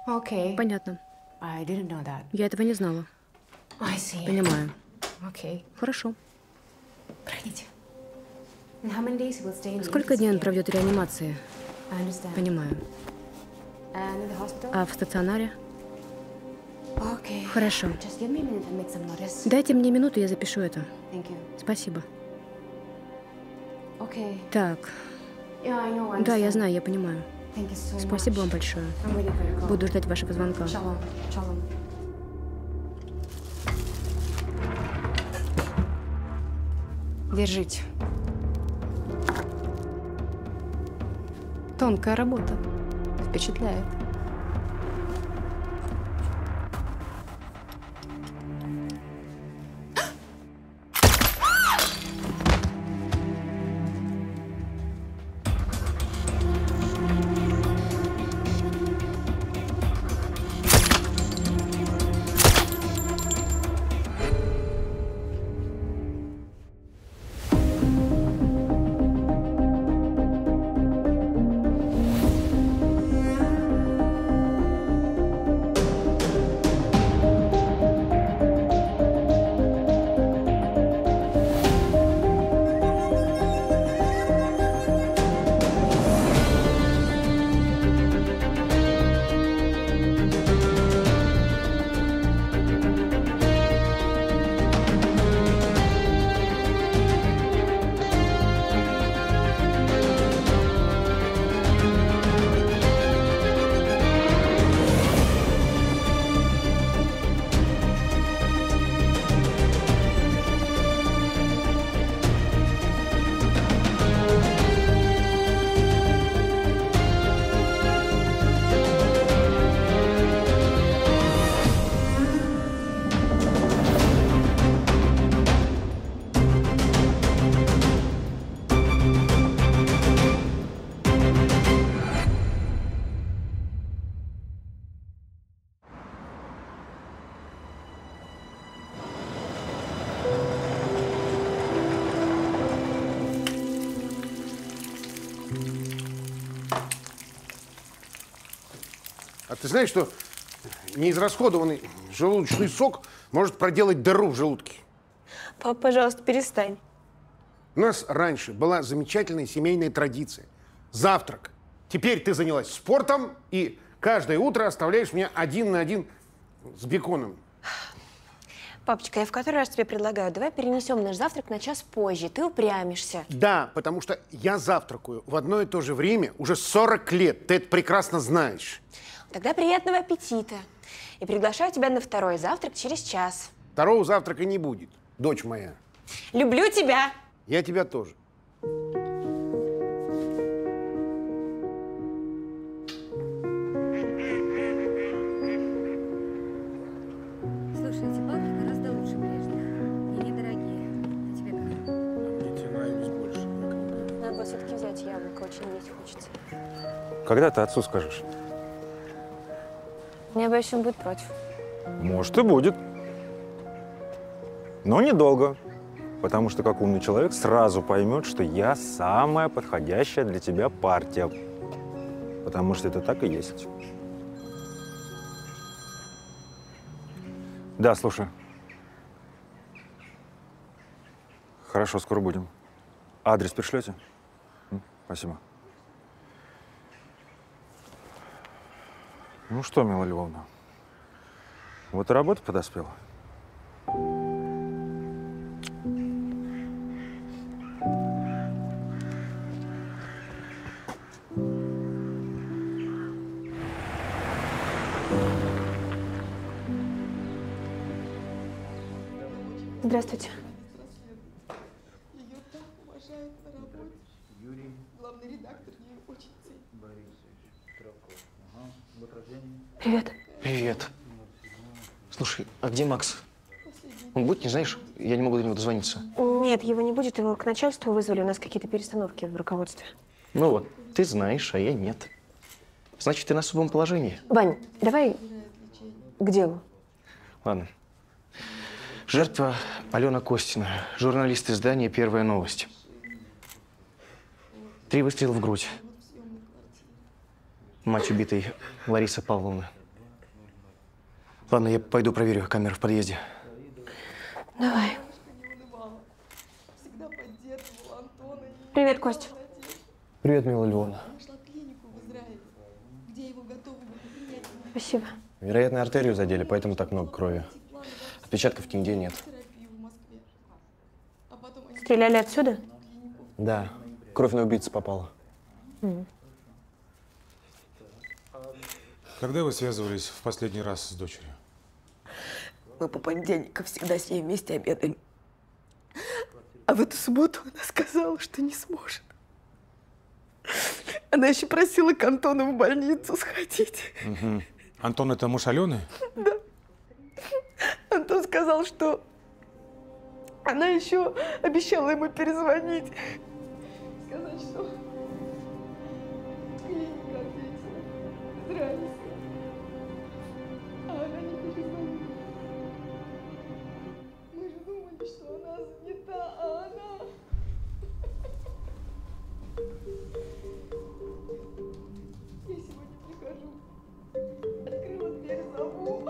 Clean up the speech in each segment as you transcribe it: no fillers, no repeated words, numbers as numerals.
Okay. Понятно. I didn't know that. Я этого не знала. I see. Понимаю. Okay. Хорошо. Проходите. And how many days he will stay in the Сколько дней он intensive care? проведет в реанимации? I understand. Понимаю. And in the hospital? А в стационаре? Okay. Хорошо. Just give me a minute and make some notice. Дайте мне минуту, я запишу это. Thank you. Спасибо. Okay. Так. Yeah, I know. I Да, я understand. знаю, я понимаю. Thank you so Спасибо much. вам большое. I'm waiting for your call. Буду ждать вашего звонка. Shalom. Shalom. Держите. Тонкая работа. Впечатляет. А ты знаешь, что неизрасходованный желудочный сок может проделать дыру в желудке? Пап, пожалуйста, перестань. У нас раньше была замечательная семейная традиция. Завтрак. Теперь ты занялась спортом и каждое утро оставляешь меня 1 на 1 с беконом. Папочка, я в который раз тебе предлагаю, давай перенесем наш завтрак на час позже. Ты упрямишься. Да, потому что я завтракаю в одно и то же время уже 40 лет. Ты это прекрасно знаешь. Тогда приятного аппетита. И приглашаю тебя на второй завтрак через час. Второго завтрака не будет, дочь моя. Люблю тебя! Я тебя тоже. Слушай, эти палки гораздо лучше прежних. И недорогие. А тебе как? Мне тебе нравились больше. Надо было все-таки взять яблоко, очень есть хочется. Когда ты отцу скажешь? Я боюсь, он будет против. Может, и будет. Но недолго. Потому что, как умный человек, сразу поймет, что я самая подходящая для тебя партия. Потому что это так и есть. Да, слушай. Хорошо, скоро будем. Адрес пришлете? Спасибо. Ну что, Мила Львовна, вот и работа подоспела. Здравствуйте. Ее так уважают на работе. Юрий. Главный редактор ее очень ценит. Привет. Привет. Слушай, а где Макс? Он будет, не знаешь? Я не могу до него дозвониться. Нет, его не будет, его к начальству вызвали. У нас какие-то перестановки в руководстве. Ну вот, ты знаешь, а я нет. Значит, ты на особом положении. Вань, давай к делу. Ладно. Жертва Алена Костина, журналист издания «Первая новость». 3 выстрела в грудь. Мать убитой Лариса Павловна. Ладно, я пойду проверю камеры в подъезде. Давай. Всегда поддерживала Антона. Привет, Кость. Привет, милая Львовна. Нашла клинику в Израиле, где его готовы были принять на Спасибо. Вероятно, артерию задели, поэтому так много крови. Отпечатков нигде нет. терапию в Москве. А потом они Стреляли отсюда? Да, кровь на убийцу попала. Когда вы связывались в последний раз с дочерью? Мы по понедельникам всегда с ней вместе обедали. А в эту субботу она сказала, что не сможет. Она еще просила к Антону в больницу сходить. Угу. Антон, это муж Алены? Да. Антон сказал, что она еще обещала ему перезвонить. сказать, что клиника ответила израильская. А она не перезвонила. Мы же думали, что она занята, а она... Я сегодня прихожу, открыла дверь, зову.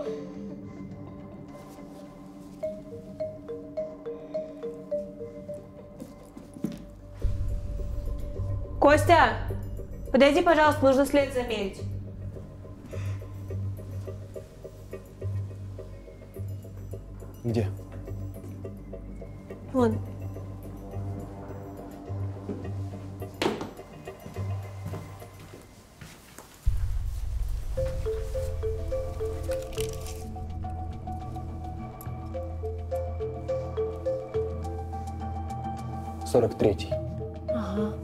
Костя, подойди, пожалуйста, нужно след замерить. Где? Вон. — 43-й. Ага.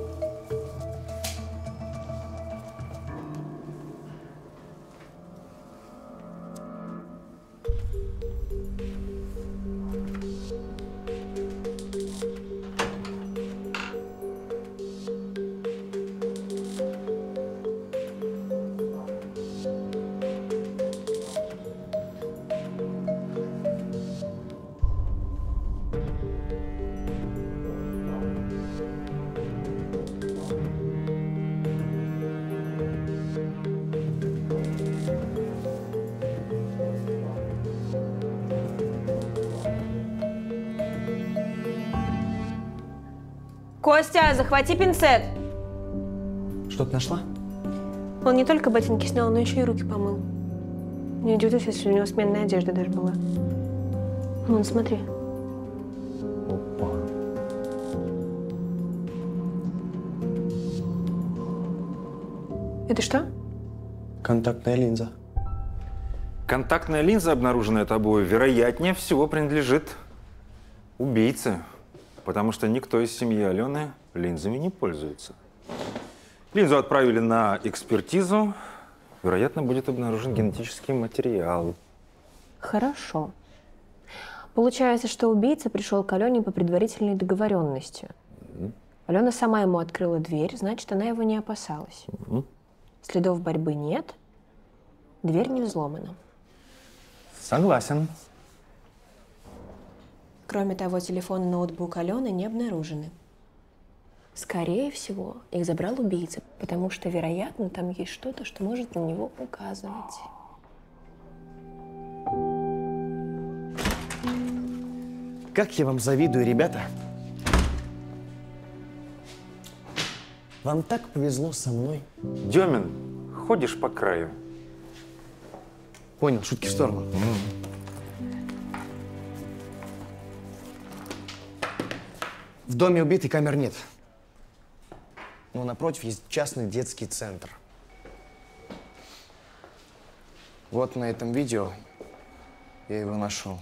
Костя, захвати пинцет. Что-то нашла? Он не только ботинки снял, но еще и руки помыл. Не удивлюсь, если у него сменная одежда даже была. Вон, смотри. Опа. Это что? Контактная линза. Контактная линза, обнаруженная тобой, вероятнее всего принадлежит убийце, потому что никто из семьи Алены линзами не пользуется. Линзу отправили на экспертизу. Вероятно, будет обнаружен генетический материал. Хорошо. Получается, что убийца пришел к Алене по предварительной договоренности. Алена сама ему открыла дверь, значит, она его не опасалась. Следов борьбы нет, дверь не взломана. Согласен. Кроме того, телефон и ноутбук Алены не обнаружены. Скорее всего, их забрал убийца, потому что, вероятно, там есть что-то, что может на него указывать. Как я вам завидую, ребята. Вам так повезло со мной. Демин, ходишь по краю. Понял, шутки в сторону. В доме убитой камер нет. Но напротив есть частный детский центр. Вот на этом видео я его нашел.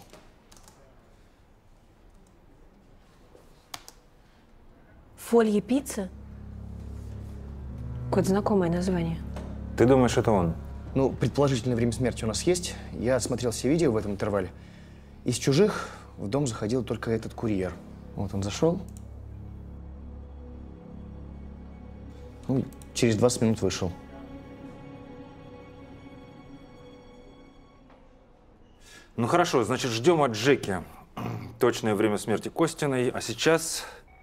Фолье пицца? Какое-то знакомое название. Ты думаешь, это он? Ну, предположительное время смерти у нас есть. Я осмотрел все видео в этом интервале. Из чужих в дом заходил только этот курьер. Вот он зашел. Ну, через 20 минут вышел. Ну хорошо, значит, ждем от Джеки точное время смерти Костиной. А сейчас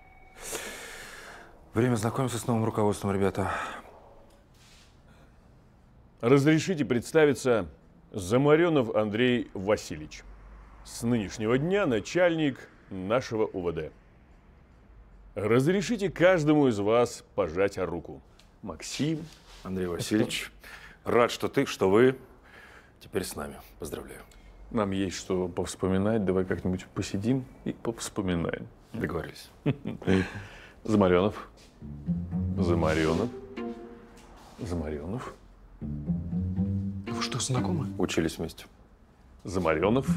время знакомиться с новым руководством, ребята. Разрешите представиться Замаренов Андрей Васильевич. С нынешнего дня начальник нашего УВД. Разрешите каждому из вас пожать руку. Максим. Андрей Васильевич, рад, что вы теперь с нами. Поздравляю. Нам есть что повспоминать. Давай как-нибудь посидим и повспоминаем. Договорились. Замаренов. Замаренов. Замаренов. Вы что, знакомы? Учились вместе. Замаренов.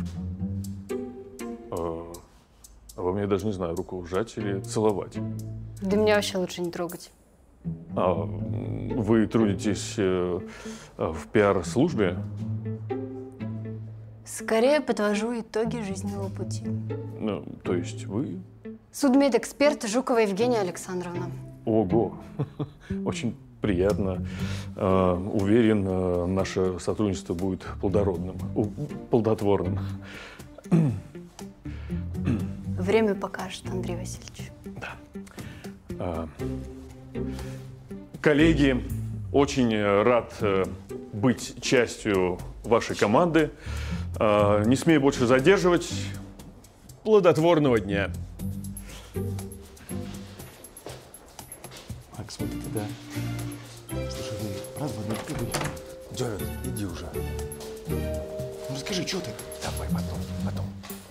А вы мне даже не знаю, руку сжать или целовать. Да меня вообще лучше не трогать. А вы трудитесь в пиар-службе? Скорее подвожу итоги жизненного пути. Ну, то есть вы? Судмедэксперт Жукова Евгения Александровна. Ого! Очень приятно. Уверен, наше сотрудничество будет плодотворным. Время покажет, Андрей Васильевич. Да. Коллеги, очень рад быть частью вашей команды. Не смею больше задерживать. Плодотворного дня. Макс, вот это да. Слушай, вы правда в одной прибыли? Дёрин, иди уже. Ну расскажи, что ты? Давай потом.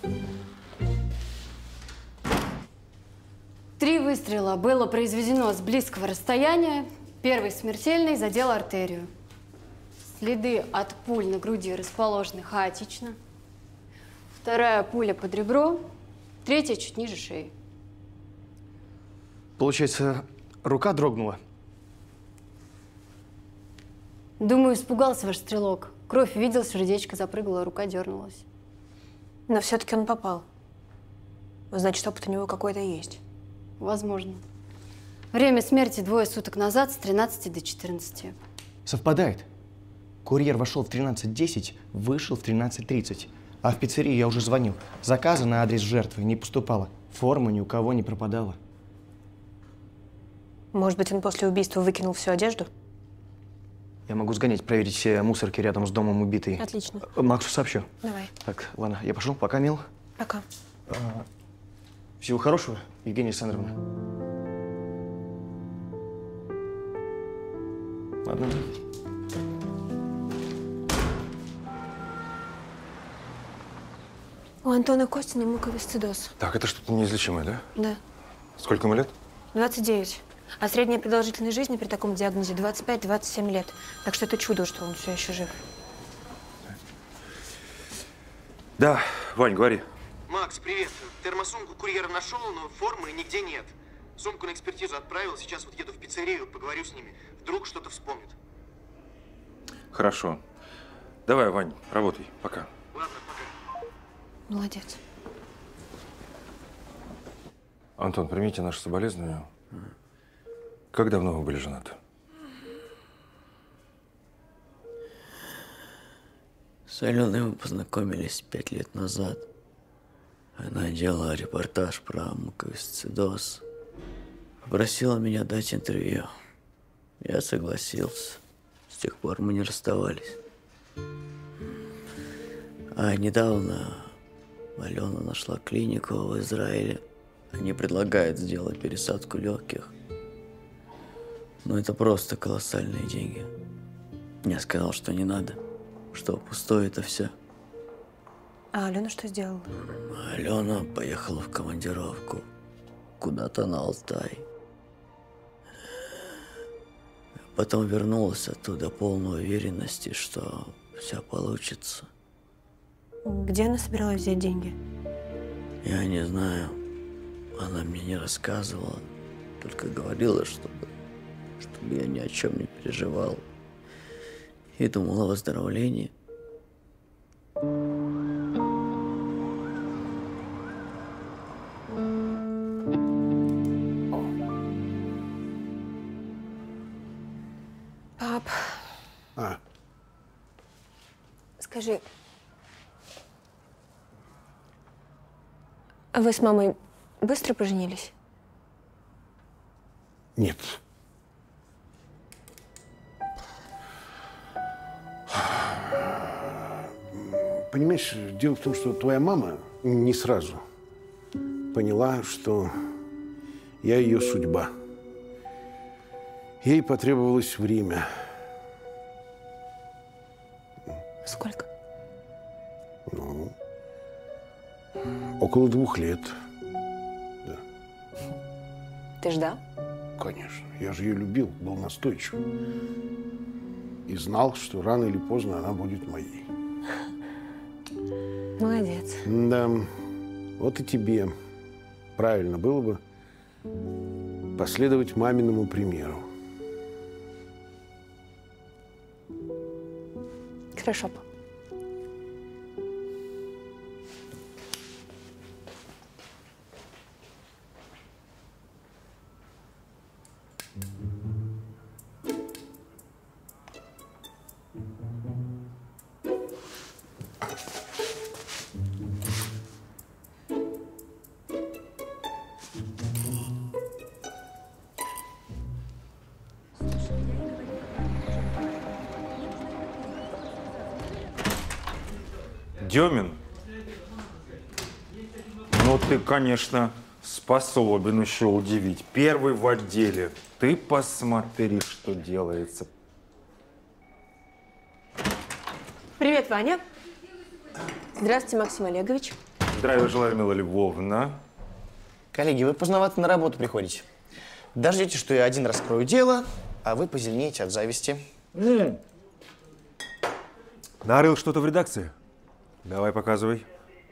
3 выстрела было произведено с близкого расстояния. Первый смертельный задел артерию. Следы от пуль на груди расположены хаотично. Вторая пуля под ребро, третья чуть ниже шеи. Получается, рука дрогнула? Думаю, испугался ваш стрелок. Кровь видел, сердечко запрыгало, рука дернулась. Но все-таки он попал. Значит, опыт у него какой-то есть. Возможно. Время смерти 2 суток назад с 13 до 14. Совпадает. Курьер вошел в 13:10, вышел в 13:30. А в пиццерии я уже звонил. Заказа на адрес жертвы не поступало. Форма ни у кого не пропадала. Может быть, он после убийства выкинул всю одежду? Я могу сгонять, проверить все мусорки рядом с домом убитой. Отлично. Максу сообщу. Давай. Так, ладно, я пошел. Пока, мил. Пока. Всего хорошего, Евгения Александровна. Ладно. У Антона Костина муковисцидоз. Так, это что-то неизлечимое, да? Да. Сколько ему лет? 29. А средняя продолжительность жизни при таком диагнозе 25-27 лет. Так что это чудо, что он все еще жив. Да, Вань, говори. Макс, привет. Термосумку курьера нашел, но формы нигде нет. Сумку на экспертизу отправил, сейчас вот еду в пиццерию, поговорю с ними. Вдруг что-то вспомнят. Хорошо. Давай, Вань, работай. Пока. Ладно, пока. Молодец. Антон, примите наши соболезнования. Как давно вы были женаты? С Аленой мы познакомились 5 лет назад. Она делала репортаж про муковисцидоз. Попросила меня дать интервью. Я согласился. С тех пор мы не расставались. А недавно Алена нашла клинику в Израиле. Они предлагают сделать пересадку легких. Но это просто колоссальные деньги. Я сказал, что не надо, что пустое это все. А Алена что сделала? Алена поехала в командировку куда-то на Алтай. Потом вернулась оттуда полной уверенности, что все получится. Где она собиралась взять деньги? Я не знаю. Она мне не рассказывала, только говорила, чтобы я ни о чем не переживал. И думала о выздоровлении. Пап. Скажи, а вы с мамой быстро поженились? Нет. Понимаешь, дело в том, что твоя мама не сразу поняла, что я ее судьба. Ей потребовалось время. Сколько? Ну, около 2 лет. Да. Ты ждал? Конечно. Я же ее любил, был настойчив. И знал, что рано или поздно она будет моей. Молодец. Да. Вот и тебе правильно было бы последовать маминому примеру. Хорошо, пап. Демин, ну ты, конечно, способен еще удивить. Первый в отделе. Ты посмотри, что делается. Привет, Ваня. Здравствуйте, Максим Олегович. Здравия желаю, Мила Львовна. Коллеги, вы поздновато на работу приходите. Дождетесь, что я один раскрою дело, а вы позеленеете от зависти. Нарыл что-то в редакции? Давай, показывай.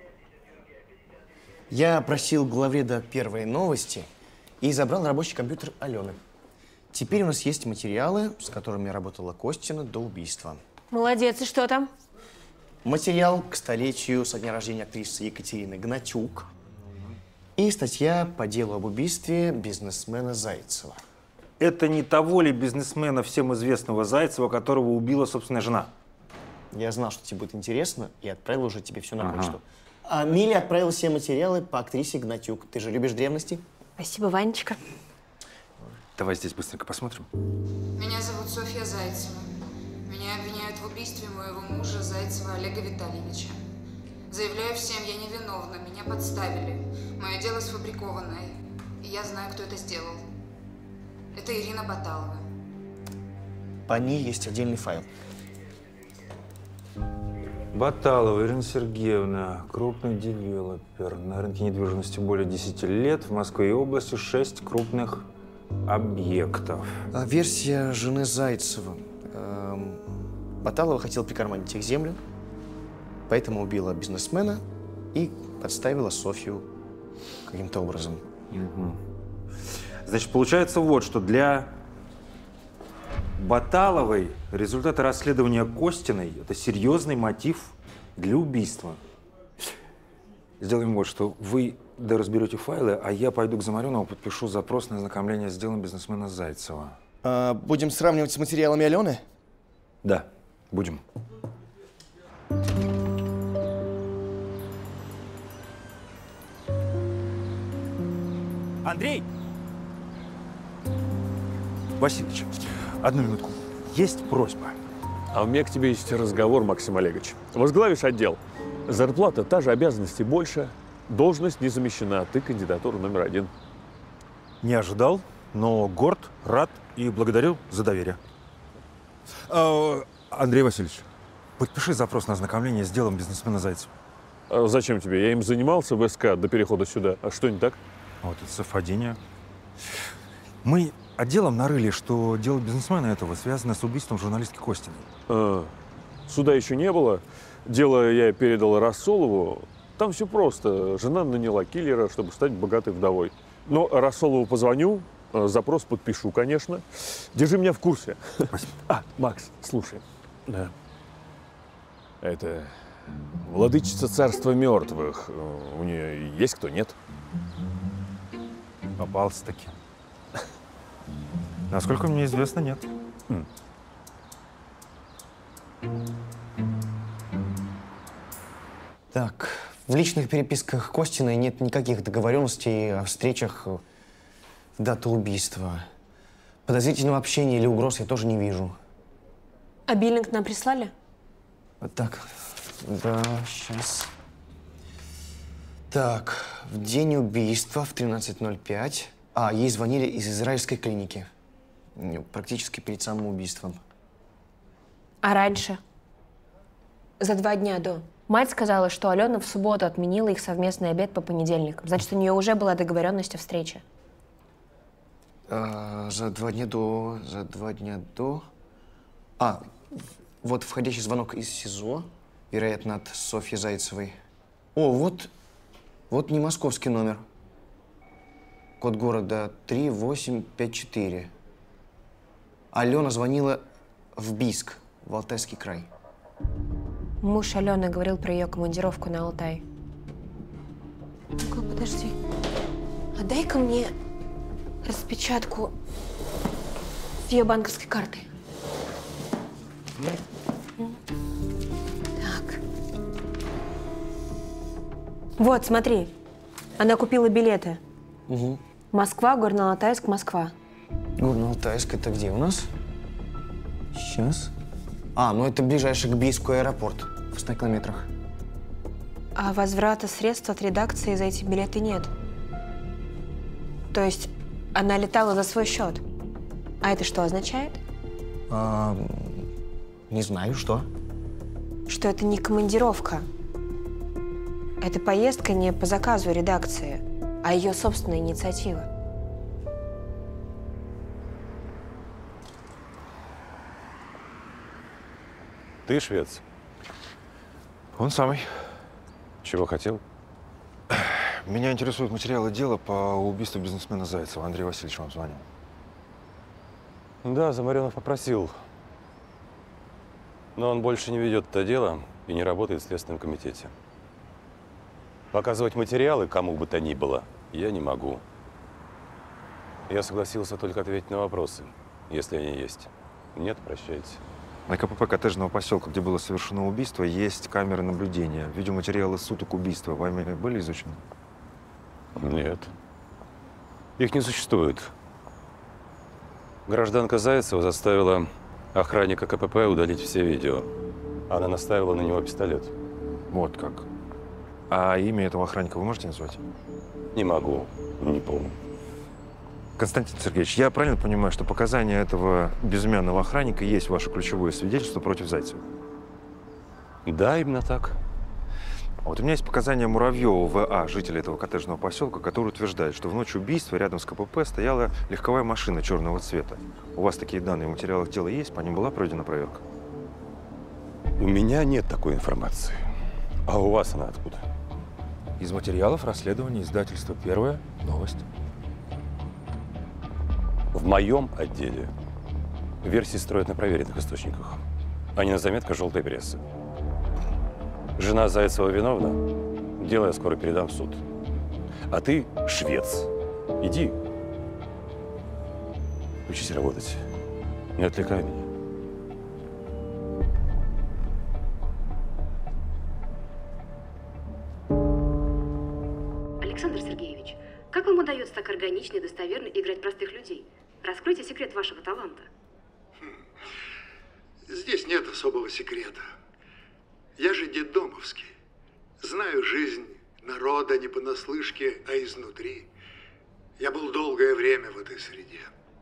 Я просил главреда «Первой новости» и забрал рабочий компьютер Алены. Теперь у нас есть материалы, с которыми работала Костина до убийства. Молодец, и что там? Материал к столетию со дня рождения актрисы Екатерины Гнатюк и статья по делу об убийстве бизнесмена Зайцева. Это не того ли бизнесмена, всем известного Зайцева, которого убила собственная жена? Я знал, что тебе будет интересно, и отправил уже тебе все на почту. А Миля отправила все материалы по актрисе Гнатюк. Ты же любишь древности? Спасибо, Ванечка. Давай здесь быстренько посмотрим. Меня зовут Софья Зайцева. Меня обвиняют в убийстве моего мужа Зайцева Олега Витальевича. Заявляю всем, я невиновна, меня подставили. Мое дело сфабрикованное, и я знаю, кто это сделал. Это Ирина Баталова. По ней есть отдельный файл. Баталова Ирина Сергеевна, крупный девелопер. На рынке недвижимости более 10 лет. В Москве и области 6 крупных объектов. Версия жены Зайцева. Баталова хотела прикарманить их землю, поэтому убила бизнесмена и подставила Софью каким-то образом. Значит, получается вот, что для Баталовой результаты расследования Костиной – это серьезный мотив для убийства. Сделаем вот что. Вы доразберете файлы, а я пойду к Замаренову, подпишу запрос на ознакомление с делом бизнесмена Зайцева. Будем сравнивать с материалами Алены? Да, будем. Андрей! Васильевич, одну минутку. Есть просьба. А у меня к тебе есть разговор, Максим Олегович. Возглавишь отдел. Зарплата та же, обязанности больше. Должность не замещена. Ты кандидатура номер 1. Не ожидал, но горд, рад и благодарю за доверие. Андрей Васильевич, подпиши запрос на ознакомление с делом бизнесмена Зайцева. А зачем тебе? Я им занимался в СК до перехода сюда. А что не так? Вот это совпадение. Мы отделом нарыли, что дело бизнесмена этого связано с убийством журналистки Костиной. Суда еще не было. Дело я передал Рассолову. Там все просто. Жена наняла киллера, чтобы стать богатой вдовой. Но Рассолову позвоню, запрос подпишу, конечно. Держи меня в курсе. Спасибо. Макс, слушай. Да. Это владычица царства мертвых. У нее есть кто, нет? Попался-таки. Насколько мне известно, нет. Так, в личных переписках Костиной нет никаких договоренностей о встречах в дату убийства. Подозрительного общения или угроз я тоже не вижу. А биллинг нам прислали? Вот так. Да, сейчас. Так, в день убийства в 13:05. Ей звонили из израильской клиники. Практически перед самым убийством. А раньше? За 2 дня до. Мать сказала, что Алена в субботу отменила их совместный обед по понедельникам. Значит, у нее уже была договоренность о встрече. За 2 дня до. Вот входящий звонок из СИЗО, вероятно, от Софьи Зайцевой. Вот не московский номер. Код города 3854. Алена звонила в Бийск, в Алтайский край. Муж Алены говорил про ее командировку на Алтай. Ну-ка, подожди. А дай-ка мне распечатку с ее банковской карты. Так. Вот, смотри. Она купила билеты. Угу. Москва, Горно-Алтайск, Москва. Горно-Алтайск это где у нас? Сейчас. Это ближайший к Бийску аэропорт, в 100 километрах. А возврата средств от редакции за эти билеты нет. То есть она летала за свой счет. А это что означает? Не знаю, что. Что это не командировка. Это поездка не по заказу редакции, а ее собственная инициатива. Ты швец? Он самый. Чего хотел? Меня интересуют материалы дела по убийству бизнесмена Зайцева. Андрей Васильевич вам звонил. Да, Замаренов попросил. Но он больше не ведет это дело и не работает в Следственном комитете. Показывать материалы кому бы то ни было я не могу. Я согласился только ответить на вопросы, если они есть. Нет, прощайте. На КПП коттеджного поселка, где было совершено убийство, есть камеры наблюдения. Видеоматериалы суток убийства вами были изучены? Нет. Их не существует. Гражданка Зайцева заставила охранника КПП удалить все видео. Она наставила на него пистолет. Вот как. А имя этого охранника вы можете назвать? Не могу, не помню. Константин Сергеевич, я правильно понимаю, что показания этого безымянного охранника есть ваше ключевое свидетельство против Зайцева? Да, именно так. Вот у меня есть показания Муравьева В.А., жителя этого коттеджного поселка, который утверждает, что в ночь убийства рядом с КПП стояла легковая машина черного цвета. У вас такие данные в материалах дела есть? По ним была проведена проверка? У меня нет такой информации. А у вас она откуда? Из материалов расследования издательства «Первая новость». В моем отделе версии строят на проверенных источниках, а не на заметках желтой прессы. Жена Зайцева виновна, дело я скоро передам в суд. А ты швец. Иди. Учись работать. Не отвлекай меня. Александр Сергеевич, как вам удается так органично и достоверно играть простых людей? Раскройте секрет вашего таланта. Здесь нет особого секрета. Я же детдомовский. Знаю жизнь народа не понаслышке, а изнутри. Я был долгое время в этой среде.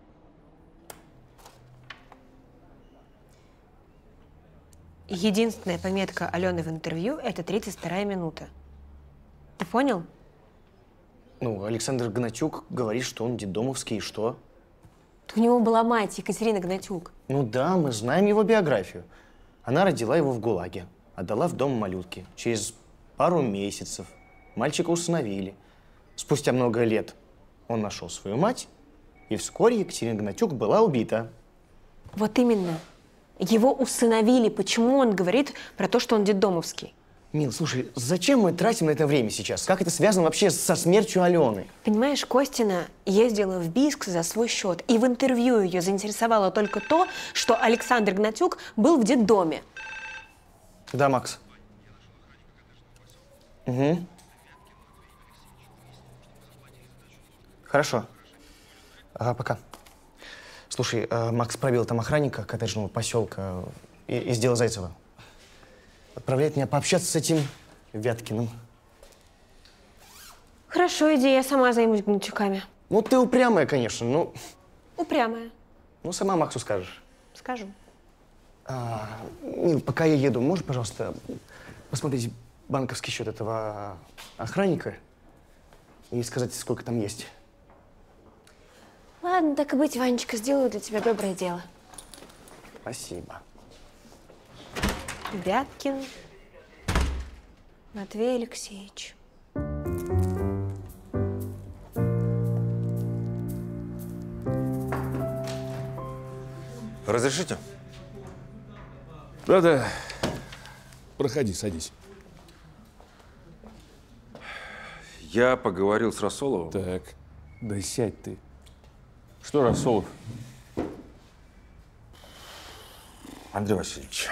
Единственная пометка Алены в интервью – это 32-я минута. Ты понял? Александр Гнатюк говорит, что он детдомовский, и что? У него была мать, Екатерина Гнатюк. Да, мы знаем его биографию. Она родила его в ГУЛАГе, отдала в дом малютки. Через пару месяцев мальчика усыновили. Спустя много лет он нашел свою мать, и вскоре Екатерина Гнатюк была убита. Вот именно. Его усыновили. Почему он говорит про то, что он детдомовский? Мил, слушай, зачем мы тратим на это время сейчас? Как это связано вообще со смертью Алены? Понимаешь, Костина ездила в Бийск за свой счет, и в интервью ее заинтересовало только то, что Александр Гнатюк был в детдоме. Да, Макс. Угу. Хорошо. Пока. Слушай, Макс пробил там охранника коттеджного поселка из дела Зайцева. Отправляет меня пообщаться с этим Вяткиным. Хорошо, иди, я сама займусь гнильчаками. Ну, ты упрямая, конечно, ну... Упрямая. Ну, сама Максу скажешь. Скажу. Мил, пока я еду, можешь, пожалуйста, посмотреть банковский счет этого охранника и сказать, сколько там есть? Ладно, так и быть, Ванечка, сделаю для тебя доброе дело. Спасибо. Вяткин Матвей Алексеевич. Разрешите? Да-да. Проходи, садись. Я поговорил с Рассоловым. Так, да сядь ты. Что, Рассолов? Андрей Васильевич,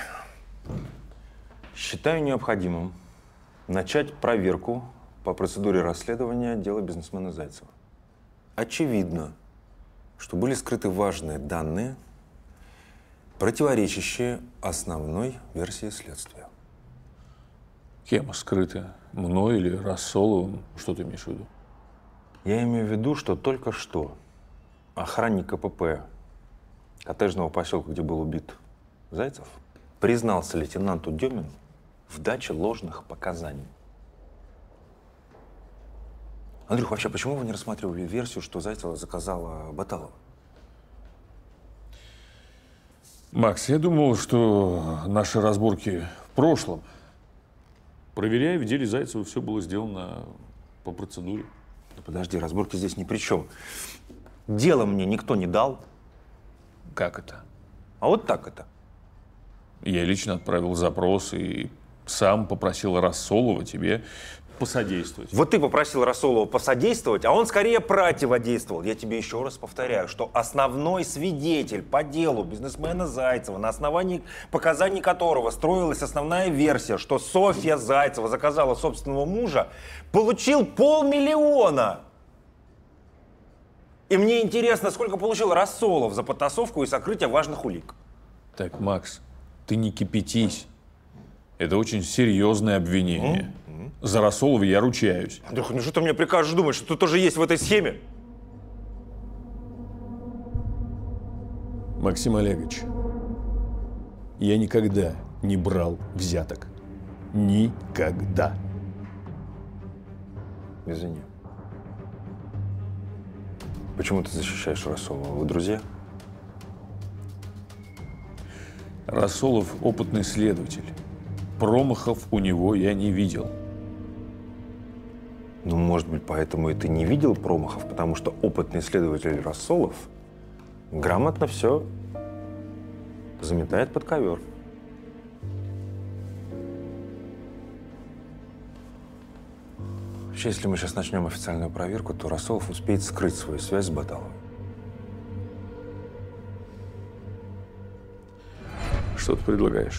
считаю необходимым начать проверку по процедуре расследования дела бизнесмена Зайцева. Очевидно, что были скрыты важные данные, противоречащие основной версии следствия. Кем скрыты? Мной или Рассоловым? Что ты имеешь в виду? Я имею в виду, что только что охранник КПП коттеджного поселка, где был убит Зайцев, признался лейтенанту Демину в даче ложных показаний. Андрюх, вообще, почему вы не рассматривали версию, что Зайцева заказала Баталова? Макс, я думал, что наши разборки в прошлом. Проверяя, в деле Зайцева все было сделано по процедуре. Да подожди, разборки здесь ни при чем. Дело мне никто не дал. Как это? А вот так это. Я лично отправил запрос и сам попросил Рассолова тебе посодействовать. Вот ты попросил Рассолова посодействовать, а он скорее противодействовал. Я тебе еще раз повторяю, что основной свидетель по делу бизнесмена Зайцева, на основании показаний которого строилась основная версия, что Софья Зайцева заказала собственного мужа, получил 500 000. И мне интересно, сколько получил Рассолов за подтасовку и сокрытие важных улик. Так, Макс, ты не кипятись. Это очень серьезное обвинение. За Рассолова я ручаюсь. Андрюха, ну что ты мне прикажешь думать, что ты тоже есть в этой схеме? Максим Олегович, я никогда не брал взяток. Никогда. Извини. Почему ты защищаешь Рассолова? Вы друзья? Рассолов опытный следователь. Промахов у него я не видел. Ну, может быть, поэтому и ты не видел промахов, потому что опытный следователь Рассолов грамотно все заметает под ковер. Вообще, если мы сейчас начнем официальную проверку, то Рассолов успеет скрыть свою связь с Баталовой. Что ты предлагаешь?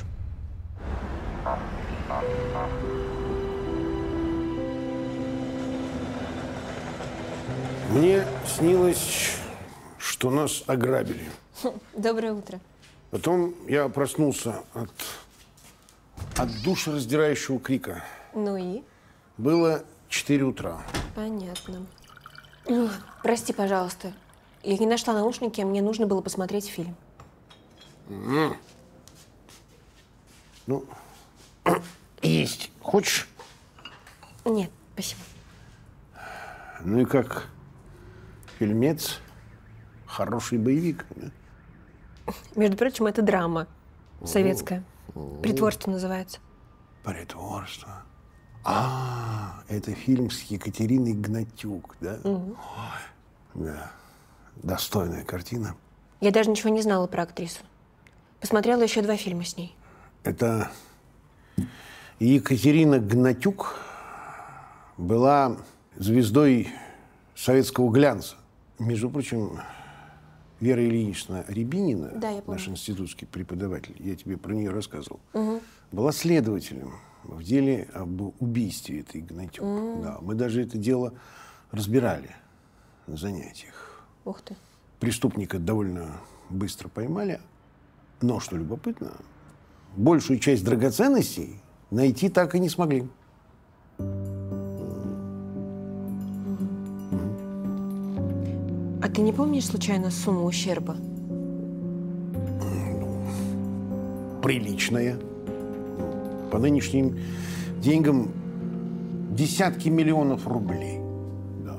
Мне снилось, что нас ограбили. Доброе утро. Потом я проснулся от душераздирающего крика. Ну и? Было 4 утра. Понятно. Прости, пожалуйста. Я не нашла наушники, а мне нужно было посмотреть фильм. Ну, есть. Хочешь? Нет, спасибо. Ну и как? Фильмец? Хороший боевик. Да? Между прочим, это драма советская. «Притворство» называется. «Притворство». Это фильм с Екатериной Гнатюк, да? Угу. Ой, да. Достойная картина. Я даже ничего не знала про актрису. Посмотрела еще 2 фильма с ней. Это Екатерина Гнатюк была звездой советского глянца. Между прочим, Вера Ильинична Рябинина, да, я помню, наш институтский преподаватель, я тебе про нее рассказывал, угу, была следователем в деле об убийстве этой Гнатюк. Да, мы даже это дело разбирали на занятиях. Ух ты. Преступника довольно быстро поймали, но, что любопытно, большую часть драгоценностей найти так и не смогли. А ты не помнишь случайно сумму ущерба? Приличная. По нынешним деньгам десятки миллионов рублей. Да.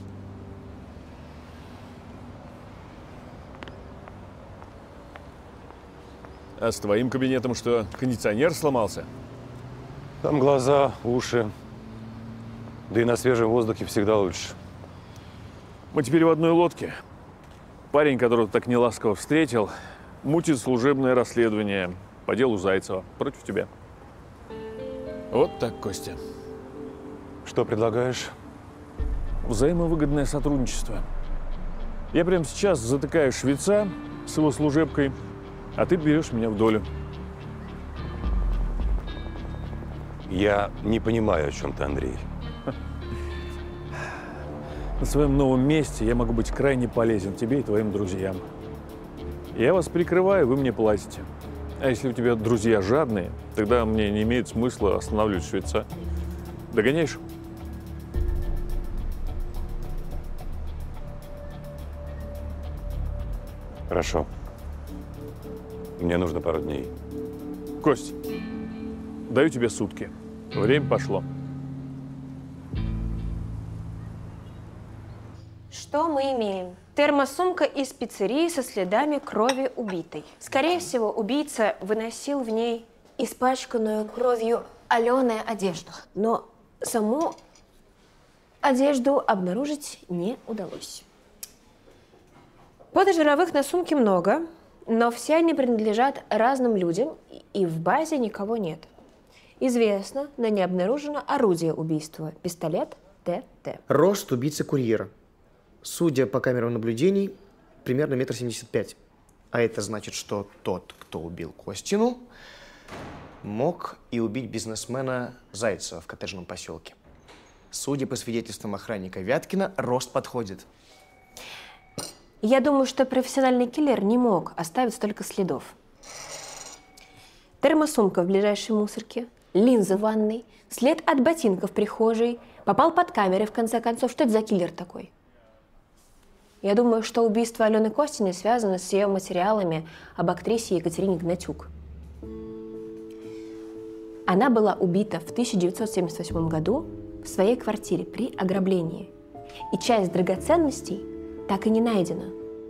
А с твоим кабинетом что, кондиционер сломался? Там глаза, уши. Да и на свежем воздухе всегда лучше. Мы теперь в одной лодке. Парень, которого так неласково встретил, мутит служебное расследование по делу Зайцева против тебя. Вот так, Костя. Что предлагаешь? Взаимовыгодное сотрудничество. Я прямо сейчас затыкаю швеца с его служебкой, а ты берешь меня в долю. Я не понимаю, о чем ты, Андрей. На своем новом месте я могу быть крайне полезен тебе и твоим друзьям. Я вас прикрываю, вы мне платите. А если у тебя друзья жадные, тогда мне не имеет смысла останавливать швеца. Догоняешь? Хорошо. Мне нужно пару дней. Кость, даю тебе сутки. Время пошло. Что мы имеем? Термосумка из пиццерии со следами крови убитой. Скорее всего, убийца выносил в ней испачканную кровью Алены одежду. Но саму одежду обнаружить не удалось. Подожировых на сумке много, но все они принадлежат разным людям, и в базе никого нет. Известно, но не обнаружено орудие убийства – пистолет ТТ. Рост убийцы-курьера. Судя по камерам наблюдений, примерно 1,75 м. А это значит, что тот, кто убил Костину, мог и убить бизнесмена Зайцева в коттеджном поселке. Судя по свидетельствам охранника Вяткина, рост подходит. Я думаю, что профессиональный киллер не мог оставить столько следов. Термосумка в ближайшей мусорке, линза в ванной, след от ботинка в прихожей, попал под камеры, в конце концов. Что это за киллер такой? Я думаю, что убийство Алены Костиной связано с ее материалами об актрисе Екатерине Гнатюк. Она была убита в 1978 году в своей квартире при ограблении. И часть драгоценностей так и не найдена.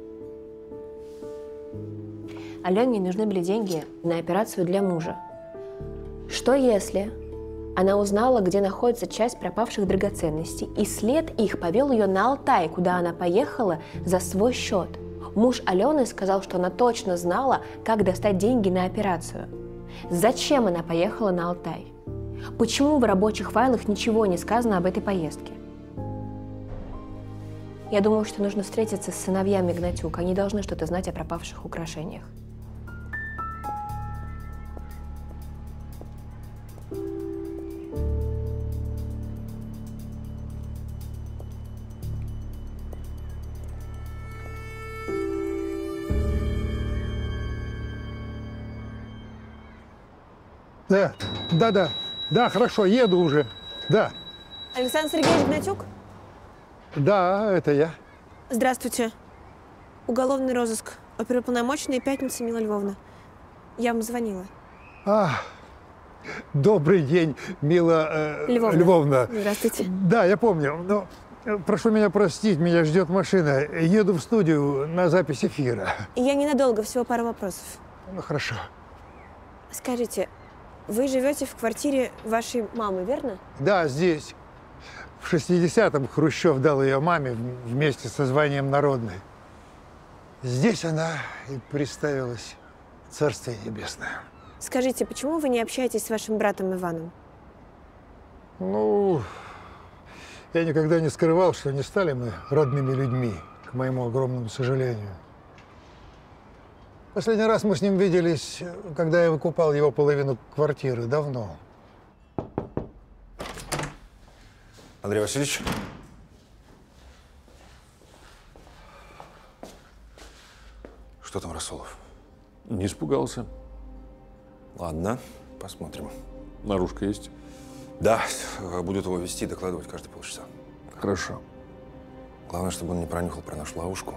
Алене нужны были деньги на операцию для мужа. Что если она узнала, где находится часть пропавших драгоценностей, и след их повел ее на Алтай, куда она поехала за свой счет? Муж Алены сказал, что она точно знала, как достать деньги на операцию. Зачем она поехала на Алтай? Почему в рабочих файлах ничего не сказано об этой поездке? Я думаю, что нужно встретиться с сыновьями Гнатюк. Они должны что-то знать о пропавших украшениях. Да, хорошо, еду уже, да. Александр Сергеевич Гнатюк? Да, это я. Здравствуйте. Уголовный розыск. Оперуполномоченная Пятница Мила Львовна. Я вам звонила. Добрый день, Мила Львовна. Здравствуйте. Да, я помню. Но прошу меня простить, меня ждет машина. Еду в студию на запись эфира. Я ненадолго, всего пару вопросов. Ну, хорошо. Скажите, вы живете в квартире вашей мамы, верно? Да, здесь. В 60-м Хрущев дал ее маме вместе со званием народной. Здесь она и представилась. Царствие небесное. Скажите, почему вы не общаетесь с вашим братом Иваном? Ну, я никогда не скрывал, что не стали мы родными людьми, к моему огромному сожалению. Последний раз мы с ним виделись, когда я выкупал его половину квартиры, давно. Андрей Васильевич. Что там, Расулов? Не испугался. Ладно, посмотрим. Наружка есть? Да, будут его вести и докладывать каждые полчаса. Хорошо. Главное, чтобы он не пронюхал про нашу ловушку.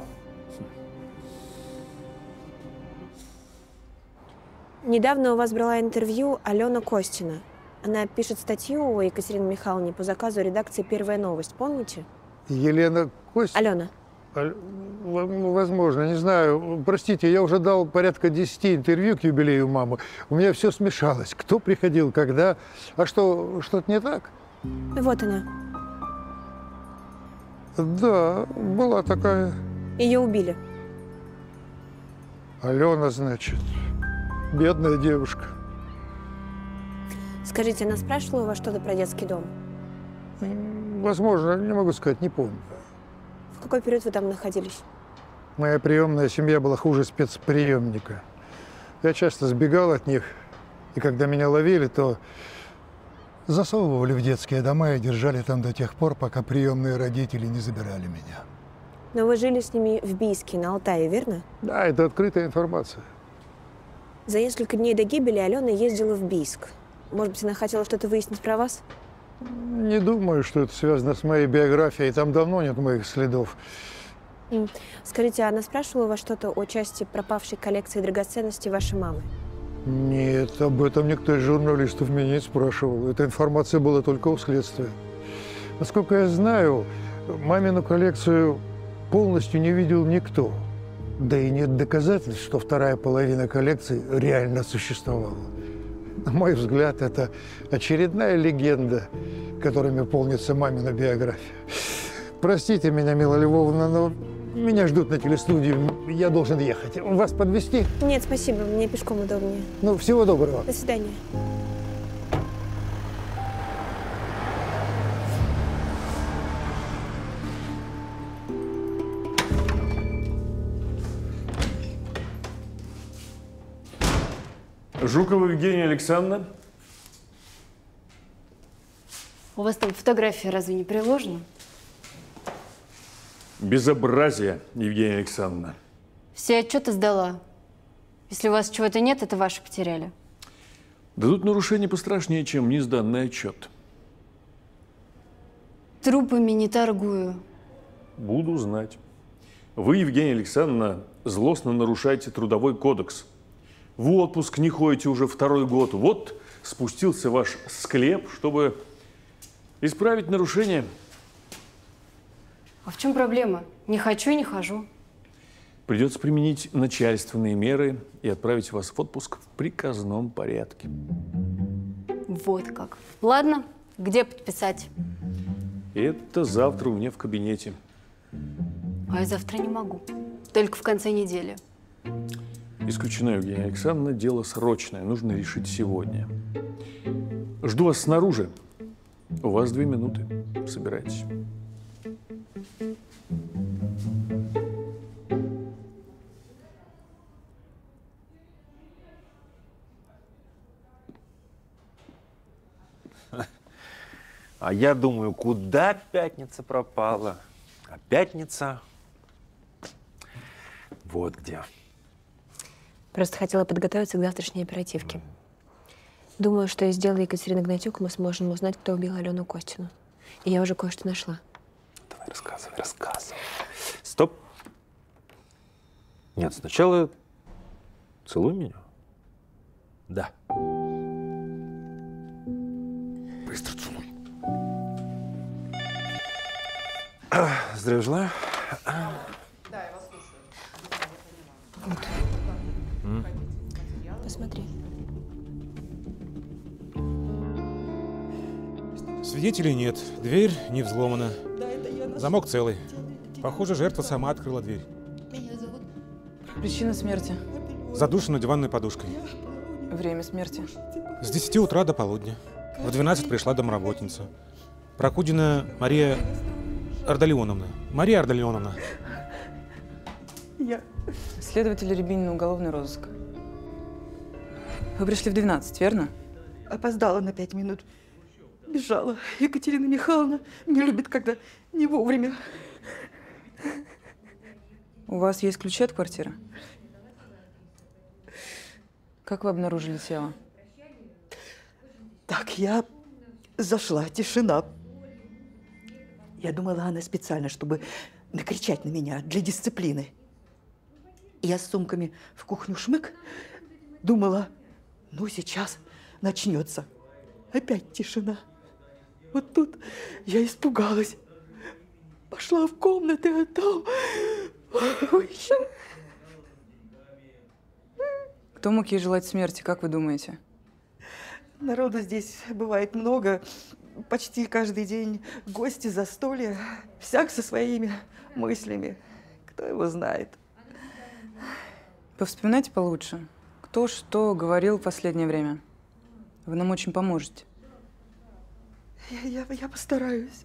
Недавно у вас брала интервью Алена Костина. Она пишет статью о Екатерине Михайловне по заказу редакции «Первая новость». Помните? Елена Костина? Алена. Возможно, не знаю. Простите, я уже дал порядка 10 интервью к юбилею мамы. У меня все смешалось. Кто приходил, когда. А что, что-то не так? Вот она. Да, была такая. Ее убили. Алена, значит. Бедная девушка. Скажите, она спрашивала у вас что-то про детский дом? Возможно, не могу сказать, не помню. В какой период вы там находились? Моя приемная семья была хуже спецприемника. Я часто сбегал от них, и когда меня ловили, то засовывали в детские дома и держали там до тех пор, пока приемные родители не забирали меня. Но вы жили с ними в Бийске, на Алтае, верно? Да, это открытая информация. За несколько дней до гибели Алена ездила в Бийск. Может быть, она хотела что-то выяснить про вас? Не думаю, что это связано с моей биографией. Там давно нет моих следов. Скажите, а она спрашивала у вас что-то о части пропавшей коллекции драгоценностей вашей мамы? Нет, об этом никто из журналистов меня не спрашивал. Эта информация была только у следствия. Насколько я знаю, мамину коллекцию полностью не видел никто. Да и нет доказательств, что вторая половина коллекции реально существовала. На мой взгляд, это очередная легенда, которыми полнится мамина биография. Простите меня, Мила Львовна, но меня ждут на телестудии. Я должен ехать. Вас подвезти? Нет, спасибо. Мне пешком удобнее. Ну, всего доброго. До свидания. Жукова Евгения Александровна. У вас там фотография разве не приложена? Безобразие, Евгения Александровна. Все отчеты сдала. Если у вас чего-то нет, это ваши потеряли. Да тут нарушение пострашнее, чем несданный отчет. Трупами не торгую. Буду знать. Вы, Евгения Александровна, злостно нарушаете Трудовой кодекс. В отпуск не ходите уже второй год. Вот спустился ваш склеп, чтобы исправить нарушение. А в чем проблема? Не хочу и не хожу. Придется применить начальственные меры и отправить вас в отпуск в приказном порядке. Вот как. Ладно, где подписать? Это завтра у меня в кабинете. А я завтра не могу. Только в конце недели. Исключено, Евгения Александровна, дело срочное. Нужно решить сегодня. Жду вас снаружи. У вас 2 минуты. Собирайтесь. А я думаю, куда пятница пропала? А пятница вот где. Просто хотела подготовиться к завтрашней оперативке. Думаю, что из дела Екатерины Гнатюк мы сможем узнать, кто убил Алену Костину. И я уже кое-что нашла. Давай, рассказывай, рассказывай. Стоп. Нет, сначала целуй меня. Да. Быстро целуй. Здравия желаю. Да, я вас слушаю. Вот. Посмотри. Свидетелей нет. Дверь не взломана. Замок целый. Похоже, жертва сама открыла дверь. Причина смерти? Задушена диванной подушкой. Время смерти? С 10 утра до полудня. В 12 пришла домработница. Прокудина Мария Ардалионовна. Мария Ардалионовна. Я. Следователь Рябинина, уголовный розыск. Вы пришли в 12, верно? Опоздала на 5 минут. Бежала. Екатерина Михайловна не любит, когда не вовремя. У вас есть ключи от квартиры? Как вы обнаружили тело? Так, я зашла, тишина. Я думала, она специально, чтобы накричать на меня, для дисциплины. Я с сумками в кухню шмык, думала, ну сейчас начнется. Опять тишина. Вот тут я испугалась. Пошла в комнаты, а там... Ой. Кто мог ей желать смерти, как вы думаете? Народу здесь бывает много. Почти каждый день гости, застолья. Всяк со своими мыслями. Кто его знает? Повспоминайте получше. Кто что говорил в последнее время. Вы нам очень поможете. Я постараюсь.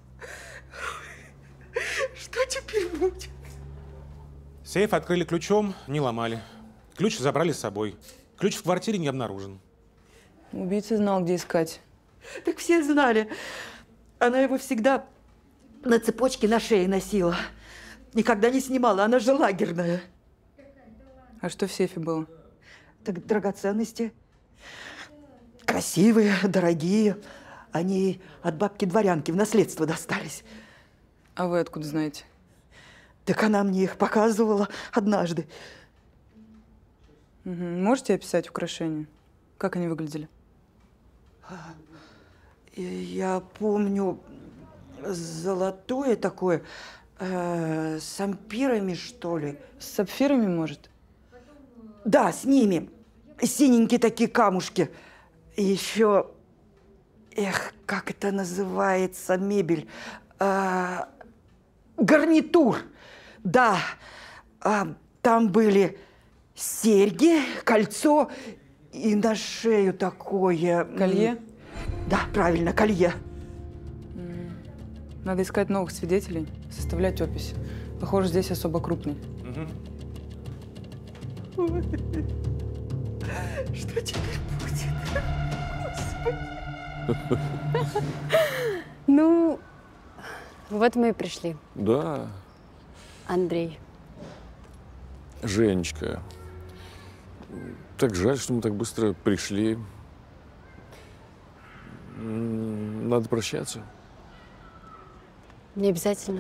Что теперь будет? Сейф открыли ключом, не ломали. Ключ забрали с собой. Ключ в квартире не обнаружен. Убийца знал, где искать. Так все знали. Она его всегда на цепочке на шее носила. Никогда не снимала, она же лагерная. А что в сейфе было? Так драгоценности. Красивые, дорогие. Они от бабки-дворянки в наследство достались. А вы откуда знаете? Так она мне их показывала однажды. Угу. Можете описать украшения? Как они выглядели? Я помню золотое такое, с ампирами, что ли. С сапфирами, может? Да, с ними. Синенькие такие камушки. И еще, как это называется, мебель? Гарнитур. Да, там были серьги, кольцо и на шею такое. Колье? Да, правильно, колье. Надо искать новых свидетелей, составлять опись. Похоже, здесь особо крупный. Что теперь будет? Ну, вот мы и пришли. Да. Андрей. Женечка, так жаль, что мы так быстро пришли. Надо прощаться. Не обязательно.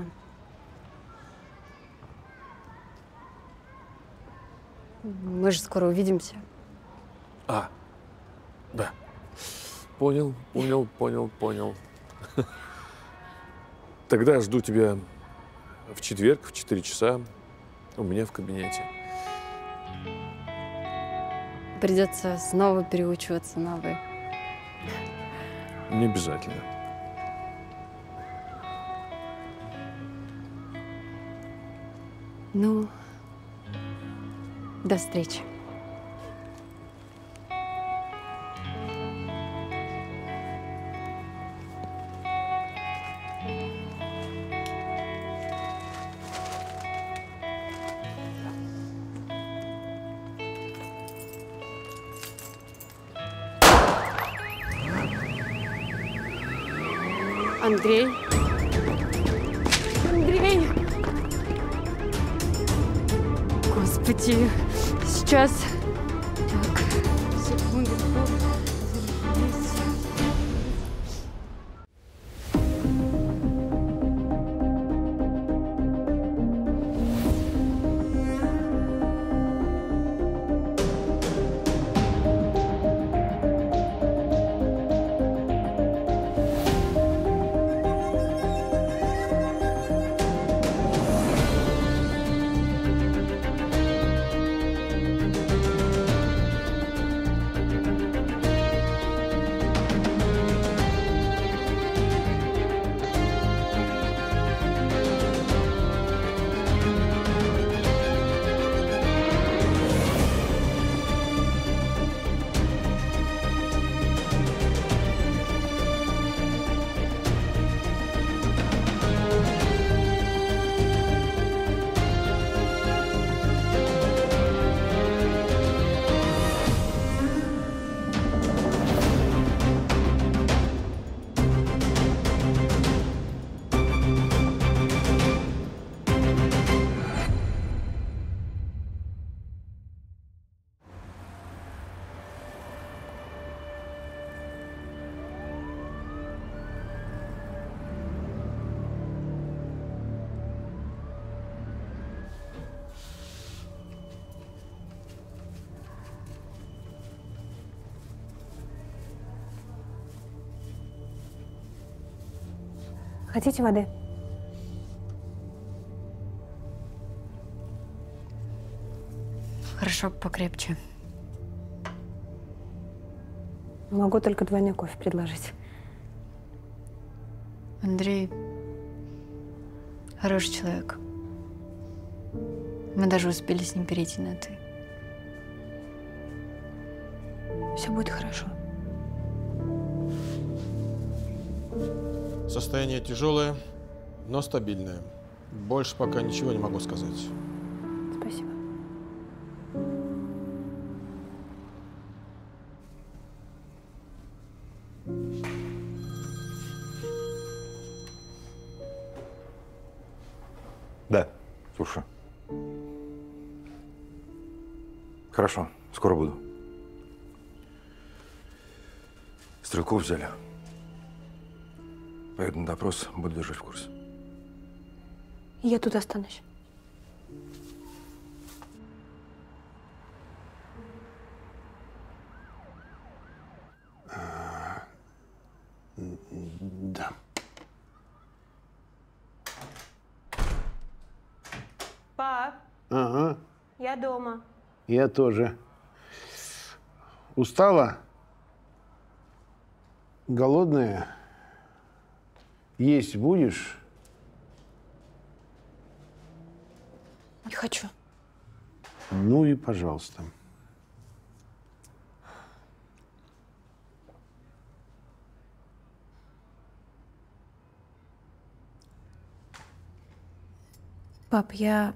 Мы же скоро увидимся. Да. Понял. Тогда жду тебя в четверг в 4 часа у меня в кабинете. Придется снова переучиваться на «вы». Не обязательно. Ну, до встречи. Андрей. Андрей! Господи, сейчас. Так, секунду. Хотите воды? Хорошо, покрепче. Могу только двойной кофе предложить. Андрей хороший человек. Мы даже успели с ним перейти на «ты». Все будет хорошо. Состояние тяжелое, но стабильное. Больше пока ничего не могу сказать. Спасибо. Да. Слушай. Хорошо, скоро буду. Стрелков взяли. Поеду на допрос, буду держать в курсе. Я тут останусь. Да. Пап, Ага, я дома. я тоже. Устала? Голодная? Есть будешь? Не хочу. Ну и пожалуйста. Пап, я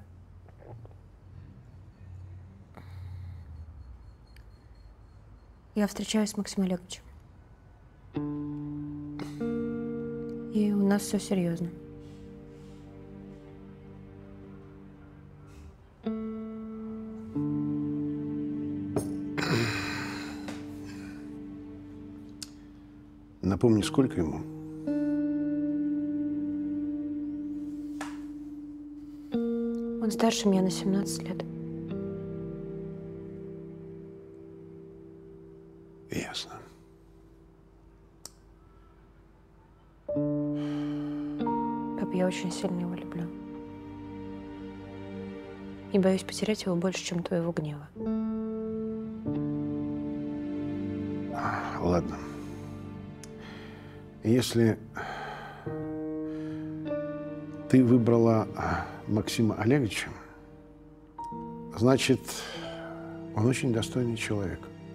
встречаюсь с Максимом Олеговичем. И у нас все серьезно. Напомни, сколько ему? Он старше меня на 17 лет. Ясно. Пап, я очень сильно его люблю. И боюсь потерять его больше, чем твоего гнева. Ладно. Если ты выбрала Максима Олеговича, значит, он очень достойный человек.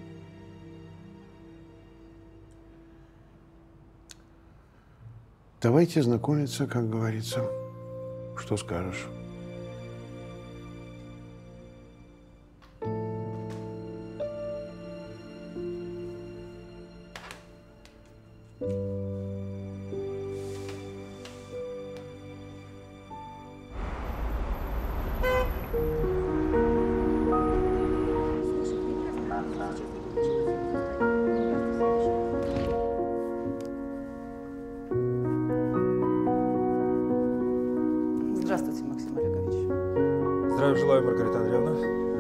Давайте знакомиться, как говорится. Что скажешь? Здравствуйте, Максим Олегович. Здравия желаю, Маргарита Андреевна.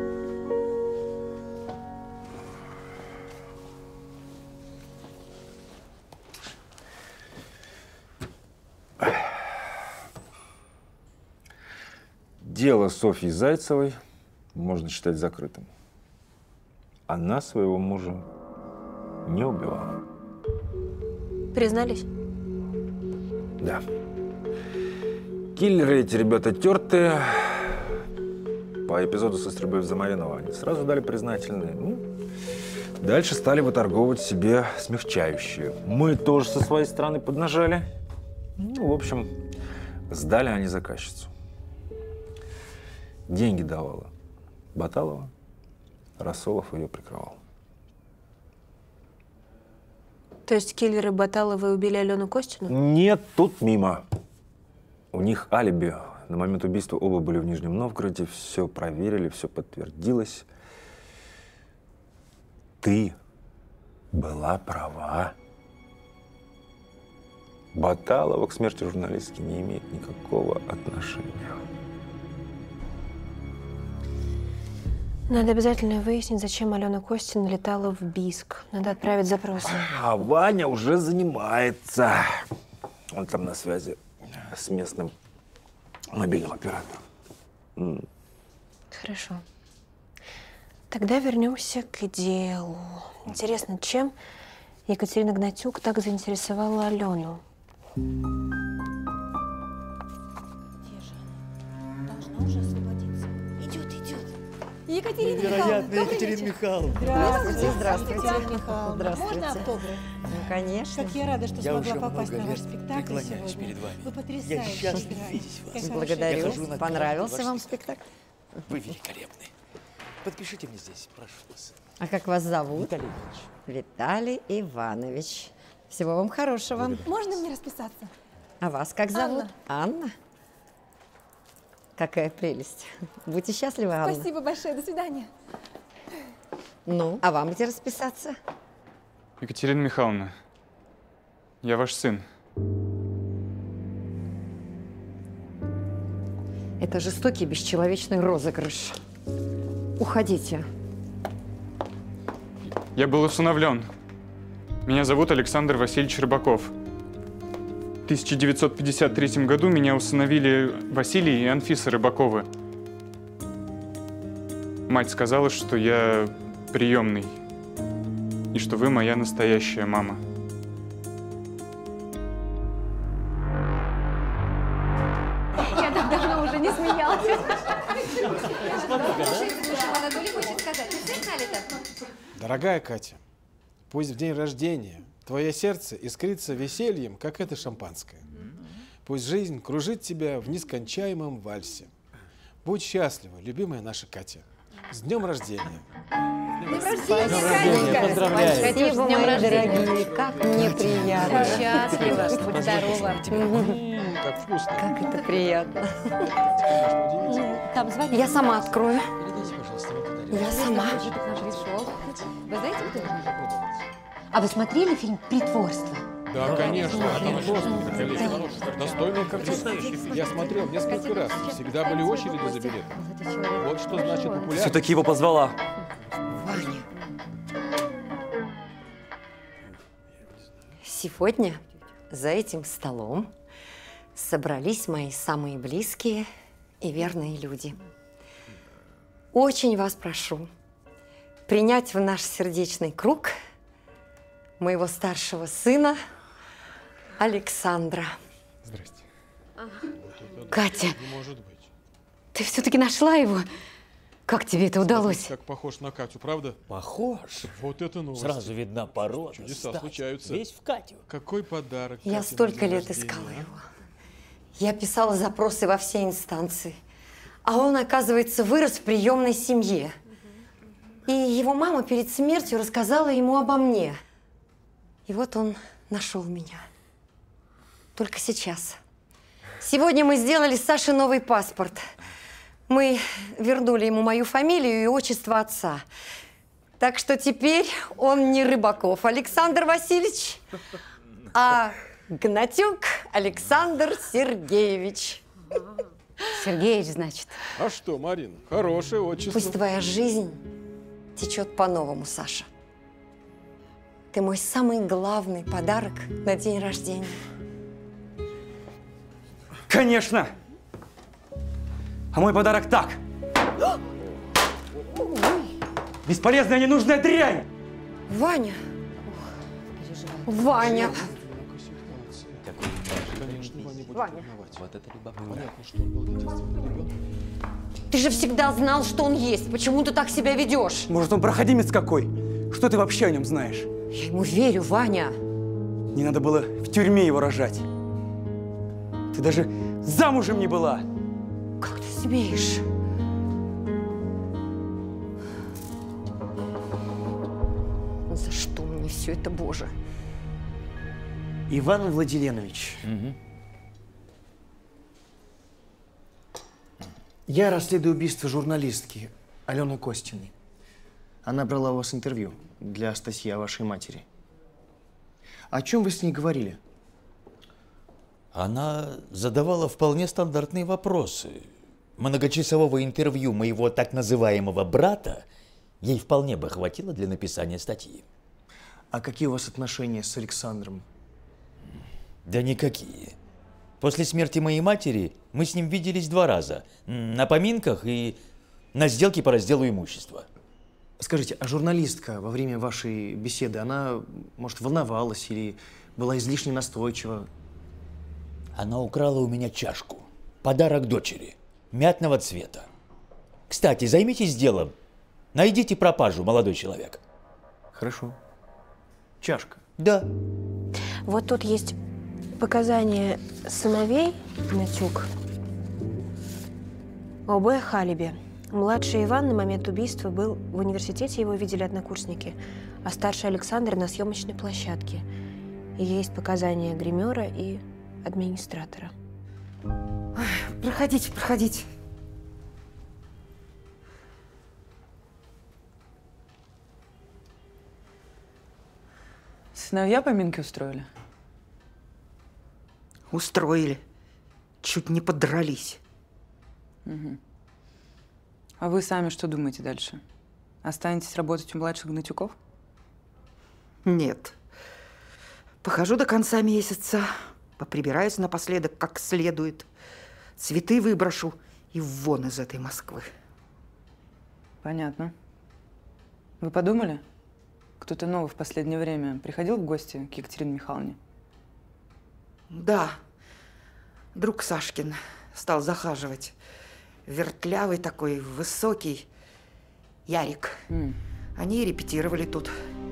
Дело Софьи Зайцевой можно считать закрытым. Она своего мужа не убивала. Признались? Да. Киллеры эти ребята тертые. По эпизоду со стрельбой в Замариново они сразу дали признательные. Ну, дальше стали выторговывать себе смягчающие. Мы тоже со своей стороны поднажали. Ну, в общем, сдали они заказчицу. Деньги давала Баталова, Рассолов ее прикрывал. То есть киллеры Баталовой убили Алену Костину? Нет, тут мимо. У них алиби. На момент убийства оба были в Нижнем Новгороде. Все проверили, все подтвердилось. Ты была права. Баталова к смерти журналистки не имеет никакого отношения. Надо обязательно выяснить, зачем Алена Костина летала в Бийск. Надо отправить запрос. А Ваня уже занимается. Он там на связи с местным мобильным оператором. Хорошо. Тогда вернемся к делу. Интересно, чем Екатерина Гнатюк так заинтересовала Алену? Должна уже освободиться. Идет. Екатерина Невероятно, Михайловна, Екатерина Михайловна. Здравствуйте, Здравствуйте. Екатерина Михайловна. Здравствуйте. Можно автограф? Ну, конечно. Как я рада, что Я смогла уже попасть много на ваш лет спектакль преклоняюсь сегодня. перед вами. Вы потрясающе Я счастлив играете. видеть вас. Как хорошо. Благодарю. Я хожу на Понравился каждый вам ваш спектакль? Вы великолепны. Подпишите мне здесь, прошу вас. А как вас зовут? Виталий Иванович. Виталий Иванович. Всего вам хорошего. Можно мне расписаться? А вас как зовут? Анна. Какая прелесть. Будьте счастливы, Анна. Спасибо большое. До свидания. Ну, а вам где расписаться? Екатерина Михайловна, я ваш сын. Это жестокий, бесчеловечный розыгрыш. Уходите. Я был усыновлен. Меня зовут Александр Васильевич Рыбаков. В 1953 году меня усыновили Василий и Анфиса Рыбаковы. Мать сказала, что я приемный, и что вы моя настоящая мама. Я так давно уже не смеялась. Анатолий хочет сказать, ты слыхали-то? Дорогая Катя, пусть в день рождения твое сердце искрится весельем, как это шампанское. Пусть жизнь кружит тебя в нескончаемом вальсе. Будь счастлива, любимая наша Катя. С днем рождения! Поздравляю. Спасибо, мои дорогие. Как мне приятно. Счастлива, будь здорова. Как вкусно. Как это приятно. Там звонит. Я сама открою. Я сама. Вы знаете, кто это? А вы смотрели фильм «Притворство»? Да, конечно, это просто великолепно. Достойная картина. Я смотрел несколько раз. Всегда были очереди за билеты. Вот что значит популярность. Все-таки его позвала. Ваня. Сегодня за этим столом собрались мои самые близкие и верные люди. Очень вас прошу принять в наш сердечный круг моего старшего сына Александра. Здрасте. Катя, Не может быть. ты все-таки нашла его? Как тебе это удалось? Как похож на Катю, правда? Похож. Вот это новость. Сразу видна порода. Чудеса стать. случаются. Весь в Катю. Какой подарок. Я Кате на столько день лет рождения, искала а? его. Я писала запросы во все инстанции. А он, оказывается, вырос в приемной семье. И его мама перед смертью рассказала ему обо мне. И вот он нашел меня. Только сейчас. Сегодня мы сделали с Сашей новый паспорт. Мы вернули ему мою фамилию и отчество отца. Так что теперь он не Рыбаков Александр Васильевич, а Гнатюк Александр Сергеевич. Сергеевич, значит. А что, Марин, хорошее отчество. Пусть твоя жизнь течет по-новому, Саша. Ты мой самый главный подарок на день рождения. Конечно! А мой подарок так. Бесполезная, ненужная дрянь! Ваня! Ваня! Ваня! Ты же всегда знал, что он есть. Почему ты так себя ведешь? Может, он проходимец какой? Что ты вообще о нем знаешь? Я ему верю, Ваня. Не надо было в тюрьме его рожать. Ты даже замужем не была. Как ты смеешь? За что мне все это, Боже? Иван Владиленович, я расследую убийство журналистки Алены Костиной. Она брала у вас интервью для статьи о вашей матери. О чем вы с ней говорили? Она задавала вполне стандартные вопросы. Многочасового интервью моего так называемого брата ей вполне бы хватило для написания статьи. А какие у вас отношения с Александром? Да никакие. После смерти моей матери мы с ним виделись 2 раза. На поминках и на сделке по разделу имущества. Скажите, а журналистка во время вашей беседы, она, может, волновалась или была излишне настойчива? Она украла у меня чашку. Подарок дочери. Мятного цвета. Кстати, займитесь делом. Найдите пропажу, молодой человек. Хорошо. Чашка. Да. Вот тут есть показания сыновей Гнатюк об Халибе. Младший Иван на момент убийства был в университете, его видели однокурсники, а старший Александр на съемочной площадке. И есть показания гримера и администратора. Проходите, проходите. Сыновья поминки устроили? Устроили. Чуть не подрались. Угу. А вы сами что думаете дальше? Останетесь работать у младших Гнатюков? Нет. Похожу до конца месяца, поприбираюсь напоследок как следует, цветы выброшу и вон из этой Москвы. Понятно. Вы подумали? Кто-то новый в последнее время приходил в гости к Екатерине Михайловне? Да. Друг Сашкин стал захаживать. Вертлявый такой, высокий. Ярик. Они репетировали тут.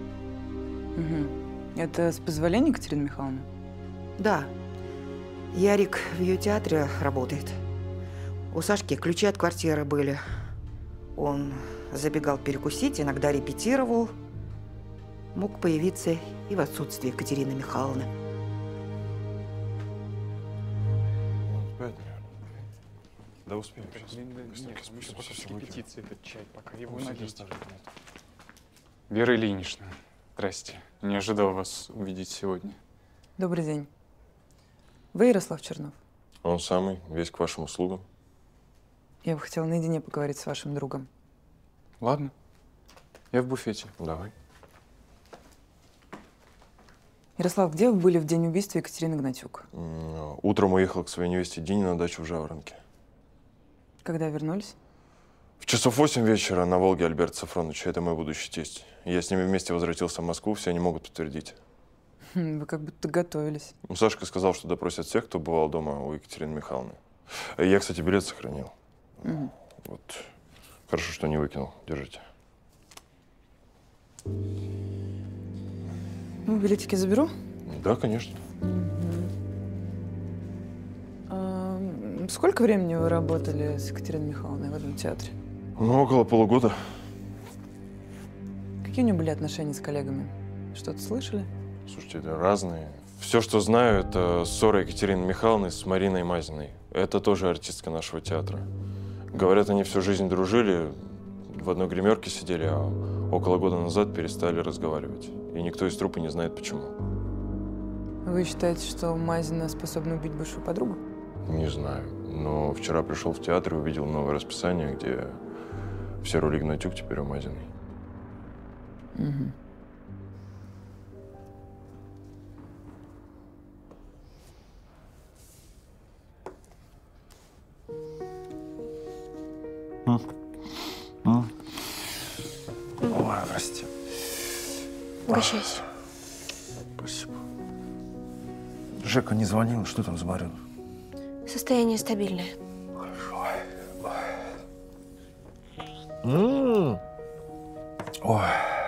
Угу. Это с позволения Екатерины Михайловны? Да. Ярик в ее театре работает. У Сашки ключи от квартиры были. Он забегал перекусить, иногда репетировал. Мог появиться и в отсутствие Екатерины Михайловны. Да успеем. Репетиции этот чай, пока его налить. Вера Ильинична, здрасте. Не ожидал вас увидеть сегодня. Добрый день. Вы Ярослав Чернов? Он самый, весь к вашим услугам. Я бы хотела наедине поговорить с вашим другом. Ладно. Я в буфете. Давай. Ярослав, где вы были в день убийства Екатерины Гнатюк? Утром уехал к своей невесте Дине на дачу в Жаворонке. Когда вернулись? В часов 8 вечера на Волге Альберт Сафронович, это мой будущий тесть. Я с ними вместе возвратился в Москву, все они могут подтвердить. Вы как будто готовились. Сашка сказал, что допросят всех, кто бывал дома у Екатерины Михайловны. Я, кстати, билет сохранил. Угу. Вот. Хорошо, что не выкинул. Держите. Ну, билетики заберу? Да, конечно. Сколько времени вы работали с Екатериной Михайловной в этом театре? Ну, около полугода. Какие у нее были отношения с коллегами? Что-то слышали? Слушайте, это разные. Все, что знаю, это ссора Екатерины Михайловны с Мариной Мазиной. Это тоже артистка нашего театра. Говорят, они всю жизнь дружили, в одной гримерке сидели, а около года назад перестали разговаривать. И никто из труппы не знает, почему. Вы считаете, что Мазина способна убить бывшую подругу? Не знаю. Но вчера пришел в театр и увидел новое расписание, где все роли Гнатюк теперь у Мазиной. Угу. Ой, прости. Угощайся. Спасибо. Жека не звонил, что там за Марину? Состояние стабильное. Ой.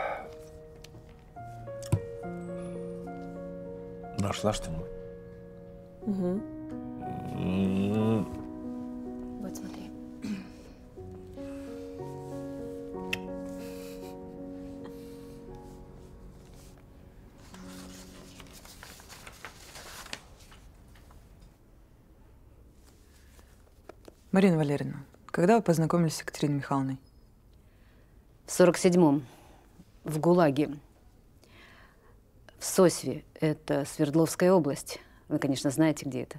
Нашла что-нибудь? Угу. Вот смотри. Марина Валерьевна, когда вы познакомились с Екатериной Михайловной? В 47-м, в ГУЛАГе, в Сосьве, это Свердловская область. Вы, конечно, знаете, где это.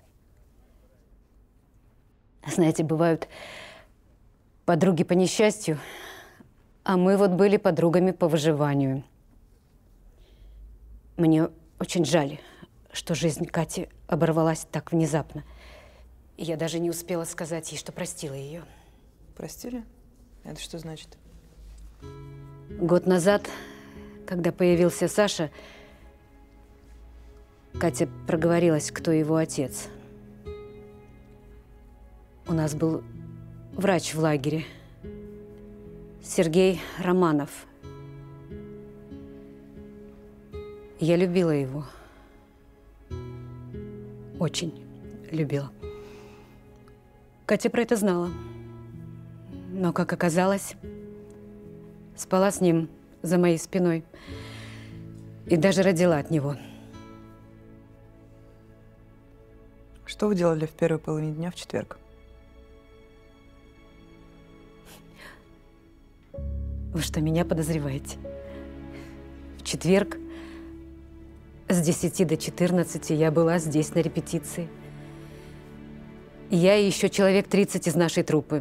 Знаете, бывают подруги по несчастью, а мы вот были подругами по выживанию. Мне очень жаль, что жизнь Кати оборвалась так внезапно. И я даже не успела сказать ей, что простила ее. Простили? Это что значит? Год назад, когда появился Саша, Катя проговорилась, кто его отец. У нас был врач в лагере, Сергей Романов. Я любила его. Очень любила. Катя про это знала. Но, как оказалось, спала с ним за моей спиной и даже родила от него. Что вы делали в первой половине дня в четверг? Вы что, меня подозреваете? В четверг с 10 до 14 я была здесь на репетиции. Я и еще человек 30 из нашей труппы.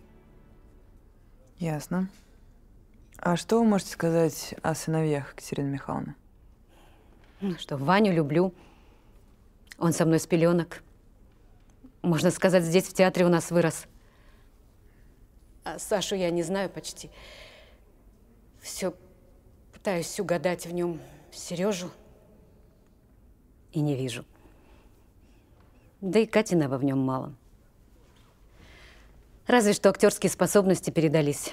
Ясно. А что вы можете сказать о сыновьях Екатерины Михайловны? Ну что, Ваню люблю. Он со мной с пеленок. Можно сказать, здесь в театре у нас вырос. А Сашу я не знаю почти. Все пытаюсь угадать в нем Сережу и не вижу. Да и Катиного в нем мало. Разве что актерские способности передались.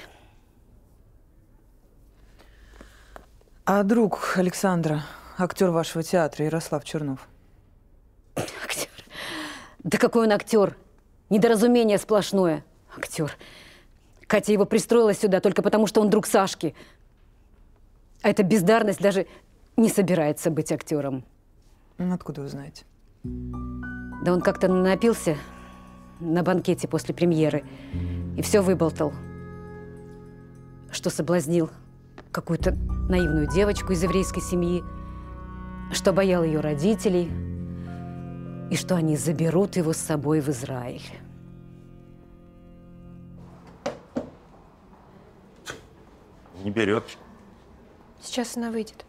А друг Александра, актер вашего театра, Ярослав Чернов? Актер? Да какой он актер? Недоразумение сплошное. Актер. Катя его пристроила сюда только потому, что он друг Сашки. А эта бездарность даже не собирается быть актером. Откуда вы знаете? Да он как-то напился на банкете после премьеры и все выболтал, что соблазнил какую-то наивную девочку из еврейской семьи, что боял ее родителей и что они заберут его с собой в Израиль. Не берет. Сейчас она выйдет.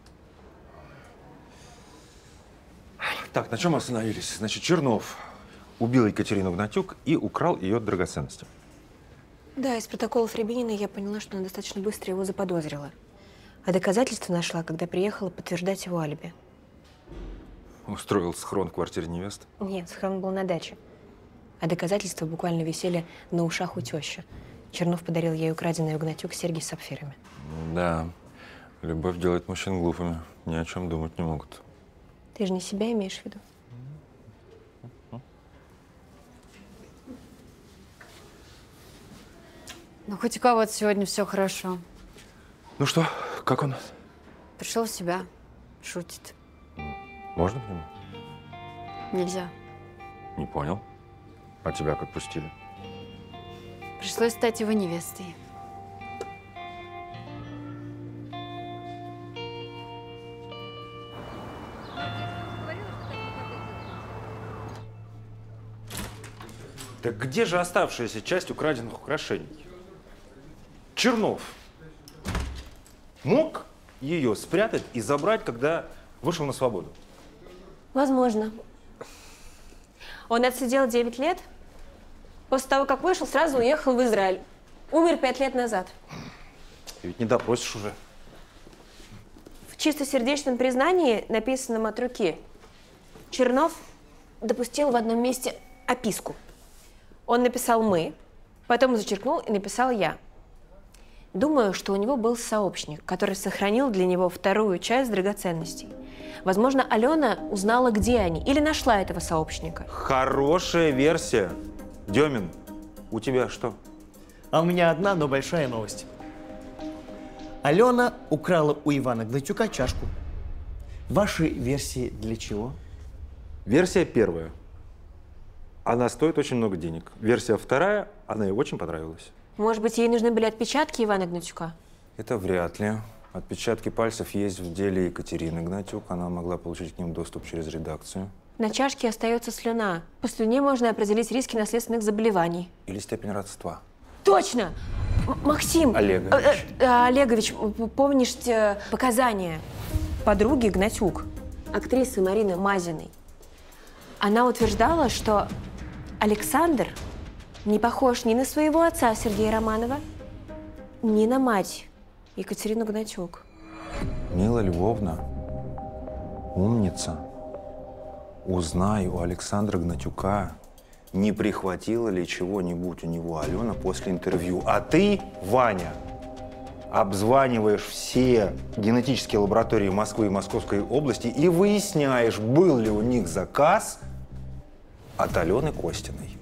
Так, на чем мы остановились? Значит, Чернов убил Екатерину Гнатюк и украл ее драгоценности. Да, из протоколов Рябинина я поняла, что она достаточно быстро его заподозрила. А доказательства нашла, когда приехала подтверждать его алиби. Устроил схрон в квартире невесты? Нет, схрон был на даче. А доказательства буквально висели на ушах у тещи. Чернов подарил ей украденный у Гнатюк серьги с сапфирами. Да. Любовь делает мужчин глупыми. Ни о чем думать не могут. Ты же не себя имеешь в виду? Ну, хоть у кого-то сегодня все хорошо. Ну что, как он? Пришел в себя, шутит. Можно к нему? Нельзя. Не понял. А тебя как пустили? Пришлось стать его невестой. Так где же оставшаяся часть украденных украшений? Чернов мог ее спрятать и забрать, когда вышел на свободу? Возможно. Он отсидел 9 лет. После того, как вышел, сразу уехал в Израиль. Умер 5 лет назад. Ты ведь не допросишь уже. В чистосердечном признании, написанном от руки, Чернов допустил в одном месте описку. Он написал «мы», потом зачеркнул и написал «я». Думаю, что у него был сообщник, который сохранил для него вторую часть драгоценностей. Возможно, Алена узнала, где они, или нашла этого сообщника. Хорошая версия. Демин, у тебя что? А у меня одна, но большая новость. Алена украла у Ивана Гнатюка чашку. Ваши версии для чего? Версия первая. Она стоит очень много денег. Версия вторая, она ей очень понравилась. Может быть, ей нужны были отпечатки Ивана Гнатюка? Это вряд ли. Отпечатки пальцев есть в деле Екатерины Гнатюк. Она могла получить к ним доступ через редакцию. На чашке остается слюна. По слюне можно определить риски наследственных заболеваний. Или степень родства. Точно! Максим! Олегович. Олегович, помнишь показания подруги Гнатюк, актрисы Марины Мазиной? Она утверждала, что Александр не похож ни на своего отца Сергея Романова, ни на мать Екатерину Гнатюк. Мила Львовна, умница. Узнай у Александра Гнатюка, не прихватила ли чего-нибудь у него Алена после интервью. А ты, Ваня, обзваниваешь все генетические лаборатории Москвы и Московской области и выясняешь, был ли у них заказ от Алены Костиной.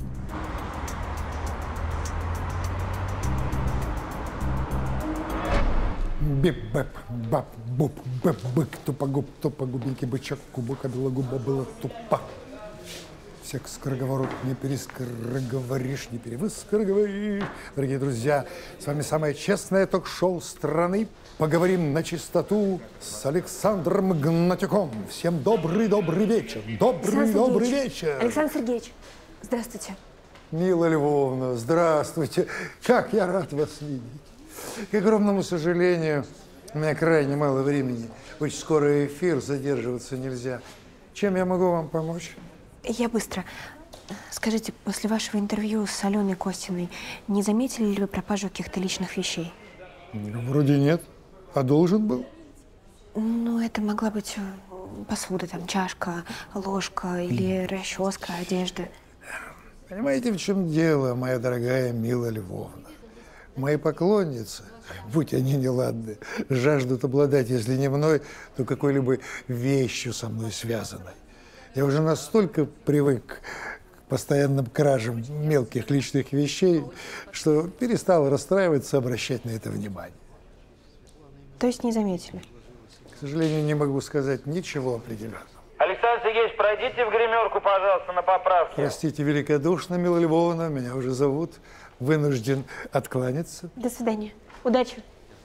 Бип-бэп, бап-буп, бэп-бык, тупогуб, тупогубенький бычок, кубок, а белогуба была тупа. Всяк скороговорот не перескороговоришь, не перевыскороговоришь. Дорогие друзья, с вами самое честное ток-шоу страны. Поговорим на чистоту с Александром Гнатюком. Всем добрый вечер. Добрый вечер. Александр Сергеевич, здравствуйте. Мила Львовна, здравствуйте. Как я рад вас видеть. К огромному сожалению, у меня крайне мало времени. Очень скоро эфир, задерживаться нельзя. Чем я могу вам помочь? Я быстро. Скажите, после вашего интервью с Аленой Костиной не заметили ли вы пропажу каких-то личных вещей? Вроде нет. А должен был? Ну, это могла быть посуда, там, чашка, ложка или расческа, одежда. Понимаете, в чем дело, моя дорогая Мила Львовна? Мои поклонницы, будь они неладны, жаждут обладать, если не мной, то какой-либо вещью со мной связанной. Я уже настолько привык к постоянным кражам мелких личных вещей, что перестал расстраиваться, обращать на это внимание. То есть не заметили? К сожалению, не могу сказать ничего определенного. Александр Сергеевич, пройдите в гримерку, пожалуйста, на поправки. Простите великодушно, Мила Львовна, меня уже зовут. Вынужден откланяться. До свидания. Удачи.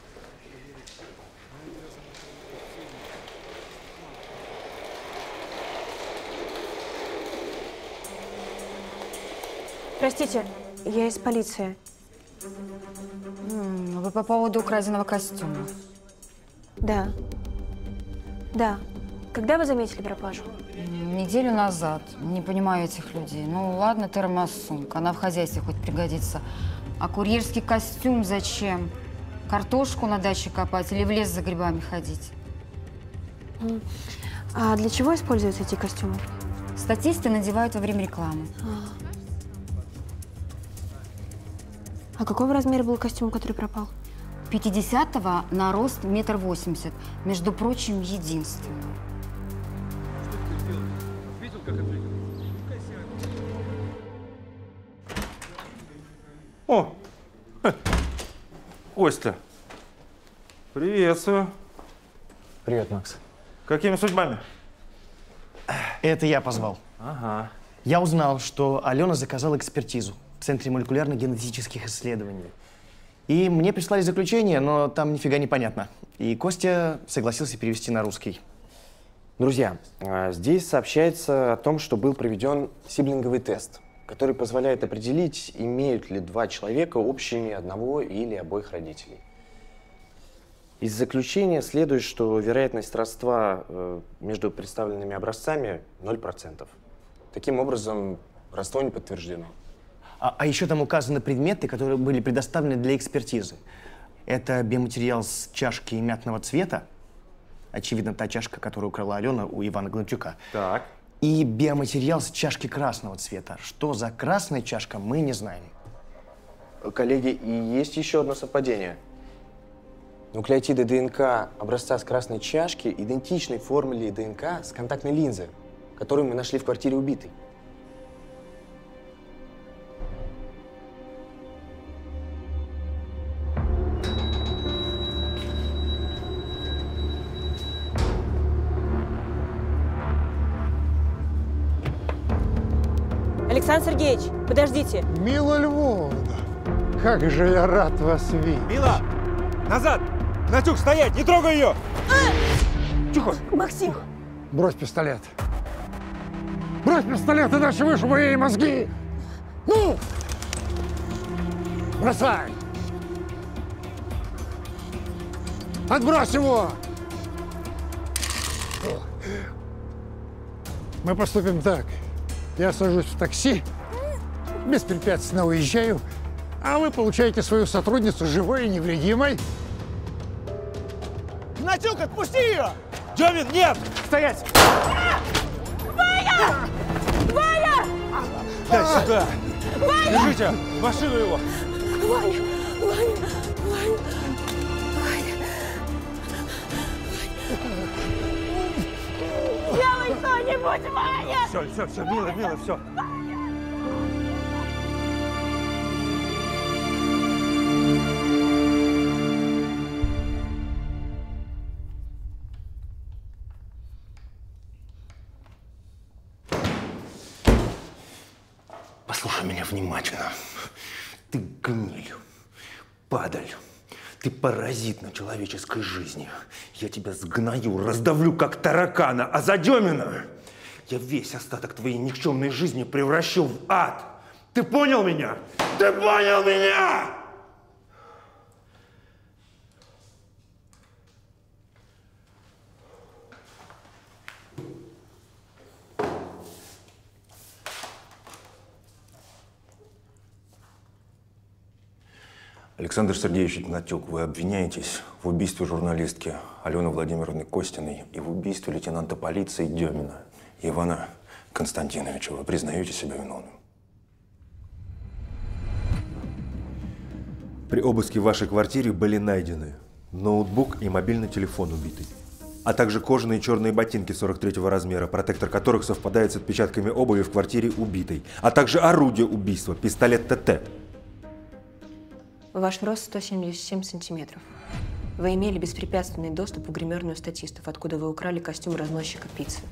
Простите, я из полиции. Вы по поводу украденного костюма? Да. Да. Когда вы заметили пропажу? Неделю назад. Не понимаю этих людей. Ну ладно, термосумка, она в хозяйстве хоть пригодится. А курьерский костюм зачем? Картошку на даче копать или в лес за грибами ходить? А для чего используются эти костюмы? Статисты надевают во время рекламы. А какого размера был костюм, который пропал? 50-го на рост 1,80 м. Между прочим, единственный. О! Костя. Приветствую. Привет, Макс. Какими судьбами? Это я позвал. Ага. Я узнал, что Алена заказала экспертизу в Центре молекулярно-генетических исследований. И мне прислали заключение, но там нифига не понятно. И Костя согласился перевести на русский. Друзья, здесь сообщается о том, что был проведен сиблинговый тест, который позволяет определить, имеют ли два человека общими одного или обоих родителей. Из заключения следует, что вероятность родства между представленными образцами 0%. Таким образом, родство не подтверждено. А еще там указаны предметы, которые были предоставлены для экспертизы. Это биоматериал с чашки мятного цвета. Очевидно, та чашка, которую украла Алена у Ивана Гнатюка. Так. И биоматериал с чашки красного цвета. Что за красная чашка, мы не знаем. Коллеги, и есть еще одно совпадение. Нуклеотиды ДНК образца с красной чашки идентичны формуле ДНК с контактной линзы, которую мы нашли в квартире убитой. Александр Сергеевич, подождите. Мила Львовна, как же я рад вас видеть. Мила, назад! Гнатюк, стоять! Не трогай ее! Тихо! Максим! Брось пистолет. Брось пистолет, иначе вышибу ей мозги! Ну! Бросай! Отбрось его! Мы поступим так. Я сажусь в такси, беспрепятственно уезжаю, а вы получаете свою сотрудницу живой и невредимой. Гнатюк, отпусти ее! Демин, нет! Стоять! Ваня! Ваня! Дай сюда! Ваня! Держите! В машину его! Ваня! Ваня! Ваня! Сделай что-нибудь, Ваня! Все, мило, все. Послушай меня внимательно. Ты гниль, падаль. Ты паразит на человеческой жизни. Я тебя сгною, раздавлю, как таракана. А за Демина я весь остаток твоей никчемной жизни превращу в ад. Ты понял меня? Ты понял меня? Александр Сергеевич Гнатюк, вы обвиняетесь в убийстве журналистки Алены Владимировны Костиной и в убийстве лейтенанта полиции Демина Ивана Константиновича. Вы признаете себя виновным? При обыске в вашей квартире были найдены ноутбук и мобильный телефон убитый, а также кожаные черные ботинки 43-го размера, протектор которых совпадает с отпечатками обуви в квартире убитой, а также орудие убийства, пистолет ТТ. Ваш рост 177 сантиметров. Вы имели беспрепятственный доступ в гримерную статистов, откуда вы украли костюм разносчика пиццы.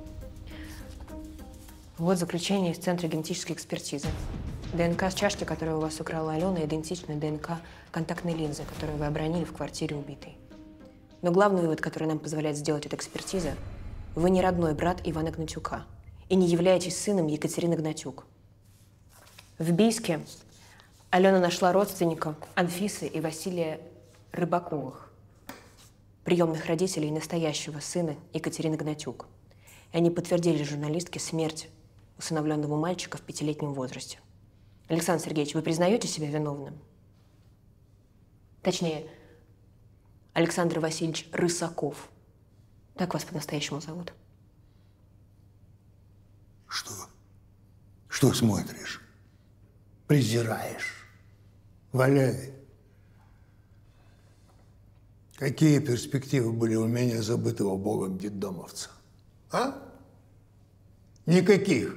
Вот заключение из Центра генетической экспертизы. ДНК с чашки, которую у вас украла Алена, идентична ДНК контактной линзы, которую вы обронили в квартире убитой. Но главный вывод, который нам позволяет сделать эта экспертиза, вы не родной брат Ивана Гнатюка и не являетесь сыном Екатерины Гнатюк. В Бийске Алена нашла родственников Анфисы и Василия Рыбаковых, приемных родителей настоящего сына Екатерины Гнатюк. И они подтвердили журналистке смерть усыновленного мальчика в 5-летнем возрасте. Александр Сергеевич, вы признаете себя виновным? Точнее, Александр Васильевич Рысаков. Так вас по-настоящему зовут. Что смотришь? Презираешь? Валяй. Какие перспективы были у меня забытого богом детдомовца? А? Никаких.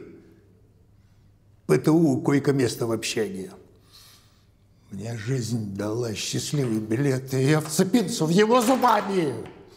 ПТУ, койко-место в общаге. Мне жизнь дала счастливый билет, и я вцепился в его зубами.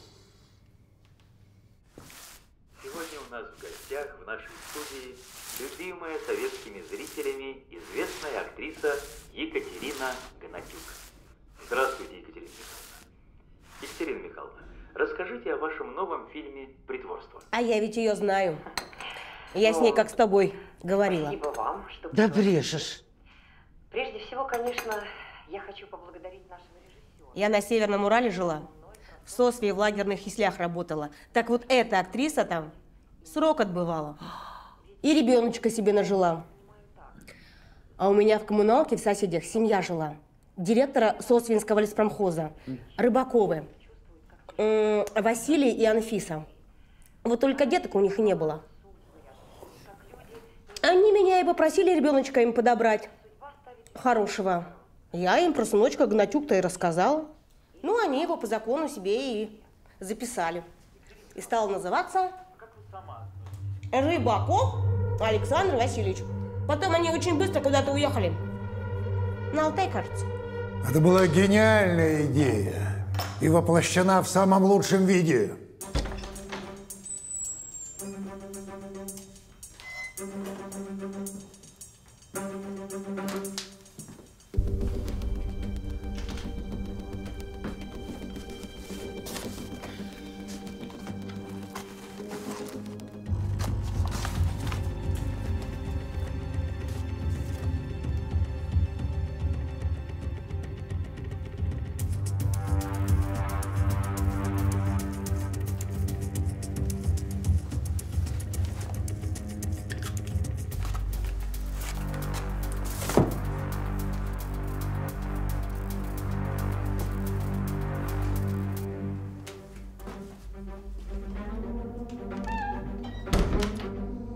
Сегодня у нас в гостях в нашей студии любимая советскими зрителями известная актриса Екатерина Гнатюк. Здравствуйте, Екатерина Михайловна. Екатерина Михайловна, расскажите о вашем новом фильме «Притворство». А я ведь ее знаю. Я с ней как с тобой говорила. Спасибо вам, что... Да брешешь. Прежде всего, конечно, я хочу поблагодарить нашего режиссера. Я на Северном Урале жила, в Сосве в лагерных яслях работала. Так вот эта актриса там срок отбывала. И ребеночка себе нажила. А у меня в коммуналке в соседях семья жила. Директора Сосвинского леспромхоза, Рыбаковы, Василий и Анфиса. Вот только деток у них и не было. Они меня и попросили ребеночка им подобрать. Хорошего. Я им про сыночка Гнатюк-то и рассказала. Ну, они его по закону себе и записали. И стал называться Рыбаков Александр Васильевич. Потом они очень быстро куда-то уехали. На Алтай, кажется. Это была гениальная идея и воплощена в самом лучшем виде.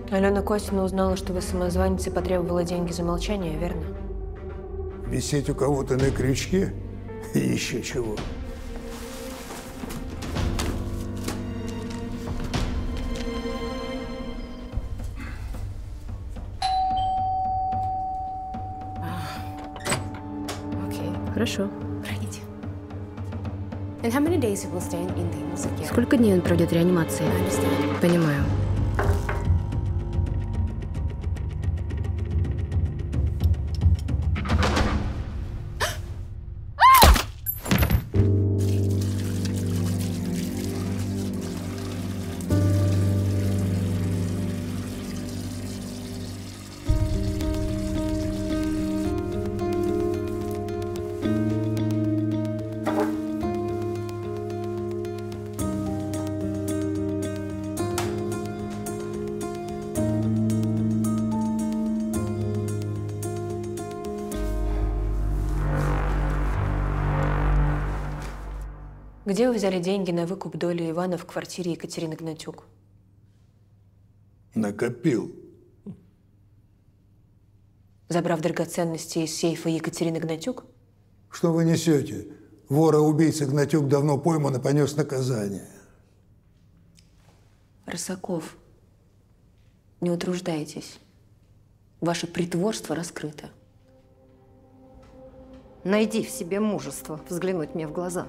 Алена Костина узнала, что вы самозванец, и потребовала деньги за молчание, верно? Висеть у кого-то на крючке? Еще чего. Хорошо. Проходите. And how many days he will stay in the music care? Сколько дней он проведет в реанимации? Понимаю. Где вы взяли деньги на выкуп доли Ивана в квартире Екатерины Гнатюк? Накопил. Забрав драгоценности из сейфа Екатерины Гнатюк? Что вы несете? Вора-убийца Гнатюк давно пойман и понес наказание. Рысаков, не утруждайтесь. Ваше притворство раскрыто. Найди в себе мужество взглянуть мне в глаза.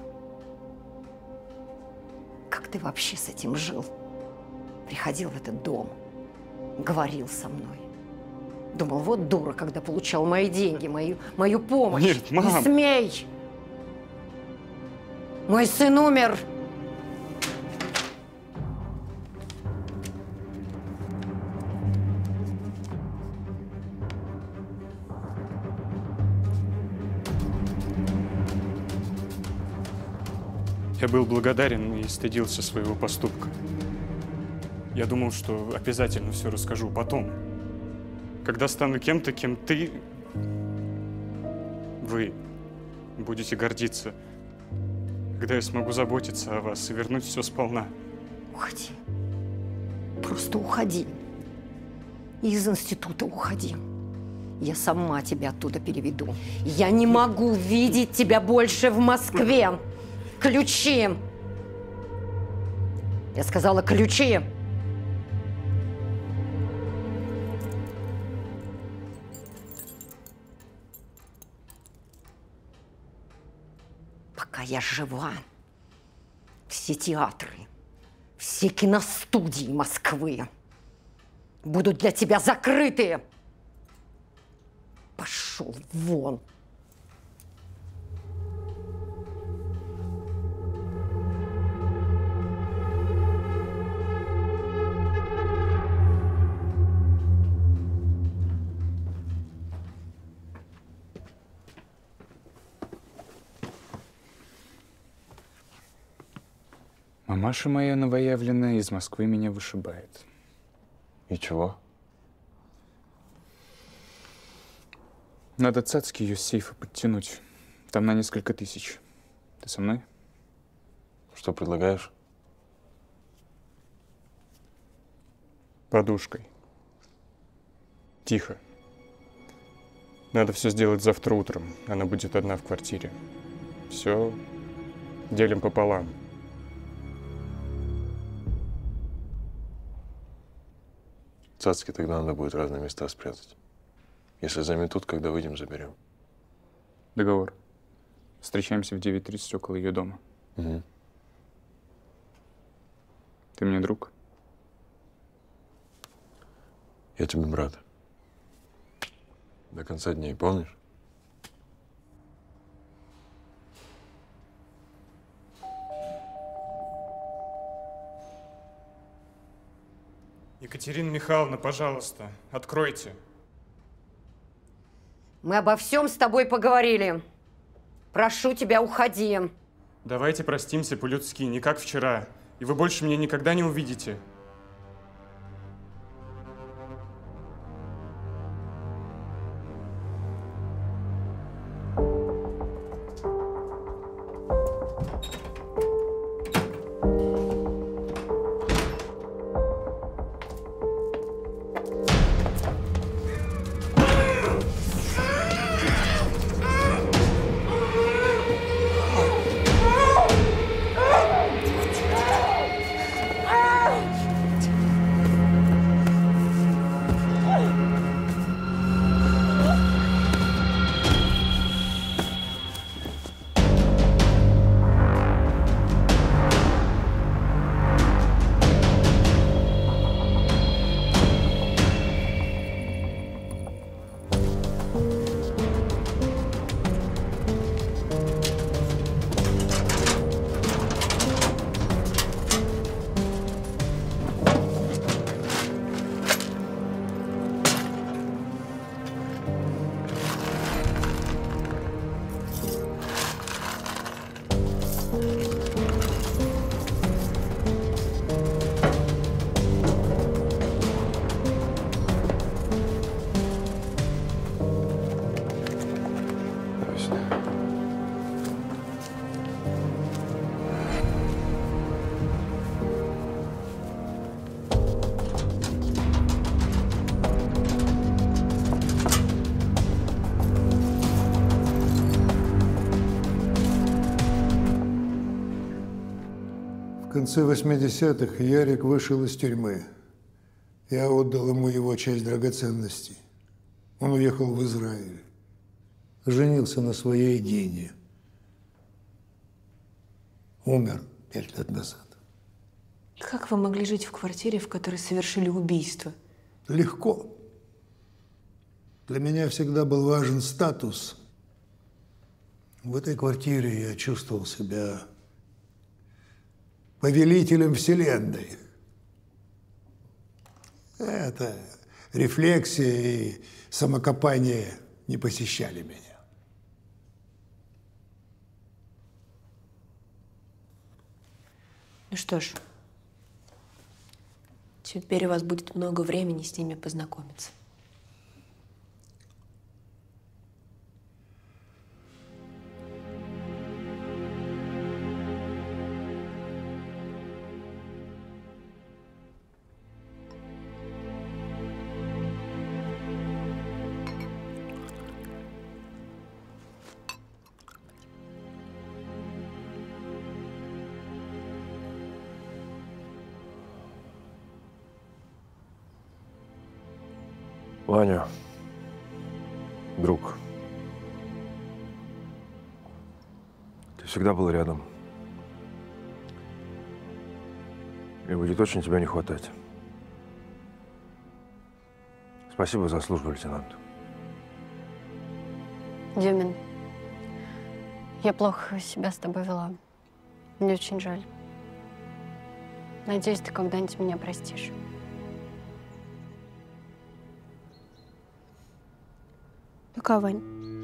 Как ты вообще с этим жил? Приходил в этот дом, говорил со мной. Думал, вот дура, когда получал мои деньги, мою помощь. Нет, мам! Не смей! Мой сын умер! Я был благодарен и стыдился своего поступка. Я думал, что обязательно все расскажу потом. Когда стану кем-то, кем вы будете гордиться. Когда я смогу заботиться о вас и вернуть все сполна. Уходи. Просто уходи. Из института уходи. Я сама тебя оттуда переведу. Я не могу видеть тебя больше в Москве. Ключи! Я сказала, ключи! Пока я жива, все театры, все киностудии Москвы будут для тебя закрыты. Пошел вон! Мамаша моя новоявленная из Москвы меня вышибает. И чего? Надо цацки ее с сейфа подтянуть. Там на несколько тысяч. Ты со мной? Что предлагаешь? Подушкой. Тихо. Надо все сделать завтра утром. Она будет одна в квартире. Все делим пополам. Цацки тогда надо будет в разные места спрятать. Если заметут, когда выйдем, заберем. Договор. Встречаемся в 9:30 около ее дома. Угу. Ты мне друг? Я тебе брат. До конца дней, помнишь? Екатерина Михайловна, пожалуйста, откройте. Мы обо всем с тобой поговорили. Прошу тебя, уходи. Давайте простимся по-людски, не как вчера. И вы больше меня никогда не увидите. конце 80-х Ярик вышел из тюрьмы. Я отдал ему его часть драгоценностей. Он уехал в Израиль. Женился на своей Дине. Умер 5 лет назад. Как вы могли жить в квартире, в которой совершили убийство? Легко. Для меня всегда был важен статус. В этой квартире я чувствовал себя повелителем вселенной. Это рефлексия и самокопание не посещали меня. Ну что ж, теперь у вас будет много времени с ними познакомиться. Ваня, друг, ты всегда был рядом. И будет очень тебя не хватать. Спасибо за службу, лейтенант. Дюмин, я плохо себя с тобой вела. Мне очень жаль. Надеюсь, ты когда-нибудь меня простишь. Пока, Вань.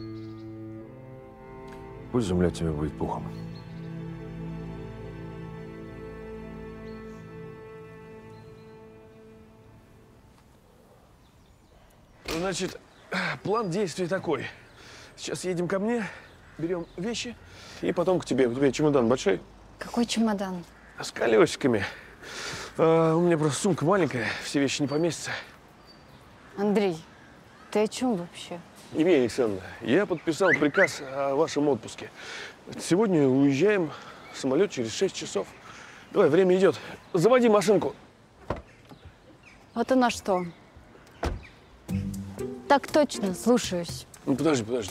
Пусть земля тебе будет пухом. Значит, план действий такой. Сейчас едем ко мне, берем вещи и потом к тебе. У тебя чемодан большой? Какой чемодан? С колесиками. У меня просто сумка маленькая, все вещи не поместятся. Андрей, ты о чем вообще? Евгения Александровна, я подписал приказ о вашем отпуске. Сегодня уезжаем, самолет через 6 часов. Давай, время идет. Заводи машинку. Вот она что. Так точно, слушаюсь. Ну, подожди.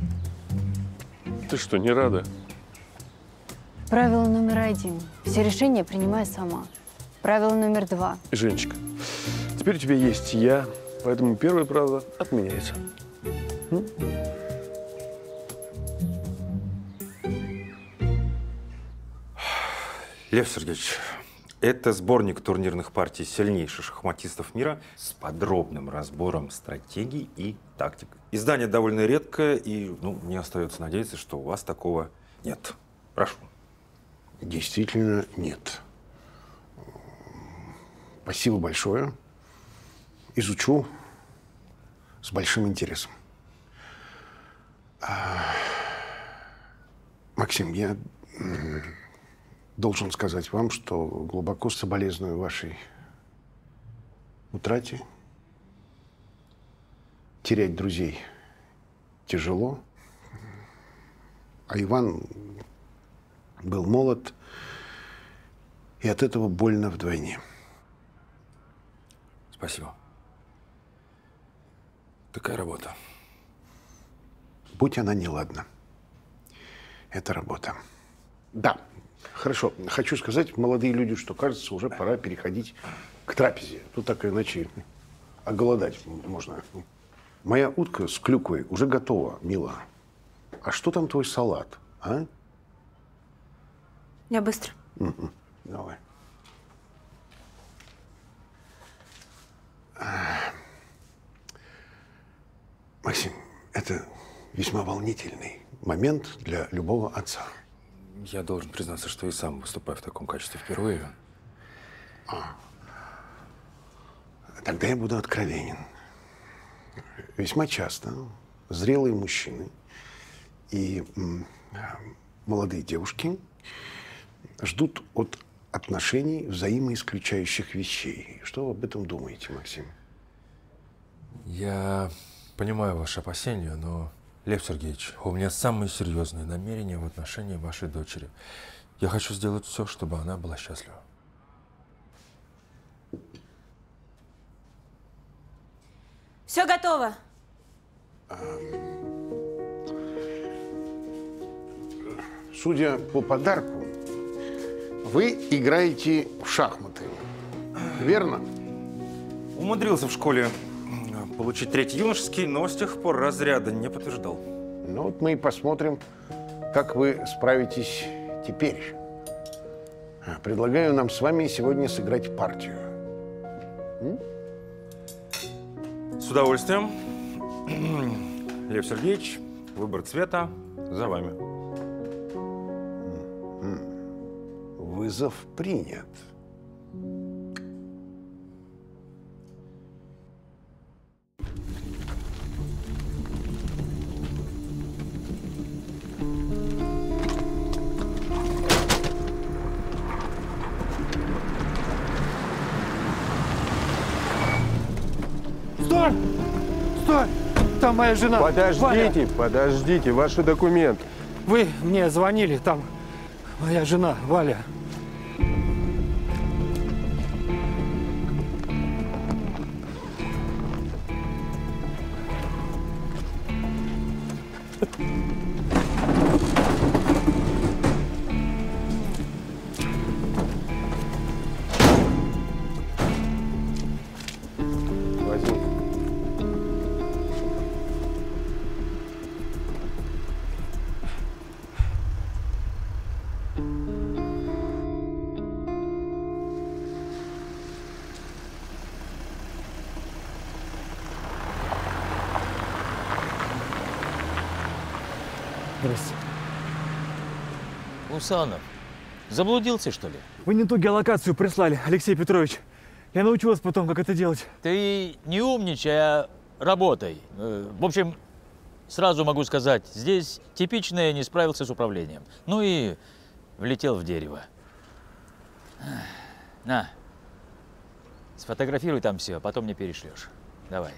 Ты что, не рада? Правило номер 1. Все решения принимаю сама. Правило номер 2. Женечка, теперь у тебя есть я, поэтому первое правило отменяется. Лев Сергеевич, это сборник турнирных партий сильнейших шахматистов мира с подробным разбором стратегий и тактик. Издание довольно редкое, и мне остается надеяться, что у вас такого нет. Прошу. Действительно нет. Спасибо большое. Изучу с большим интересом. Максим, я должен сказать вам, что глубоко соболезную вашей утрате. Терять друзей тяжело. А Иван был молод, и от этого больно вдвойне. Спасибо. Такая работа. Будь она неладна. Это работа. Да, хорошо. Хочу сказать, молодые люди, что, кажется, уже пора переходить к трапезе. Тут так иначе оголодать можно. Моя утка с клюквой уже готова, мила. А что там твой салат, а? Я быстро. Давай. Максим, это весьма волнительный момент для любого отца. Я должен признаться, что и сам выступаю в таком качестве впервые. Тогда я буду откровенен. Весьма часто зрелые мужчины и молодые девушки ждут от отношений взаимоисключающих вещей. Что вы об этом думаете, Максим? Я понимаю ваши опасения, но, Лев Сергеевич, у меня самые серьезные намерения в отношении вашей дочери. Я хочу сделать все, чтобы она была счастлива. Все готово. Судя по подарку, вы играете в шахматы, верно? Умудрился в школе получить 3-й юношеский, но с тех пор разряда не подтверждал. Ну вот мы и посмотрим, как вы справитесь теперь. Предлагаю нам с вами сегодня сыграть партию. С удовольствием. Лев Сергеевич, выбор цвета за вами. Вызов принят. Стой! Стой! Там моя жена. Подождите, Валя. подождите, ваши документы. Вы мне звонили, там моя жена, Валя. Возьми. Здрасте. Усанов, заблудился, что ли? Вы не ту геолокацию прислали, Алексей Петрович. Я научу вас потом, как это делать. Ты не умничай, а работай. В общем, сразу могу сказать, здесь типичное не справился с управлением. Ну и влетел в дерево. На, сфотографируй там все, а потом мне перешлешь. Давай.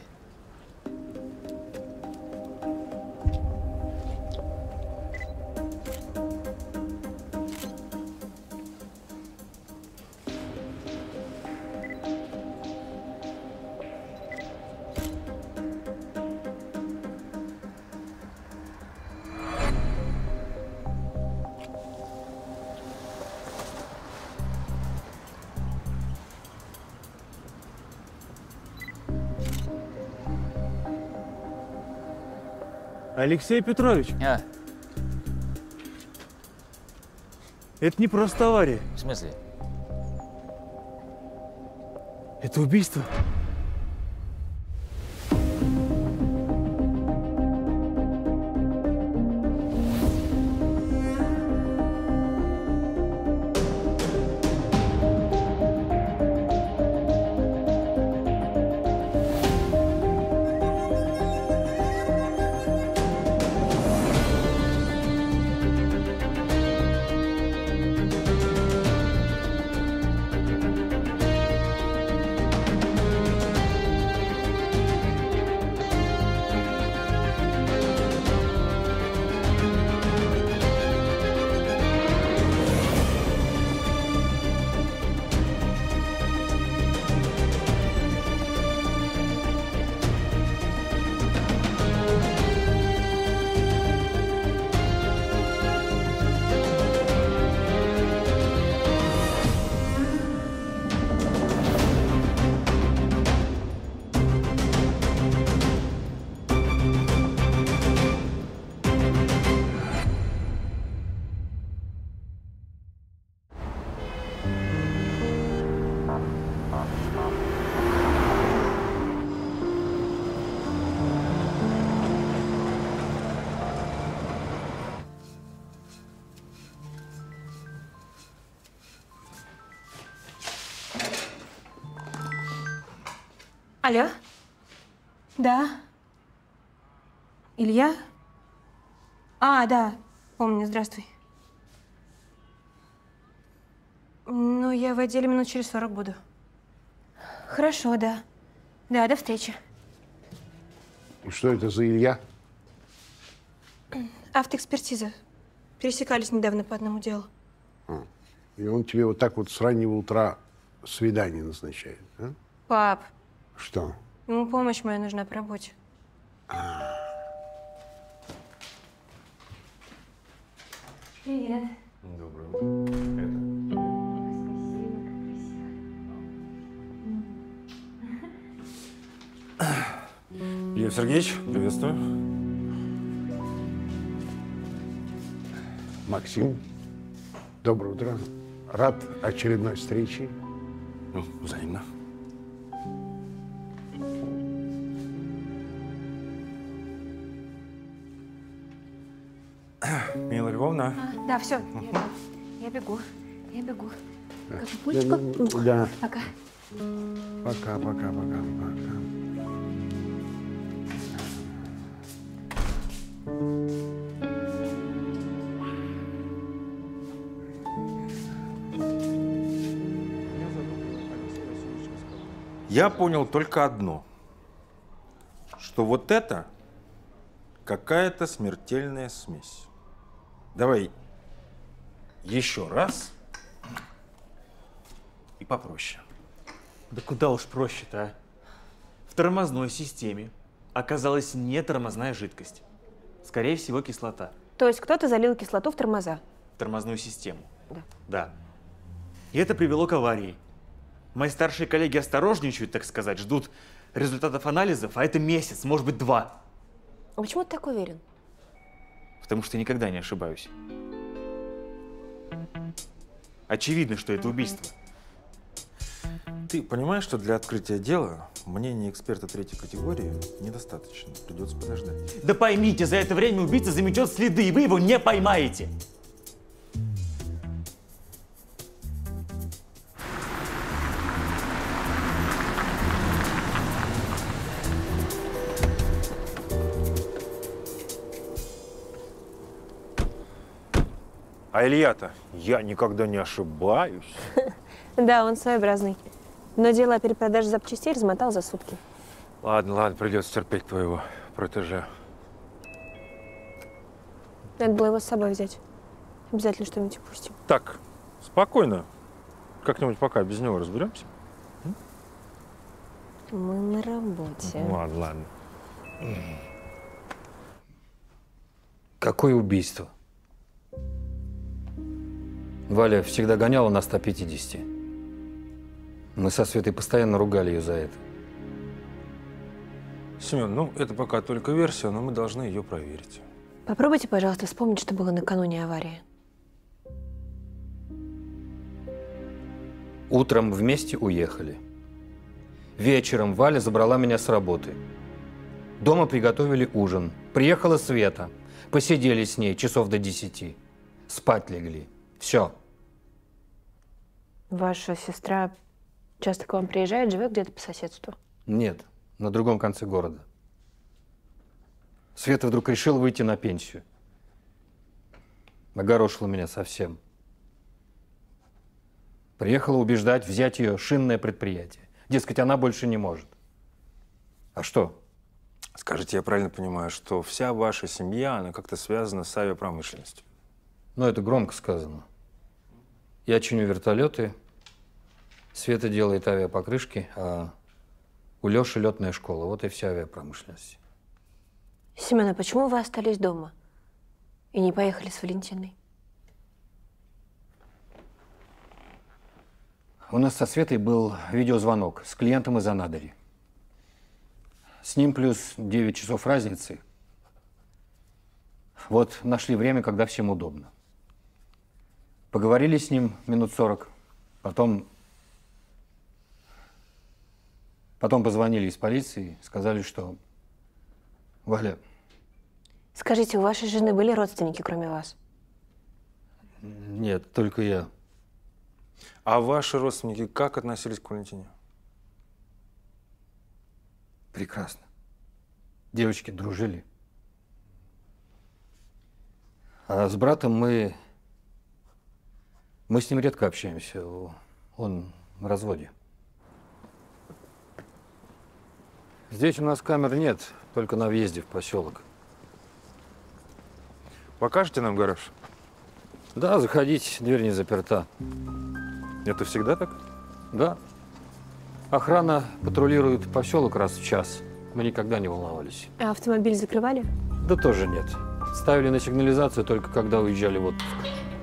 Алексей Петрович. А? Это не просто авария. В смысле? Это убийство. Алло? Да. Илья? А, да, помню, здравствуй. Ну, я в отделе минут через 40 буду. Хорошо, да. Да, до встречи. Что это за Илья? Автоэкспертиза. Пересекались недавно по одному делу. И он тебе вот так вот с раннего утра свидание назначает, а? Пап, Что? ему помощь моя нужна по работе. Привет. Лев Сергеевич, приветствую. Максим, доброе утро. Рад очередной встрече. Ну, взаимно. Мила Львовна. Да, все. Я бегу. Я бегу. Капулечку. Да. Пока. Пока, пока, пока, пока. Я понял только одно, что вот это какая-то смертельная смесь. Давай еще раз и попроще. Да куда уж проще-то, а? В тормозной системе оказалась не тормозная жидкость. Скорее всего, кислота. То есть кто-то залил кислоту в тормоза? В тормозную систему. Да. Да. И это привело к аварии. Мои старшие коллеги осторожничают, так сказать, ждут результатов анализов, а это месяц, может быть, 2. А почему ты так уверен? Потому что никогда не ошибаюсь. Очевидно, что это убийство. Ты понимаешь, что для открытия дела мнения эксперта третьей категории недостаточно. Придется подождать. Да поймите, за это время убийца заметет следы, и вы его не поймаете. А Илья-то, я никогда не ошибаюсь. Да, он своеобразный. Но дело о перепродаже запчастей размотал за сутки. Ладно, ладно, придется терпеть твоего протеже. Надо было его с собой взять. Обязательно что-нибудь упустим. Так, спокойно. Как-нибудь пока без него разберемся. Мы на работе. Ладно, ладно. Какое убийство? Валя всегда гоняла на 150. Мы со Светой постоянно ругали ее за это. Семен, ну это пока только версия, но мы должны ее проверить. Попробуйте, пожалуйста, вспомнить, что было накануне аварии. Утром вместе уехали. Вечером Валя забрала меня с работы. Дома приготовили ужин. Приехала Света. Посидели с ней часов до 10. Спать легли. Все. Ваша сестра часто к вам приезжает, живет где-то по соседству? Нет, на другом конце города. Света вдруг решила выйти на пенсию. Огорошила меня совсем. Приехала убеждать взять ее шинное предприятие. Дескать, она больше не может. А что? Скажите, я правильно понимаю, что вся ваша семья, она как-то связана с авиапромышленностью? Ну, это громко сказано. Я чиню вертолеты, Света делает авиапокрышки, а у Леши летная школа. Вот и вся авиапромышленность. Семен, а почему вы остались дома и не поехали с Валентиной? У нас со Светой был видеозвонок с клиентом из Анадыри. С ним плюс 9 часов разницы. Вот нашли время, когда всем удобно. Поговорили с ним минут 40, потом позвонили из полиции, сказали, что Валя… Скажите, у вашей жены были родственники, кроме вас? Нет, только я. А ваши родственники как относились к Валентине? Прекрасно. Девочки дружили. А с братом мы с ним редко общаемся. Он в разводе. Здесь у нас камер нет, только на въезде в поселок. Покажете нам гараж? Да, заходите, дверь не заперта. Это всегда так? Да. Охрана патрулирует поселок раз в час. Мы никогда не волновались. А автомобиль закрывали? Да тоже нет. Ставили на сигнализацию только когда уезжали в отпуск.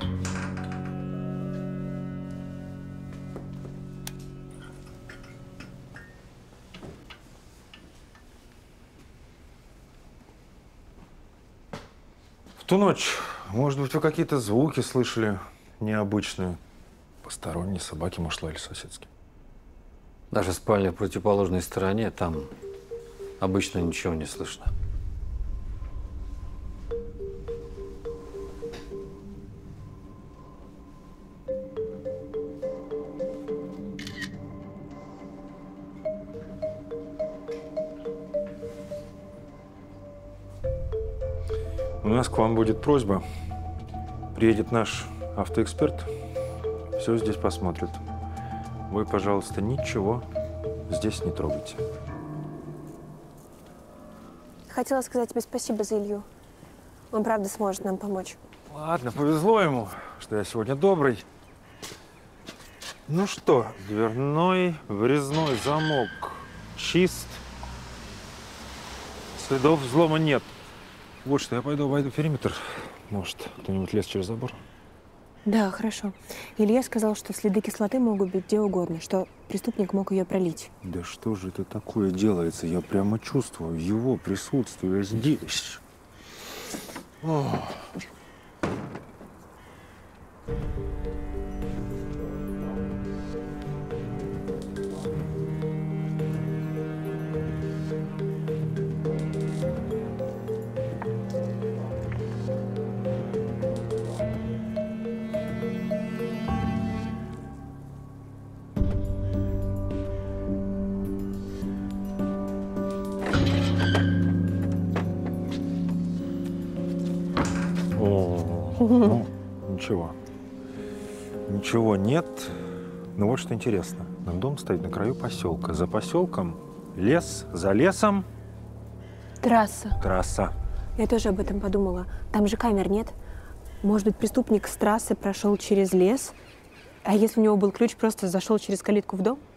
В ту ночь, может быть, вы какие-то звуки слышали необычные? Посторонние собаки, может, лаяли соседские? Наша спальня в противоположной стороне, там обычно ничего не слышно. У нас к вам будет просьба. Приедет наш автоэксперт, все здесь посмотрит. Вы, пожалуйста, ничего здесь не трогайте. Хотела сказать тебе спасибо за Илью. Он правда сможет нам помочь. Ладно, повезло ему, что я сегодня добрый. Ну что, дверной врезной замок чист. Следов взлома нет. Вот что, я пойду обойду периметр. Может, кто-нибудь лез через забор? Да, хорошо. Илья сказал, что следы кислоты могут быть где угодно, что преступник мог ее пролить. Да что же это такое делается? Я прямо чувствую его присутствие здесь. О. Ну, ничего. Ничего нет. Но вот что интересно. Дом стоит на краю поселка. За поселком лес, за лесом Трасса. трасса. Я тоже об этом подумала. Там же камер нет. Может быть, преступник с трассы прошел через лес, а если у него был ключ, просто зашел через калитку в дом?